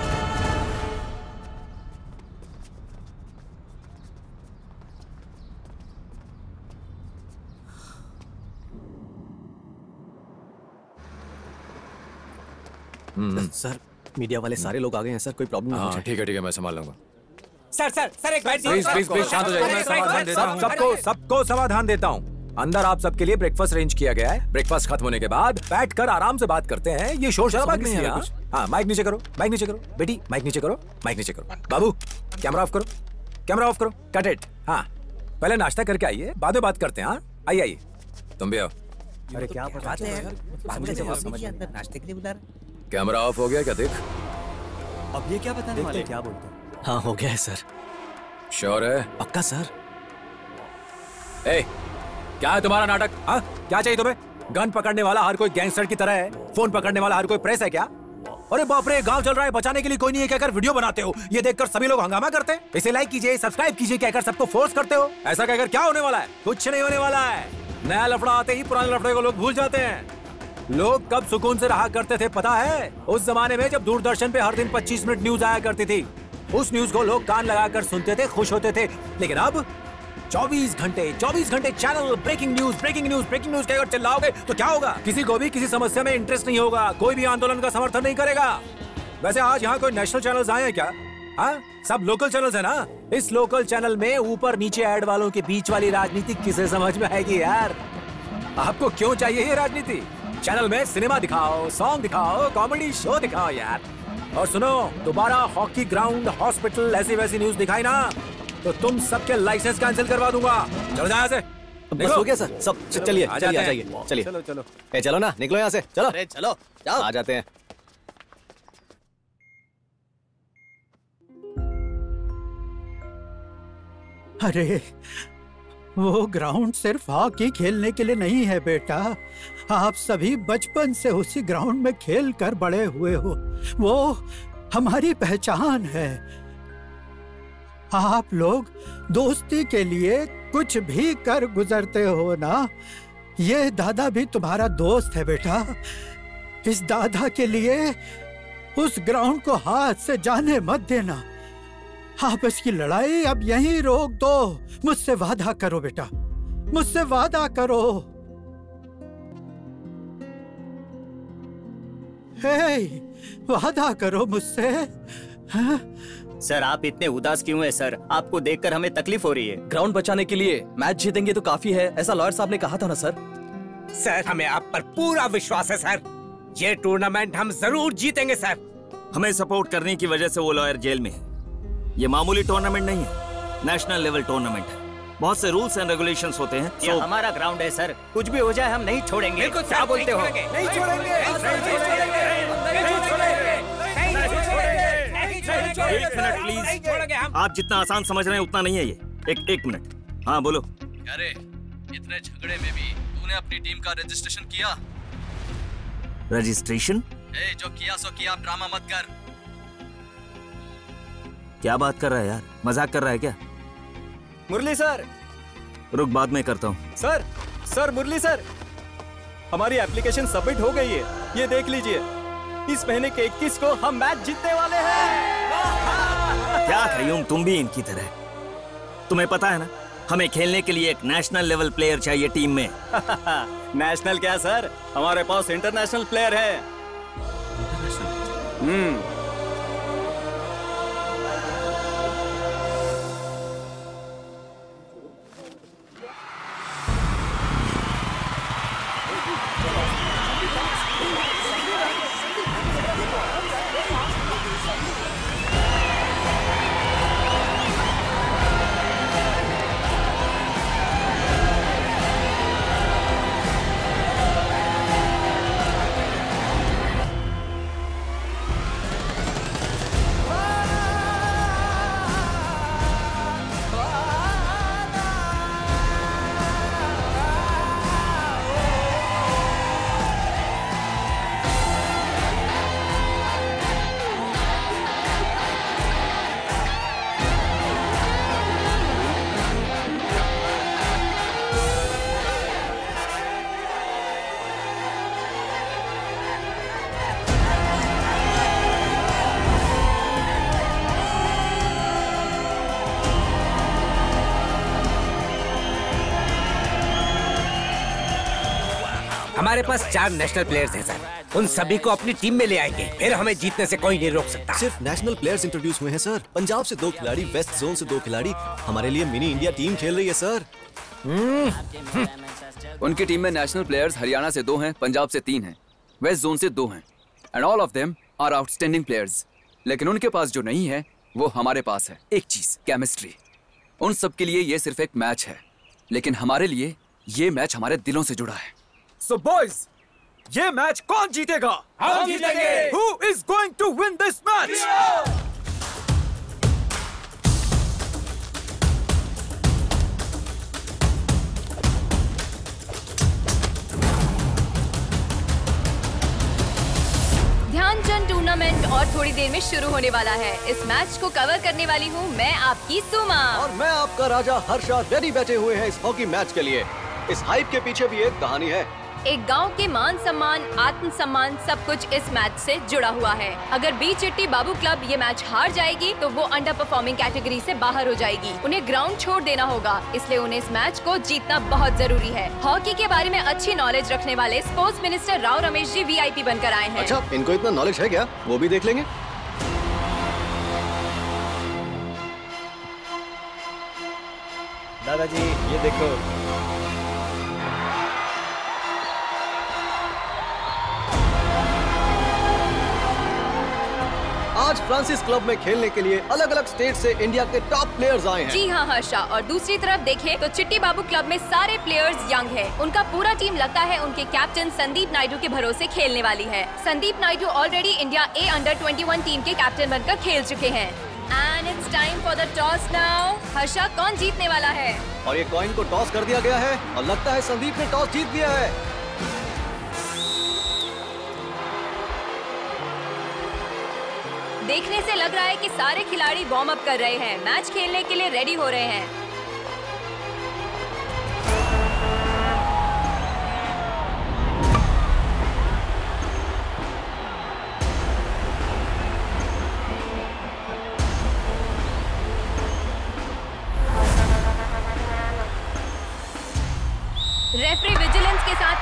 सर, मीडिया वाले सारे लोग आ गए हैं सर, कोई प्रॉब्लम नहीं हाँ ठीक है ठीक है, मैं संभाल लूंगा। सर सर सर एक बार प्लीज प्लीज प्लीज शांत हो जाइए, मैं समाधान देता हूँ। सबको सबको समाधान देता हूँ। अंदर आप सबके लिए ब्रेकफास्ट अरेंज किया गया है। ब्रेकफास्ट खत्म होने के बाद बैठकर आराम से बात करते हैं। ये शोर शराबा किस लिए? हाँ, माइक नीचे करो, माइक नीचे करो, बेटी माइक नीचे करो, माइक नीचे करो। बाबू कैमरा ऑफ करो, कैमरा ऑफ करो, कट इट। हाँ, पहले नाश्ता करके आइए, बाद में बात करते हैं। हाँ आइए आइए, तुम भी आओ। अरे क्या बात है यार, बात का जवाब समझ अंदर नाश्ते के लिए बुला रहे। कैमरा ऑफ हो गया क्या? देख अब ये क्या बताने वाले, क्या बोलते हैं? हाँ हो गया है सर। श्योर है? पक्का सर। ए, क्या है तुम्हारा नाटक? हाँ, क्या चाहिए तुम्हें? गन पकड़ने वाला हर कोई गैंगस्टर की तरह है, फोन पकड़ने वाला हर कोई प्रेस है क्या? अरे बाप रे, गांव चल रहा है, बचाने के लिए कोई नहीं है कहकर वीडियो बनाते हो। ये देखकर सभी लोग हंगामा करते हैं। इसे लाइक कीजिए, सब्सक्राइब कीजिए कहकर सबको फोर्स करते हो। ऐसा कहकर क्या होने वाला है? कुछ नहीं होने वाला है। नया लफड़ा आते ही पुराने लफड़े को लोग भूल जाते हैं। लोग कब सुकून से रहा करते थे पता है? उस जमाने में जब दूरदर्शन पे हर दिन पच्चीस मिनट न्यूज आया करती थी। उस न्यूज को लोग कान लगाकर सुनते थे, खुश होते थे। लेकिन अब चौबीस घंटे चौबीस घंटे channel breaking news breaking news breaking news कहकर चिल्लाओगे तो क्या होगा? किसी को भी किसी समस्या में इंटरेस्ट नहीं होगा, कोई भी आंदोलन का समर्थन नहीं करेगा। वैसे आज यहाँ कोई नेशनल चैनल्स आए हैं क्या? हाँ, सब लोकल चैनल्स है ना। इस लोकल चैनल में ऊपर नीचे ऐड वालों के बीच वाली राजनीति किसे समझ में आएगी यार? आपको क्यों चाहिए ये राजनीति? चैनल में सिनेमा दिखाओ, सॉन्ग दिखाओ, कॉमेडी शो दिखाओ यार। और सुनो, दोबारा हॉकी ग्राउंड, हॉस्पिटल, ऐसी वैसी न्यूज दिखाई ना तो तुम सबके लाइसेंस कैंसिल करवा दूंगा। चलो जाओ यहाँ से। बस हो गया सर, सब चलिए आ चलिए, आ जाते जाइए, हैं। चलिए। चलो चलो ए चलो ना, निकलो यहाँ से, चलो। अरे चलो जाओ, आ जाते हैं। अरे वो ग्राउंड सिर्फ हॉकी खेलने के लिए नहीं है बेटा। आप सभी बचपन से उसी ग्राउंड में खेल कर बड़े हुए हो। वो हमारी पहचान है। आप लोग दोस्ती के लिए कुछ भी कर गुजरते हो ना। ये दादा भी तुम्हारा दोस्त है बेटा। इस दादा के लिए उस ग्राउंड को हाथ से जाने मत देना। आपस की लड़ाई अब यहीं रोक दो। मुझसे वादा करो बेटा, मुझसे वादा करो। हे, वादा करो मुझसे। हाँ? सर आप इतने उदास क्यों हैं सर? आपको देखकर हमें तकलीफ हो रही है। ग्राउंड बचाने के लिए मैच जीतेंगे तो काफी है, ऐसा लॉयर साहब ने कहा था ना सर। सर हमें आप पर पूरा विश्वास है सर, ये टूर्नामेंट हम जरूर जीतेंगे सर। हमें सपोर्ट करने की वजह से वो लॉयर जेल में है। ये मामूली टूर्नामेंट नहीं है, नेशनल लेवल टूर्नामेंट है। बहुत से रूल्स एंड रेगुलेशंस होते हैं। ये हमारा ग्राउंड है सर, कुछ भी हो जाए हम नहीं छोड़ेंगे। क्या बोलते हो? नहीं छोड़ेंगे, एक मिनट प्लीज, आप जितना आसान समझ रहे हैं उतना नहीं है ये। एक एक मिनट, हाँ बोलो। अरे इतने झगड़े में भी तूने अपनी टीम का रजिस्ट्रेशन किया? रजिस्ट्रेशन? ए, जो किया सो किया, ड्रामा मत कर। क्या बात कर रहा है यार, मजाक कर रहा है क्या? मुरली सर। रुक, बाद में करता हूँ। सर सर मुरली सर, हमारी एप्लीकेशन सबमिट हो गई है, ये देख लीजिए। इस महीने के इक्कीस को हम मैच जीतने वाले हैं। क्या कयूम, तुम भी इनकी तरह। तुम्हें पता है ना, हमें खेलने के लिए एक नेशनल लेवल प्लेयर चाहिए टीम में। नेशनल क्या सर, हमारे पास इंटरनेशनल प्लेयर है। हम्म हमारे पास चार नेशनल प्लेयर्स हैं सर, उन सभी को अपनी टीम में ले आएंगे, फिर हमें जीतने से कोई नहीं रोक सकता। सिर्फ नेशनल प्लेयर्स इंट्रोड्यूस हुए हैं सर। पंजाब से दो खिलाड़ी, वेस्ट जोन से दो खिलाड़ी, हमारे लिए मिनी इंडिया टीम खेल रही है सर। उनकी टीम में नेशनल प्लेयर्स हरियाणा से दो हैं, पंजाब से तीन हैं, वेस्ट जोन से दो हैं, and all of them are outstanding players. लेकिन उनके पास जो नहीं है वो हमारे पास है, एक चीज, केमिस्ट्री। उन सब के लिए ये सिर्फ एक मैच है, लेकिन हमारे लिए ये मैच हमारे दिलों से जुड़ा है। So boys, ये मैच कौन जीतेगा? हम जीतेंगे। Who is going to win this match? Dhyanchand tournament और थोड़ी देर में शुरू होने वाला है। इस मैच को कवर करने वाली हूँ मैं, आपकी सुमा। और मैं आपका राजा हर्षा, रेडी बैठे हुए हैं इस हॉकी मैच के लिए। इस हाइप के पीछे भी एक कहानी है। एक गांव के मान सम्मान, आत्म सम्मान सब कुछ इस मैच से जुड़ा हुआ है। अगर बी चिट्टी बाबू क्लब ये मैच हार जाएगी तो वो अंडर परफॉर्मिंग कैटेगरी से बाहर हो जाएगी। उन्हें ग्राउंड छोड़ देना होगा, इसलिए उन्हें इस मैच को जीतना बहुत जरूरी है। हॉकी के बारे में अच्छी नॉलेज रखने वाले sports minister Rao Ramesh ji VIP बनकर आए हैं। अच्छा, इनको इतना नॉलेज है क्या? वो भी देख लेंगे। दादाजी ये देखो। आज फ्रांसिस क्लब में खेलने के लिए अलग अलग स्टेट से इंडिया के टॉप प्लेयर्स आए हैं। जी हाँ हर्षा, और दूसरी तरफ देखें तो चिट्टी बाबू क्लब में सारे प्लेयर्स यंग हैं। उनका पूरा टीम लगता है उनके कैप्टन संदीप नायडू के भरोसे खेलने वाली है। Sandeep Naidu already India A under इक्कीस टीम के कैप्टन बनकर खेल चुके हैं। And it's time for the toss now. Harsha, कौन जीतने वाला है? और ये कॉइन को टॉस कर दिया गया है और लगता है संदीप ने टॉस जीत लिया है। देखने से लग रहा है कि सारे खिलाड़ी वार्म अप कर रहे हैं, मैच खेलने के लिए रेडी हो रहे हैं।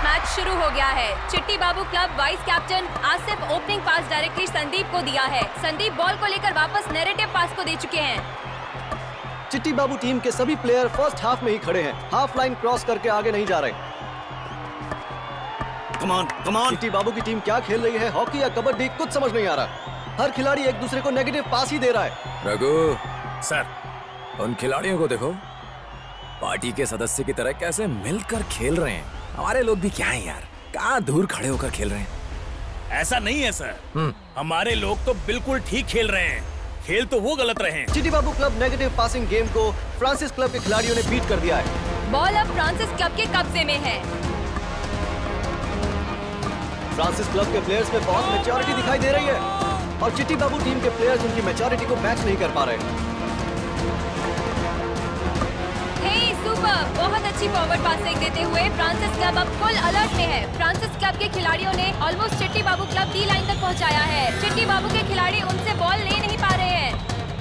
मैच शुरू हो गया है। Chitti Babu club vice captain Asif opening pass directly Sandeep को दिया है। संदीप बॉल को लेकर वापस नैरेटिव पास को दे चुके हैं। चिट्टी बाबू टीम के सभी प्लेयर फर्स्ट हाफ में ही खड़े हैं, हाफ लाइन क्रॉस करके आगे नहीं जा रहे। Come on, come on. Chitti Babu की टीम क्या खेल रही है, हॉकी या कबड्डी, कुछ समझ नहीं आ रहा। हर खिलाड़ी एक दूसरे को नेगेटिव पास ही दे रहा है। रघु सर, उन खिलाड़ियों को देखो, पार्टी के सदस्य की तरह कैसे मिलकर खेल रहे हैं। हमारे लोग भी क्या है यार, कहाँ दूर खड़े होकर खेल रहे हैं। ऐसा नहीं है सर, हमारे लोग तो बिल्कुल ठीक खेल रहे हैं। खेल तो वो गलत रहे हैं। Chitti Babu club negative passing game को फ्रांसिस क्लब के खिलाड़ियों ने बीट कर दिया है। बॉल अब फ्रांसिस क्लब के कब्जे में है। फ्रांसिस क्लब के प्लेयर्स में बहुत मैच्योरिटी दिखाई दे रही है और चिट्टी बाबू टीम के प्लेयर्स उनकी मैच्योरिटी को मैच नहीं कर पा रहे। हे सुपर, बहुत अच्छी फॉरवर्ड पासिंग देते हुए फ्रांसिस क्लब अब फुल अलर्ट में है। फ्रांसिस क्लब के खिलाड़ियों ने ऑलमोस्ट चिट्टी बाबू क्लब डी लाइन तक पहुंचाया है। चिट्टी बाबू के खिलाड़ी उनसे बॉल ले नहीं पा रहे हैं।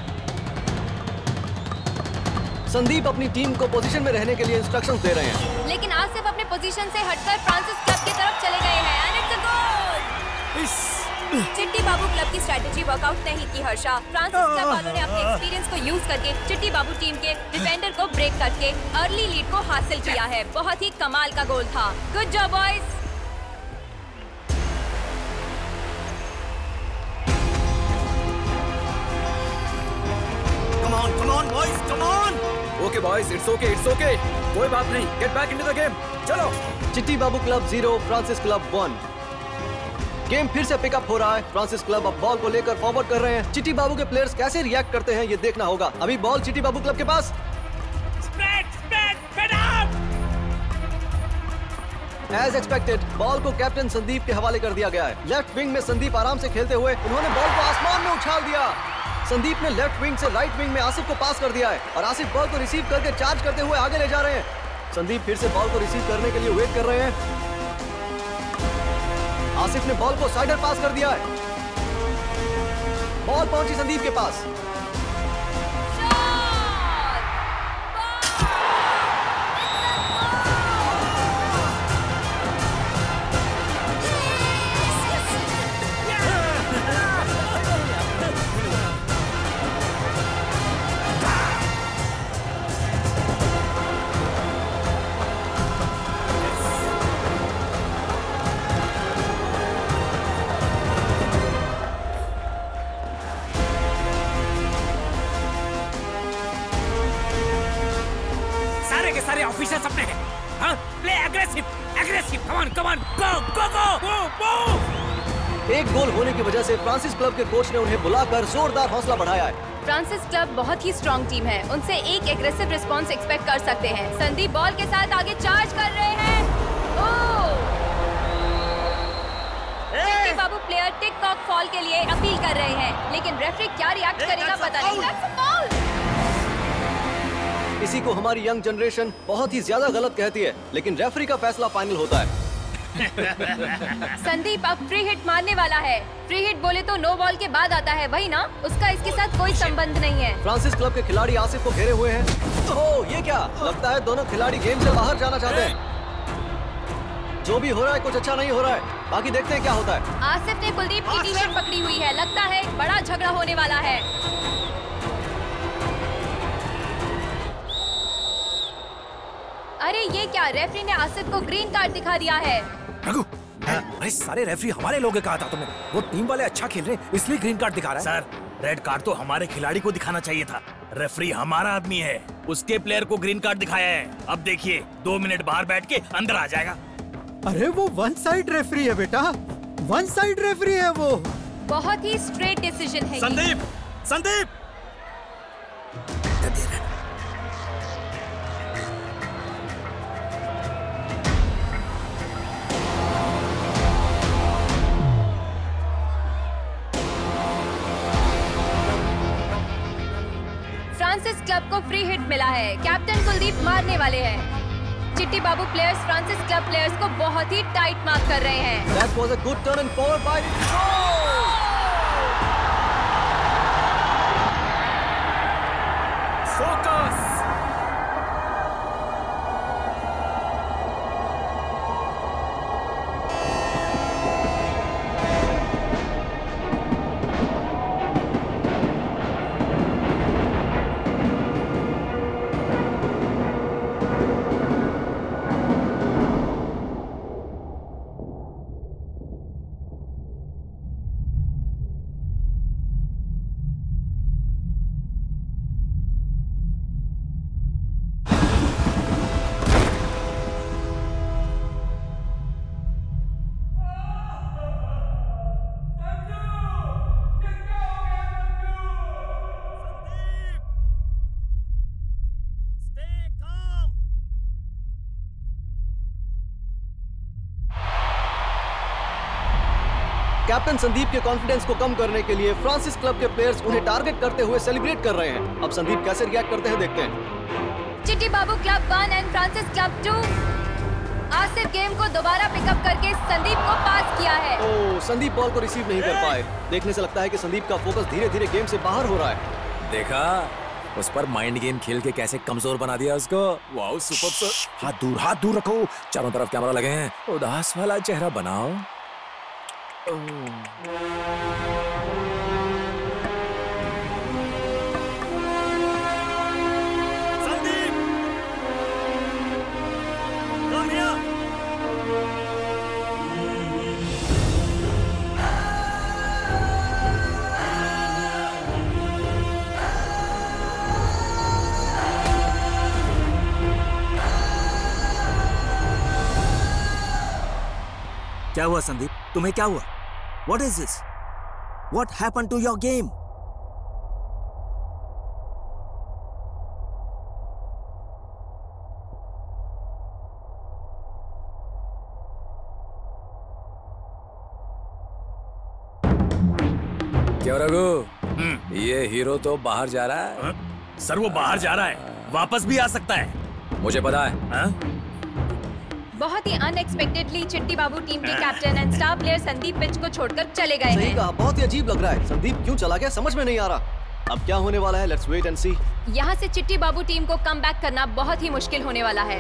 संदीप अपनी टीम को पोजीशन में रहने के लिए इंस्ट्रक्शंस दे रहे हैं, लेकिन आसिफ अपने पोजीशन से हटकर फ्रांसिस क्लब की तरफ चले गए हैं। And it's a goal. Chitti Babu club की स्ट्रेटेजी वर्कआउट नहीं की हर्षा। फ्रांसिस क्लब वालों ने अपने एक्सपीरियंस को यूज करके चिट्टी बाबू टीम के डिफेंडर को ब्रेक करके अर्ली लीड को हासिल किया है। बहुत ही कमाल का गोल था। Good job boys. Come on, come on boys, come on. Okay boys, it's okay, it's okay, कोई बात नहीं, get back into the game, चलो। Chitti Babu club zero, Francis club one. Game फिर से पिकअप हो रहा है। फ्रांसिस क्लब अब बॉल को लेकर फॉरवर्ड कर रहे हैं। चिट्टी बाबू के प्लेयर्स कैसे रिएक्ट करते हैं ये देखना होगा। अभी बॉल चिट्टी बाबू क्लब के पास। Spread, spread, spread out. As expected ball को कैप्टन संदीप के हवाले कर दिया गया है। लेफ्ट विंग में संदीप आराम से खेलते हुए उन्होंने बॉल को आसमान में उछाल दिया। संदीप ने लेफ्ट विंग से राइट विंग में आसिफ को पास कर दिया है और आसिफ बॉल को रिसीव करके चार्ज करते हुए आगे ले जा रहे हैं। संदीप फिर से बॉल को रिसीव करने के लिए वेट कर रहे हैं। आसिफ ने बॉल को साइडर पास कर दिया है। बॉल पहुंची संदीप के पास। ऑफिसर्स अपने हैं। हाँ, play aggressive, aggressive, come on, come on, go, go, go, go. एक गोल होने की वजह से फ्रांसिस क्लब के कोच ने उन्हें बुलाकर जोरदार हौसला बढ़ाया है। फ्रांसिस क्लब बहुत ही स्ट्रॉन्ग टीम है, उनसे एक एग्रेसिव रिस्पॉन्स एक्सपेक्ट कर सकते हैं। संदीप बॉल के साथ आगे चार्ज कर रहे हैं। Oh! Chitti Babu player tick tock foul के लिए अपील कर रहे हैं, लेकिन रेफरी क्या रिएक्ट करेगा पता नहीं। इसी को हमारी यंग जनरेशन बहुत ही ज्यादा गलत कहती है, लेकिन रेफरी का फैसला फाइनल होता है। संदीप अब फ्री हिट मारने वाला है। फ्री हिट बोले तो नो बॉल के बाद आता है, वही ना? उसका इसके साथ कोई संबंध नहीं है। फ्रांसिस क्लब के खिलाड़ी आसिफ को घेरे हुए हैं। ओह, ये क्या? लगता है दोनों खिलाड़ी गेम से बाहर जाना चाहते हैं। जो भी हो रहा है कुछ अच्छा नहीं हो रहा है। बाकी देखते हैं क्या होता है। आसिफ ने कुलदीप की टी शर्ट पकड़ी हुई है, लगता है बड़ा झगड़ा होने वाला है। अरे ये क्या? रेफरी ने आसिफ को ग्रीन कार्ड दिखा दिया है। रघु, अरे सारे रेफरी हमारे लोग कहा था तुमने। वो टीम वाले अच्छा खेल रहे हैं इसलिए ग्रीन कार्ड दिखा रहा है। सर, रेड कार्ड तो हमारे खिलाड़ी को दिखाना चाहिए था। रेफरी हमारा आदमी है, उसके प्लेयर को ग्रीन कार्ड दिखाया है। अब देखिए दो मिनट बाहर बैठ के अंदर आ जाएगा। अरे वो वन साइड रेफरी है बेटा, वन साइड रेफरी है वो। बहुत ही स्ट्रेट डिसीजन है। संदीप, संदीप फ्रांसिस क्लब को फ्री हिट मिला है। कैप्टन कुलदीप मारने वाले हैं। Chitti Babu players Francis club players को बहुत ही टाइट मार्क कर रहे हैं। That was a good turn and forward by captain Sandeep के कॉन्फिडेंस को कम करने के लिए फ्रांसिस क्लब के प्लेयर्स उन्हें टारगेट करते हुए सेलिब्रेट कर रहे हैं। अब संदीप कैसे रिएक्ट करते हैं देखते हैं। Chitti Babu club one and Francis club two Asif game को दोबारा पिकअप करके संदीप को पास किया है। ओ, संदीप बॉल को रिसीव नहीं कर पाए। देखने से लगता है कि संदीप का फोकस धीरे धीरे गेम से बाहर हो रहा है। देखा उस पर माइंड गेम खेल के कैसे कमजोर बना दिया उसको। Wow super sir. हाथ दूर हाथ दूर रखो, चारों तरफ कैमरा लगे हैं, उदास वाला चेहरा बनाओ। Sandeep come here. क्या हुआ संदीप? तुम्हें क्या हुआ? What is this? What happened to your game? क्यों रघु? ये हीरो तो बाहर जा रहा है। सर वो बाहर जा रहा है, वापस भी आ सकता है। मुझे पता है। हा? बहुत ही अनएक्सपेक्टेडली चिट्टी बाबू टीम के captain and star player Sandeep pitch को छोड़कर चले गए सही हैं। कहा, बहुत ही अजीब लग रहा है। संदीप क्यों चला गया समझ में नहीं आ रहा। अब क्या होने वाला है, लेट्स वेट एंड सी। यहाँ से चिट्टी बाबू टीम को कम बैक करना बहुत ही मुश्किल होने वाला है।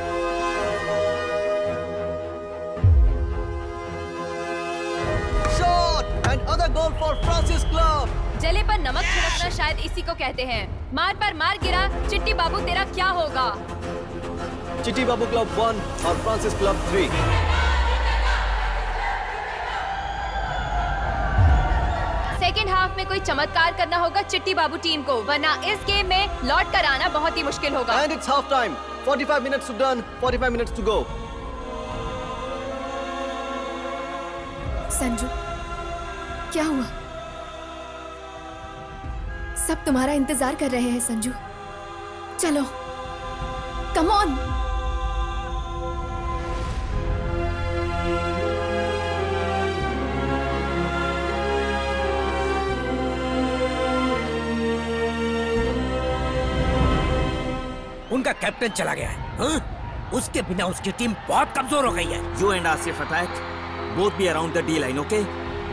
Shot and other goal for Francis club. जले पर नमक छिड़कना शायद इसी को कहते हैं। मार पर मार गिरा, चिट्टी बाबू तेरा क्या होगा? चिट्टी बाबू क्लब वन और Francis club three. Second half में कोई चमत्कार करना होगा चिट्टी बाबू टीम को, वरना इस गेम में लौट कर आना बहुत ही मुश्किल होगा। And it's half time, forty-five minutes to done, forty-five minutes to go. Sanju, क्या हुआ? सब तुम्हारा इंतजार कर रहे हैं संजू। चलो, कम ऑन। उनका कैप्टन चला गया है। हाँ? उसके बिना उसकी टीम बहुत कमजोर हो गई है। You and Asif attack, both be around the D line, okay?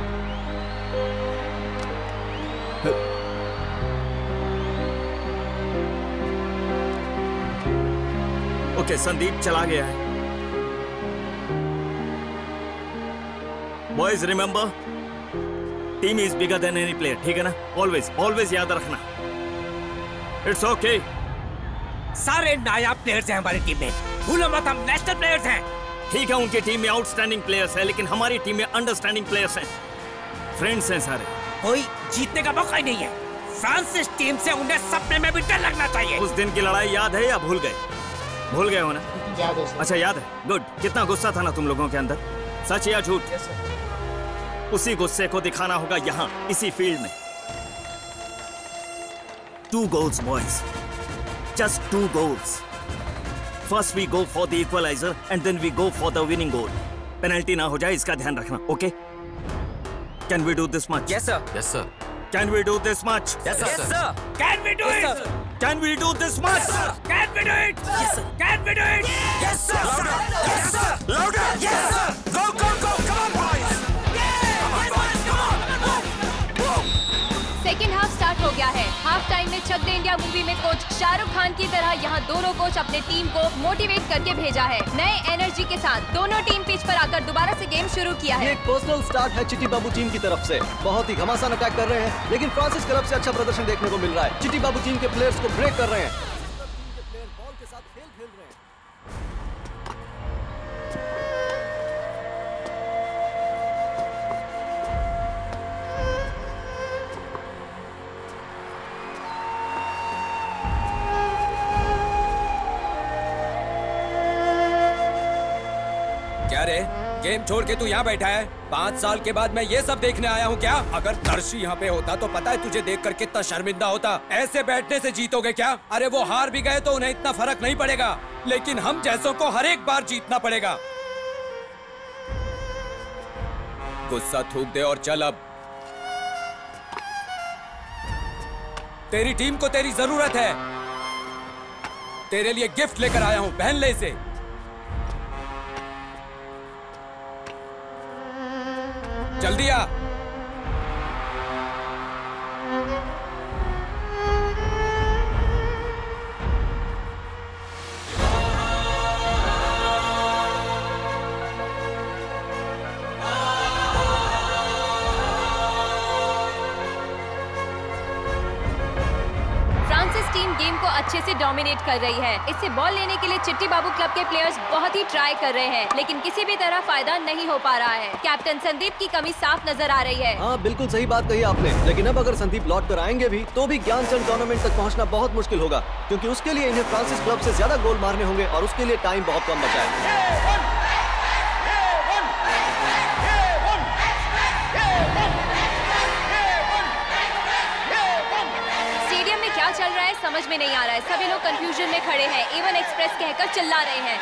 Okay okay, Sandeep चला गया है। Boys remember, team is bigger than any player, ठीक है ना? ऑलवेज ऑलवेज याद रखना। It's okay. सारे नायाब प्लेयर्स हैं हमारी टीम में, भूलो मत हम नेशनल प्लेयर्स हैं। ठीक है, उनकी टीम में आउटस्टैंडिंग प्लेयर्स हैं, लेकिन हमारी टीम में अंडरस्टैंडिंग प्लेयर्स हैं, फ्रेंड्स हैं सारे। कोई जीतने का मौका ही नहीं है। फ्रांसिस टीम से उन्हें सपने में भी डर लगना चाहिए। उस दिन की लड़ाई याद है या भूल गए? भूल गए हो ना? याद है। अच्छा याद है, गुड। कितना गुस्सा था ना तुम लोगों के अंदर, सच या झूठ? उसी गुस्से को दिखाना होगा यहाँ इसी फील्ड में। Two goals boys, just two goals. First we go for the equaliser and then we go for the winning goal. Penalty ना हो जाए इसका ध्यान रखना, okay? Can we do this much? Yes sir. Yes sir. Can we do this much? Yes sir. Can we do it? Can we do this much? Can we do it? Can we do it? Yes, sir. Louder. Yes, sir. Louder. Yes, sir. Go, go, go. Come on, boys. Second half start हो गया है। हाफ टाइम में चक दे इंडिया मूवी में कोच शाहरुख खान की तरह यहाँ दोनों कोच अपने टीम को मोटिवेट करके भेजा है। नए एनर्जी के साथ दोनों टीम पिच पर आकर दोबारा से गेम शुरू किया है। ये एक पर्सनल स्टार्ट है चिट्टी बाबू टीम की तरफ से। बहुत ही घमासान अटैक कर रहे हैं, लेकिन फ्रांसिस क्लब से अच्छा प्रदर्शन देखने को मिल रहा है। चिट्टी बाबू टीम के प्लेयर्स को ब्रेक कर रहे हैं। क्या रे, गेम छोड़ के तू यहाँ बैठा है? पाँच साल के बाद मैं ये सब देखने आया हूँ क्या? अगर दर्शी यहाँ पे होता तो पता है तुझे देखकर कितना शर्मिंदा होता। ऐसे बैठने से जीतोगे क्या? अरे वो हार भी गए तो उन्हें इतना फर्क नहीं पड़ेगा, लेकिन हम जैसों को हर एक बार जीतना पड़ेगा। गुस्सा थूक दे और चल अब। तेरी टीम को तेरी जरूरत है। तेरे लिए गिफ्ट लेकर आया हूं, पहन ले इसे। जल्दी आ। टीम गेम को अच्छे से डोमिनेट कर रही है। इससे बॉल लेने के लिए चिट्टी बाबू क्लब के प्लेयर्स बहुत ही ट्राई कर रहे हैं, लेकिन किसी भी तरह फायदा नहीं हो पा रहा है। कैप्टन संदीप की कमी साफ नजर आ रही है। हाँ, बिल्कुल सही बात कही आपने, लेकिन अब अगर संदीप लौट कर आएंगे भी तो भी ज्ञानचंद टूर्नामेंट तक पहुंचना बहुत मुश्किल होगा, क्योंकि उसके लिए इन्हें फ्रांसिस क्लब से ज्यादा गोल मारने होंगे और उसके लिए टाइम बहुत कम बचा है। क्या चल रहा है समझ में नहीं आ रहा है। सभी लोग कंफ्यूजन में खड़े हैं। एवन एक्सप्रेस कहकर चिल्ला रहे हैं।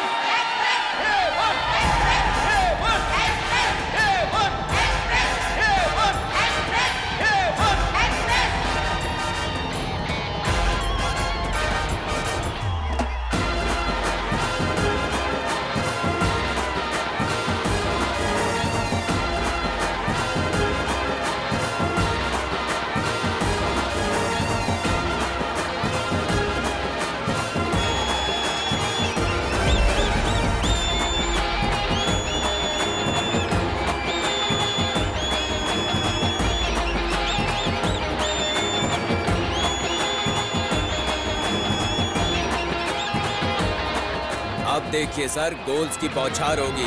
अब देखिए सर, गोल्स की बौछार होगी।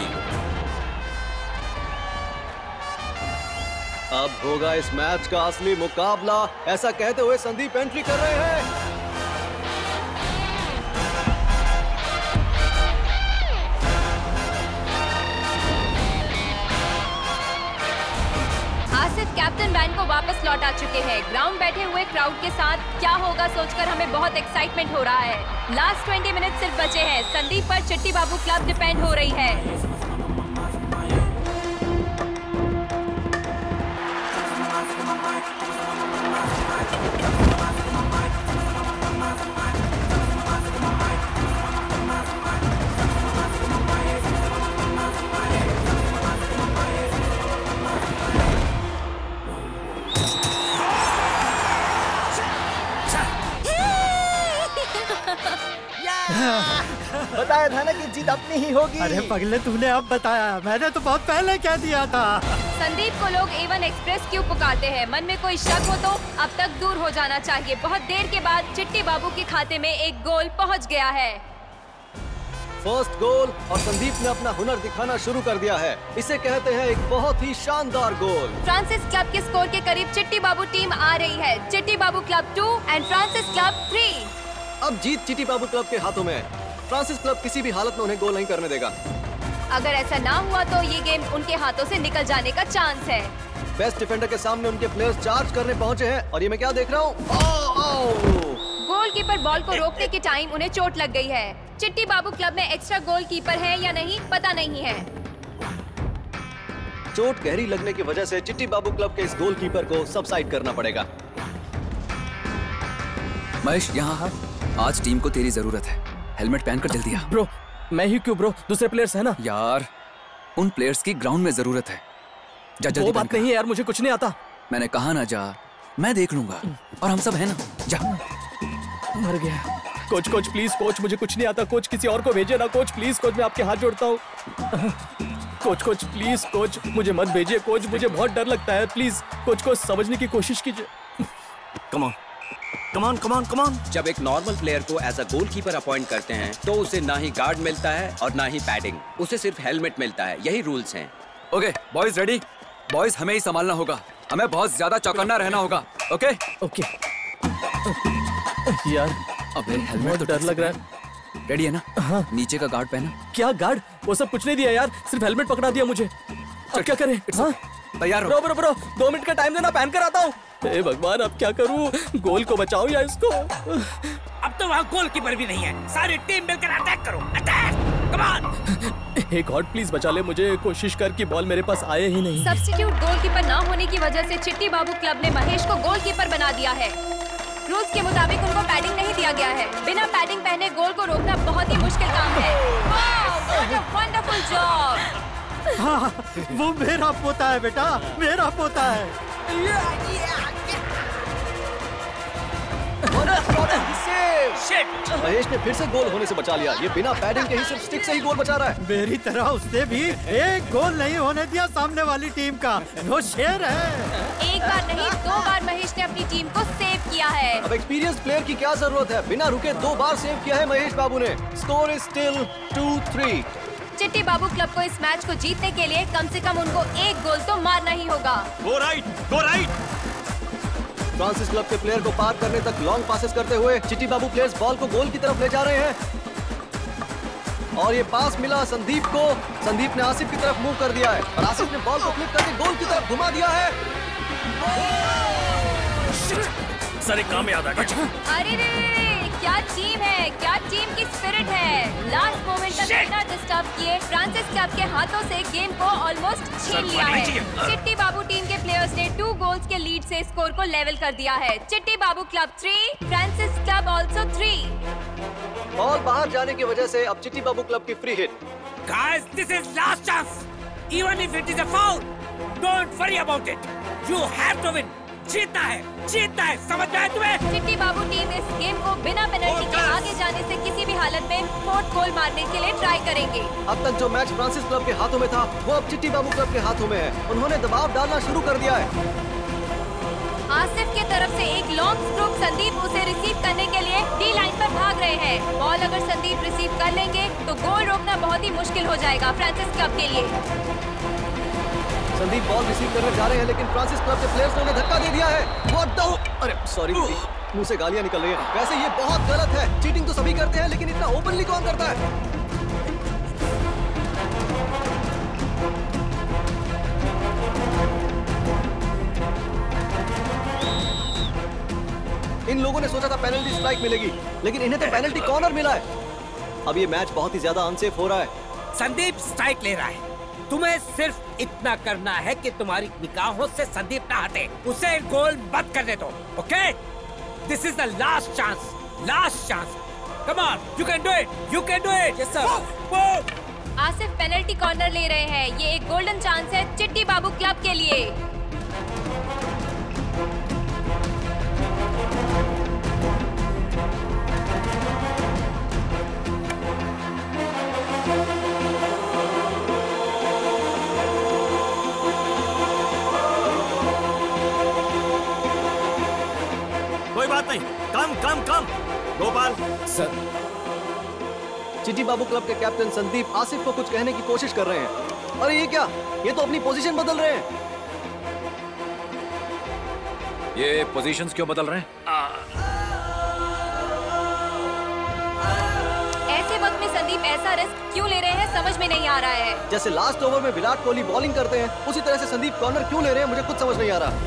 अब होगा इस मैच का असली मुकाबला, ऐसा कहते हुए संदीप एंट्री कर रहे हैं। कैप्टन बैन को वापस लौट आ चुके हैं। ग्राउंड बैठे हुए क्राउड के साथ क्या होगा सोचकर हमें बहुत एक्साइटमेंट हो रहा है। लास्ट बीस मिनट सिर्फ बचे हैं। संदीप पर चिट्टी बाबू क्लब डिपेंड हो रही है। बताया था ना कि जीत अपनी ही होगी। अरे पगले, तूने अब बताया, मैंने तो बहुत पहले कह दिया था। संदीप को लोग एवन एक्सप्रेस क्यों पुकारते हैं? मन में कोई शक हो तो अब तक दूर हो जाना चाहिए। बहुत देर के बाद चिट्टी बाबू के खाते में एक गोल पहुंच गया है। फर्स्ट गोल, और संदीप ने अपना हुनर दिखाना शुरू कर दिया है। इसे कहते हैं एक बहुत ही शानदार गोल। फ्रांसिस क्लब के स्कोर के करीब चिट्टी बाबू टीम आ रही है। Chitti Babu club two and Francis club three. अब जीत चिट्टी बाबू क्लब के हाथों में है। फ्रांसिस क्लब किसी भी हालत में उन्हें गोल नहीं करने देगा। अगर ऐसा ना हुआ तो ये गेम उनके हाथों से निकल जाने का चांस है। बेस्ट डिफेंडर के सामने उनके प्लेयर्स चार्ज करने पहुंचे हैं, और ये मैं क्या देख रहा हूँ? गोलकीपर बॉल को रोकने के टाइम उन्हें चोट लग गई है। चिट्टी बाबू क्लब में एक्स्ट्रा गोलकीपर है या नहीं पता नहीं है। चोट गहरी लगने की वजह से चिट्टी बाबू क्लब के इस गोलकीपर को सबसाइड करना पड़ेगा। महेश, यहाँ हाँ, आज टीम को तेरी जरूरत है। हेलमेट पहनकर जल्दी आ। ब्रो, मैं ही क्यों ब्रो? दूसरे प्लेयर्स है ना। यार, उन प्लेयर्स की ग्राउंड में जरूरत है। जा जल्दी। वो बात नहीं है यार, मुझे कुछ नहीं आता। मैंने कहा ना जा, मैं देख लूंगा, और हम सब है ना। जा। मर गया। कोच कोच प्लीज कोच, मुझे कुछ नहीं आता। कोच, किसी और को भेजिए ना। कोच प्लीज, कोच मैं आपके हाथ जोड़ता हूँ। कोच कोच प्लीज कोच, मुझे मत भेजिए। कोच, मुझे बहुत डर लगता है। प्लीज कोच को समझने की कोशिश कीजिए। Come on come on come on come on. जब एक नॉर्मल प्लेयर को एज अ गोलकीपर अपॉइंट करते हैं तो उसे ना ही गार्ड मिलता है और ना ही पैडिंग, उसे सिर्फ हेलमेट मिलता है। यही रूल्स हैं। Okay boys, ready? बॉयज, हमें ही संभालना होगा। हमें बहुत ज्यादा चौकन्ना रहना होगा। ओके ओके यार, अबे हेलमेट तो डर लग रहा है। रेडी है ना? हाँ। नीचे का गार्ड पहना। क्या गार्ड? वो सब कुछ नहीं दिया यार, सिर्फ हेलमेट पकड़ा दिया मुझे। अब क्या करें? हाँ? तैयार हो? ब्रो ब्रो ब्रो, दो मिनट का टाइम देना, पहन कर आता हूँ। हे भगवान, अब क्या करूँ? गोल को बचाऊं या इसको? अब तो वहाँ गोलकीपर भी नहीं है। सारी टीम मिलकर अटैक करो। अटैक! हे गॉड प्लीज बचा ले मुझे, कोशिश कर कि बॉल मेरे पास आए ही नहीं। सब्स्टिट्यूट गोलकीपर न होने की वजह से चिट्टी बाबू क्लब ने महेश को गोलकीपर बना दिया है। रूल्स के मुताबिक उनको पैडिंग नहीं दिया गया है। बिना पैडिंग पहने गोल को रोकना बहुत ही मुश्किल काम है। Wow, what a wonderful job. हाँ, वो मेरा पोता है बेटा, मेरा पोता है। महेश ने फिर से गोल होने से बचा लिया। ये बिना पैडिंग के ही सिर्फ स्टिक से ही गोल बचा रहा है। मेरी तरह उसने भी एक गोल नहीं होने दिया सामने वाली टीम का। वो शेर है। एक बार नहीं, दो बार महेश ने अपनी टीम को सेव किया है। अब एक्सपीरियंस प्लेयर की क्या जरूरत है? बिना रुके दो बार सेव किया है महेश बाबू ने। Score is still two three. Chitti Babu club को इस मैच को जीतने के लिए कम से कम उनको एक गोल तो मारना ही होगा। Go right, go right. Francis club के प्लेयर को पार करने तक लॉन्ग पासेस करते हुए चिट्टी बाबू प्लेयर्स बॉल को गोल की तरफ ले जा रहे हैं। और ये पास मिला संदीप को। संदीप ने आसिफ की तरफ मूव कर दिया है और आसिफ ने बॉल को फ्लिप करके गोल की तरफ घुमा दिया है। सर एक काम याद आ गया। अरे रे, क्या टीम है, क्या टीम की स्पिरिट है। लास्ट मोमेंट तक बिना डिस्टर्ब किए फ्रांसिस क्लब के हाथों से गेम को ऑलमोस्ट छीन लिया है। चिट्टी बाबू टीम के प्लेयर्स ने टू गोल्स के लीड से स्कोर को लेवल कर दिया है। Chitti Babu club three, Francis club also three. Ball बाहर जाने की वजह से अब चिट्टी बाबू क्लब की free hit. Guys, this is last chance. Even if it is a foul, don't worry about it. You have to win. जीतना है, जीतना है, समझ में आया तुम्हें? चिट्टी बाबू टीम इस गेम को बिना पेनल्टी के आगे जाने से किसी भी हालत में फोर्थ गोल मारने के लिए ट्राई करेंगे। अब तक जो मैच फ्रांसिस क्लब के हाथों में था, वो अब चिट्टी बाबू क्लब के हाथों में है। उन्होंने दबाव डालना शुरू कर दिया है। आसिफ के तरफ से एक लॉन्ग स्ट्रोक, संदीप उसे रिसीव करने के लिए डी लाइन पर भाग रहे हैं। बॉल अगर संदीप रिसीव कर लेंगे तो गोल रोकना बहुत ही मुश्किल हो जाएगा फ्रांसिस क्लब के लिए। संदीप बॉल रिसीव करने जा रहे हैं लेकिन फ्रांसिस क्लब के प्लेयर्स ने उन्हें धक्का दे दिया है। What the... अरे सॉरी, मुंह से गालियां निकल रही हैं। वैसे ये बहुत गलत है। चीटिंग तो सभी करते हैं लेकिन इतना ओपनली कौन करता है? इन लोगों ने सोचा था पेनल्टी स्ट्राइक मिलेगी, लेकिन इन्हें तो पेनल्टी कॉर्नर मिला है। अब ये मैच बहुत ही ज्यादा अनसेफ हो रहा है। संदीप स्ट्राइक ले रहा है। तुम्हें सिर्फ इतना करना है कि तुम्हारी निगाहों से संदीप ना हटे। उसे गोल मत करने दो, okay? This is the last chance, last chance. Come on, you can do it, you can do it. Yes sir. Asif penalty corner ले रहे हैं। ये एक गोल्डन चांस है चिट्टी बाबू क्लब के लिए। कोई बात नहीं, कम कम कम। गोपाल सर। चिट्टी बाबू क्लब के कैप्टन संदीप आसिफ को कुछ कहने की कोशिश कर रहे हैं। अरे ये क्या, ये तो अपनी पोजीशन बदल रहे हैं। ये पोजीशंस क्यों बदल रहे हैं? ऐसे वक्त में संदीप ऐसा रिस्क क्यों ले रहे हैं समझ में नहीं आ रहा है। जैसे लास्ट ओवर में विराट कोहली बॉलिंग करते हैं, उसी तरह से संदीप कॉर्नर क्यों ले रहे हैं मुझे कुछ समझ नहीं आ रहा।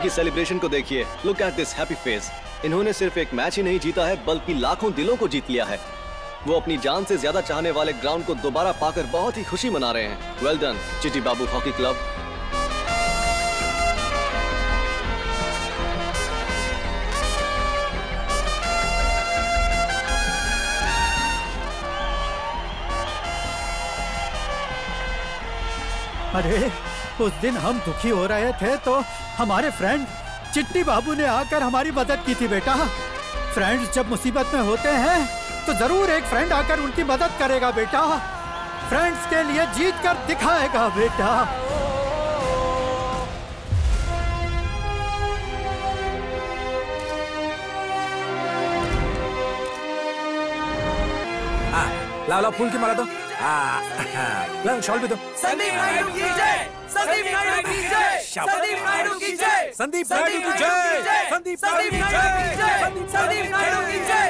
इनकी सेलिब्रेशन को देखिए। Look at this happy face. इन्होंने सिर्फ एक मैच ही नहीं जीता है बल्कि लाखों दिलों को जीत लिया है। वो अपनी जान से ज्यादा चाहने वाले ग्राउंड को दोबारा पाकर बहुत ही खुशी मना रहे हैं। वेल डन चिट्टी बाबू हॉकी क्लब। अरे उस दिन हम दुखी हो रहे थे तो हमारे फ्रेंड चिट्टी बाबू ने आकर हमारी मदद की थी बेटा। फ्रेंड्स जब मुसीबत में होते हैं तो जरूर एक फ्रेंड आकर उनकी मदद करेगा बेटा। फ्रेंड्स के लिए जीत कर दिखाएगा बेटा। लाओ लाओ फूल की माला दो। लाओ शॉल भी दो। संदीप नायडू की जय, संदीप नायडू की जय, संदीप नायडू की जय, संदीप नायडू की जय, संदीप नायडू की जय, संदीप नायडू की जय।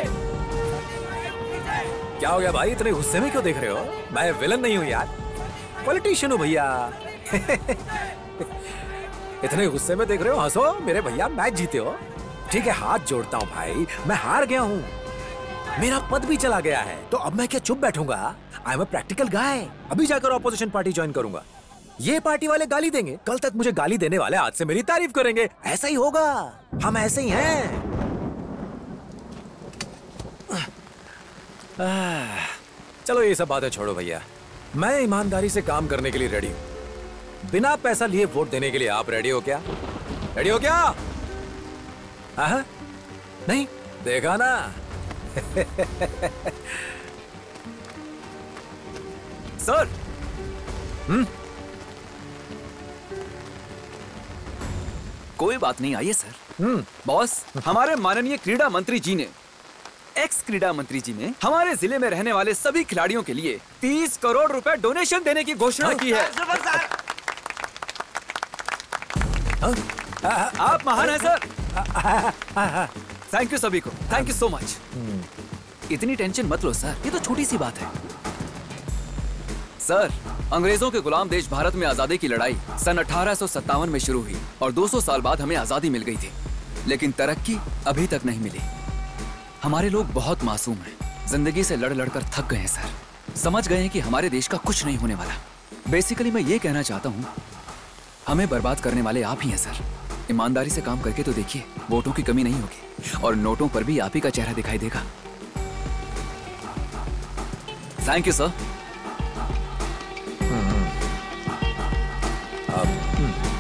क्या हो गया भाई, इतने गुस्से में क्यों देख रहे हो? मैं विलन नहीं हूँ यार, पॉलिटिशियन हूँ भैया। इतने गुस्से में देख रहे हो, हंसो मेरे भैया, मैच जीते हो। ठीक है हाथ जोड़ता हूँ भाई, मैं हार गया हूँ, मेरा पद भी चला गया है, तो अब मैं क्या चुप बैठूंगा? I am a practical guy. अभी जाकर ऑपोजिशन पार्टी ज्वाइन करूंगा। ये पार्टी वाले गाली देंगे, कल तक मुझे गाली देने वाले आज से मेरी तारीफ करेंगे। ऐसा ही होगा, हम ऐसे ही हैं। आह, चलो ये सब बातें छोड़ो भैया, मैं ईमानदारी से काम करने के लिए रेडी हूं। बिना पैसा लिए वोट देने के लिए आप रेडी हो क्या? रेडी हो क्या? आहा, नहीं देखा ना। सर। हम्म कोई बात नहीं, आइए सर। हम्म बॉस, हमारे माननीय क्रीड़ा मंत्री जी ने एक्स क्रीड़ा मंत्री जी ने हमारे जिले में रहने वाले सभी खिलाड़ियों के लिए तीस करोड़ रुपए डोनेशन देने की घोषणा की है। आप महान हैं सर। थैंक यू सभी को, थैंक यू सो मच। इतनी टेंशन मत लो सर, ये तो छोटी सी बात है। सर, अंग्रेजों के गुलाम देश भारत में आजादी की लड़ाई सन अठारह सौ सत्तावन में शुरू हुई और दो सौ साल बाद हमें आजादी मिल गई थी, लेकिन तरक्की अभी तक नहीं मिली। हमारे लोग बहुत मासूम हैं, जिंदगी से लड़ लड़ कर थक गए हैं सर। समझ गए हैं कि हमारे देश का कुछ नहीं होने वाला। बेसिकली मैं ये कहना चाहता हूँ, हमें बर्बाद करने वाले आप ही हैं सर। ईमानदारी से काम करके तो देखिए, वोटों की कमी नहीं होगी और नोटों पर भी आप ही का चेहरा दिखाई देगा। Thank you sir. अब